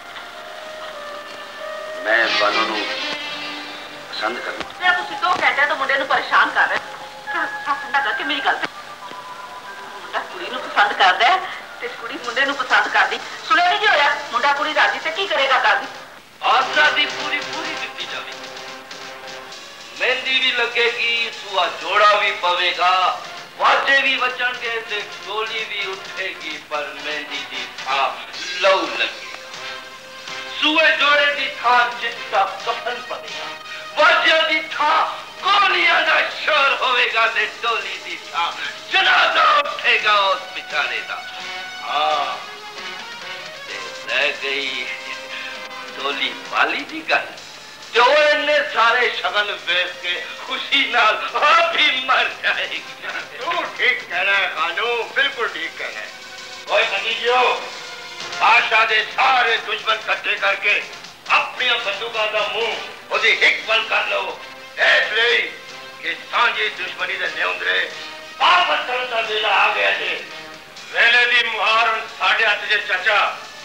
मैं बानू नूं पसंद करना। तुसीं 2 घंटे तो मुंडे नूं परेशान कर रहे हो। ठंडा करके मेरी गल मुंडा कुड़ी नूं पसंद करदा है ते कुड़ी मुंडे नूं पसंद करदी। सुने नहीं जी होया, मुंडा कुड़ी राजी ते की करेगा काजी? आजादी पूरी पूरी दी जाएगी, मेहंदी भी लगेगी, सुआ जोड़ा भी पवेगा, वाजे भी बचणगे ते डोली भी उठेगी, पर मेहंदी दी था लहू लगेगा। सुए जोड़े दी था चिट्टा कफन पवेगा, वाजे दी था गोलियां दा शोर होवेगा ते डोली दी था जनाजा उठेगा उस बेचारे दा। हाँ रह गई डोली वाली दी गल, जो इन्ने सारे शगन वेच के खुशी नाल आप भी मर जाएगी। तू ठीक कहना है खानू, बिल्कुल ठीक कहना है। कोई भतीजो बादशाह दे सारे दुश्मन इकट्ठे करके अपनी बंदूकों का मुंह ओदी हिक बल कर लो। इसलिए कि सांझी दुश्मनी दे न्योंदरे वापस करने का वेला आ गया जी। वेले दी मुहार हुण साडे हत्थ च चाचा,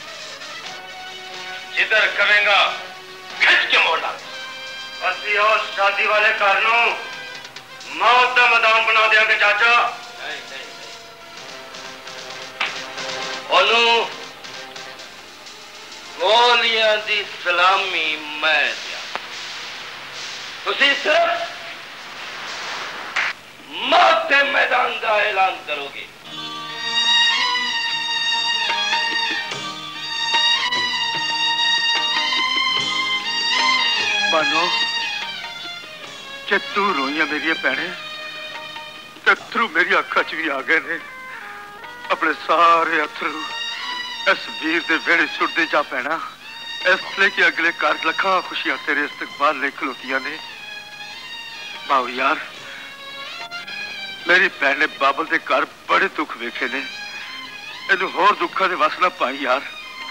जिधर करेगा खिंच के मोड़ ला। असि उस शादी वाले घर नूं मौत का मैदान बना देंगे चाचा। नहीं नहीं ओनू गोलियां दी सलामी मैं दिया, तुसी सिर्फ मौत के मैदान का ऐलान करोगे। बानो जे तू रोइया मेरी भैने तो अथरू मेरी अखा च भी आ गए ने। अपने सारे अथरू इस वीर दे वेड़े सुटते जा पैना, इसलिए कि अगले घर लखा खुशियां तेरे इस्तकबाल ले खलोतियां ने। बाऊ यार, मेरी भैन ने बाबल दे घर बड़े दुख वेखे ने, इनू होर दुखा दे वस ना पाई यार।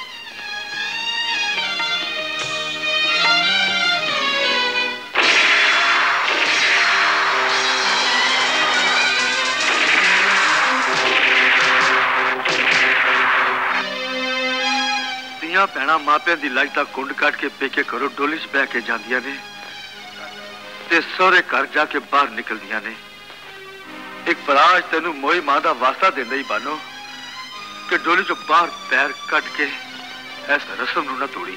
भैन मापिया की लाज का कुंड कट के पेके घरों डोली च बह के जांदियां ने ते सोहरे घर जाके बाहर निकलदियां ने। एक पराज तेनू मोई मां का वास्ता देंदा ही बानो कि डोली चो बाहर पैर कट के इस रस्म नूं ना तोड़ी।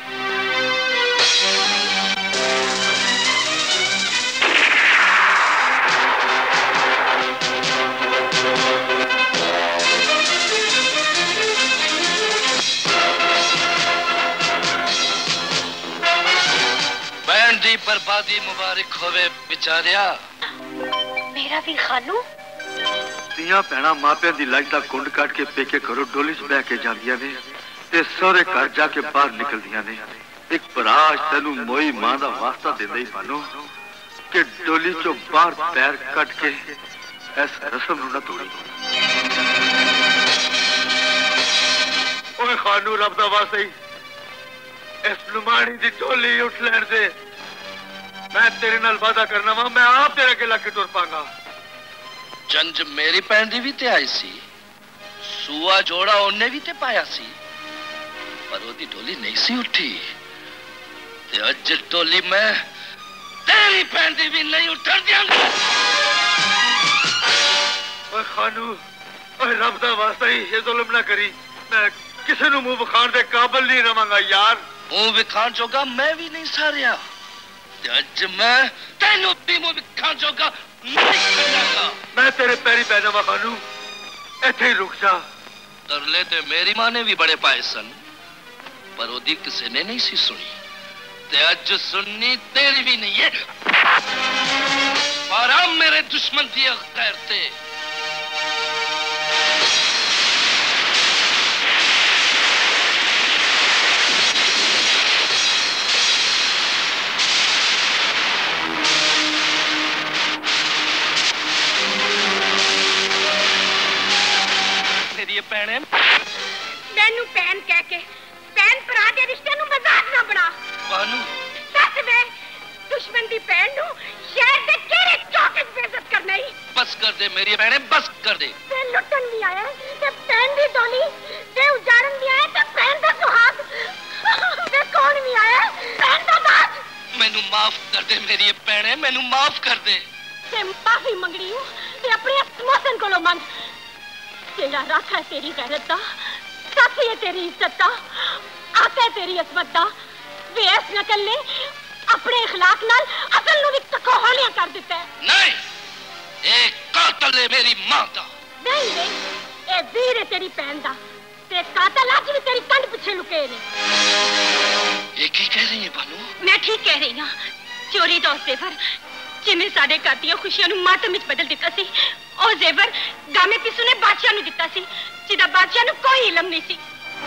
दी बर्बादी मुबारक होवे बेचारिया। मेरा भी खानू तियां भैणा मापिया की लाज का कुंड कट के पेके घरों डोली च बह के जांदियां ने ते सोहरे घर जाके बाहर निकलदियां ने। एक पराज तेनू मोई मां का वास्ता देंदा ही बानो कि डोली चो बाहर पैर कट के इस रस्म नूं ना तोड़ी। ओए खानू रब दा वास्ता ही इस नुमानी दी डोली उठ लैण दे। मैं तेरे नाल वादा करना वा, मैं आप तेरे अगे लग के टुर पांगा। जंज मेरी भैन दी भी ते आई सी, सुआ जोड़ा उन्हें भी ते पाया सी, पर ओदी डोली नहीं सी उठी। ते अज डोली मैं तेरी भैन दी भी नहीं उठन दियांगा। ओए खानू, ओए रब दा वास्ता ही ये जुल्म ना करी। मैं किसी नू मुंह विखाण दे काबिल नहीं रवांगा यार। मुंह विखाण जोगा मैं भी नहीं सारिया। अज मैं तेनू भी मुंह विखाण जोगा नहीं करूंगा। मैं तेरे पैरी पै जावां खानू, इत्थे ही रुक जा। तरले ते मेरी मां ने भी बड़े पाए सन, पर ओदी किसी ने नहीं सी सुनी। ते अज सुननी तेरी भी नहीं है। पर अब मेरे दुश्मन दी खैर ते भैने मैनू भैन कह के भैन भरा के रिश्ते नू मजाक ना बना। बानू दस वे दुश्मन दी भैन नू शहर दे केड़े चौक च बेइज्जत करना ही। बस कर दे मेरी भैने, बस कर दे। ते लुटन भी आया ते भैन दी डोली ते उजाड़न भी आया ते भैन दा सुहाग ते कौन भी आया भैन दा दाज। मैनू माफ कर दे मेरी भैने, मैनू माफ कर दे। ते माफी मंगनी हूं ते अपने मोहसिन कोलों मंग। तेरा राख है तेरी गैरत दा, साथ है तेरी इज्जत दा, आका है तेरी असमत दा। वे इस नकल ने अपने इखलाक नाल असल नू भी ककोहलियां कर दिता है। नहीं, एक कातल है मेरी मां दा। नहीं रे, ए वीर है तेरी भैन दा ते कातल अज भी तेरी कंध पीछे लुके ने। ये की कह रही है बानू? मैं ठीक कह रही हां। चोरी दा जेवर जिन्हें साडे घर दी खुशियां नू मातम विच बदल दिता सी, और जेवर गामे पिसू ने बादशाह नू दिता सी, जिदा बादशाह नू कोई इल्म नहीं सी।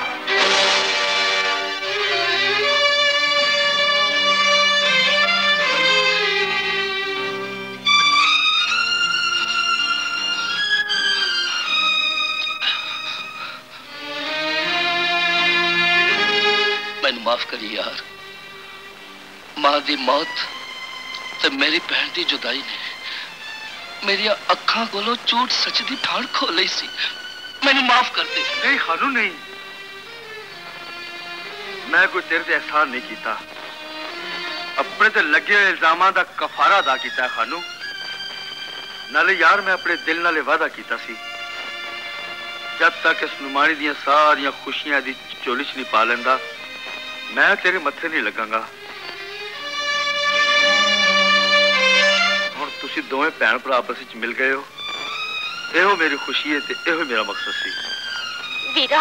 मैनू माफ करी यार। मां दी मौत ते मेरी भैन दी जुदाई ने मेरी अखां कोलों झूठ सच दी ठाण खो लई सी। मैनू माफ कर दे। नहीं खानू नहीं, मैं कोई तेरे ते एहसान नहीं कीता। अपने ते लगे इल्जामां दा कफारा अदा कीता खानू। नाले यार मैं अपने दिल नाले वादा कीता सी, जब तक इस नुमानी दियां सारियां खुशियां दी झोली च नहीं पा लेंदा मैं तेरे मत्थे नहीं लगांगा। हुण तुसी दोवें भैन भरा आपस विच मिल गए हो, एहो मेरी खुशी है ते एहो मेरा मकसद सी। वीरा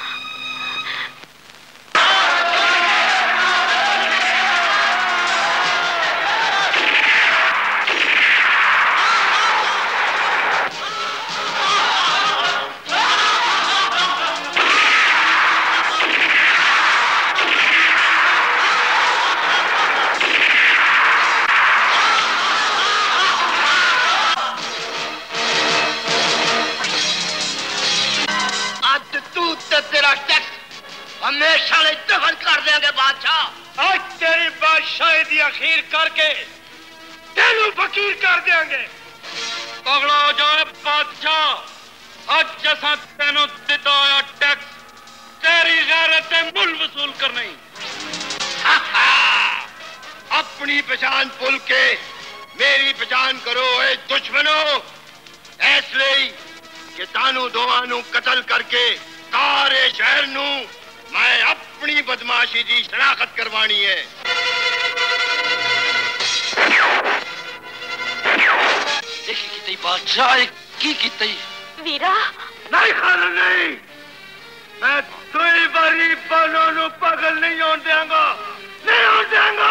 हमेशा दफन कर देंगे बादशाह। आज तेरी बादशाही दी अखीर करके तेनू फकीर कर देंगे। पगड़ा हो जाए बादशाह, आज जैसा तेनू दिता होया टैक्स तेरी गैरत ते मुल वसूल करनी। अपनी पहचान भूल के मेरी पहचान करो ए दुश्मनों। इसलिए कि तानू दोवां नू कतल करके सारे शहर नू मैं अपनी बदमाशी की शनाख्त करवानी है। देखी बादशाह की वीरा नहीं खाना नहीं, मैं दुई बारी बानों नू पागल नहीं होने देंगा, नहीं होने देंगा।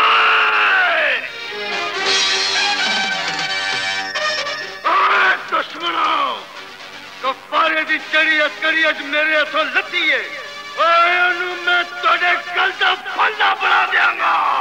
दुश्मनों कफारे दी चढ़ी अस्करी अज मेरे हथों लती है। मैं तुझे कल का फंदा बना देंगा।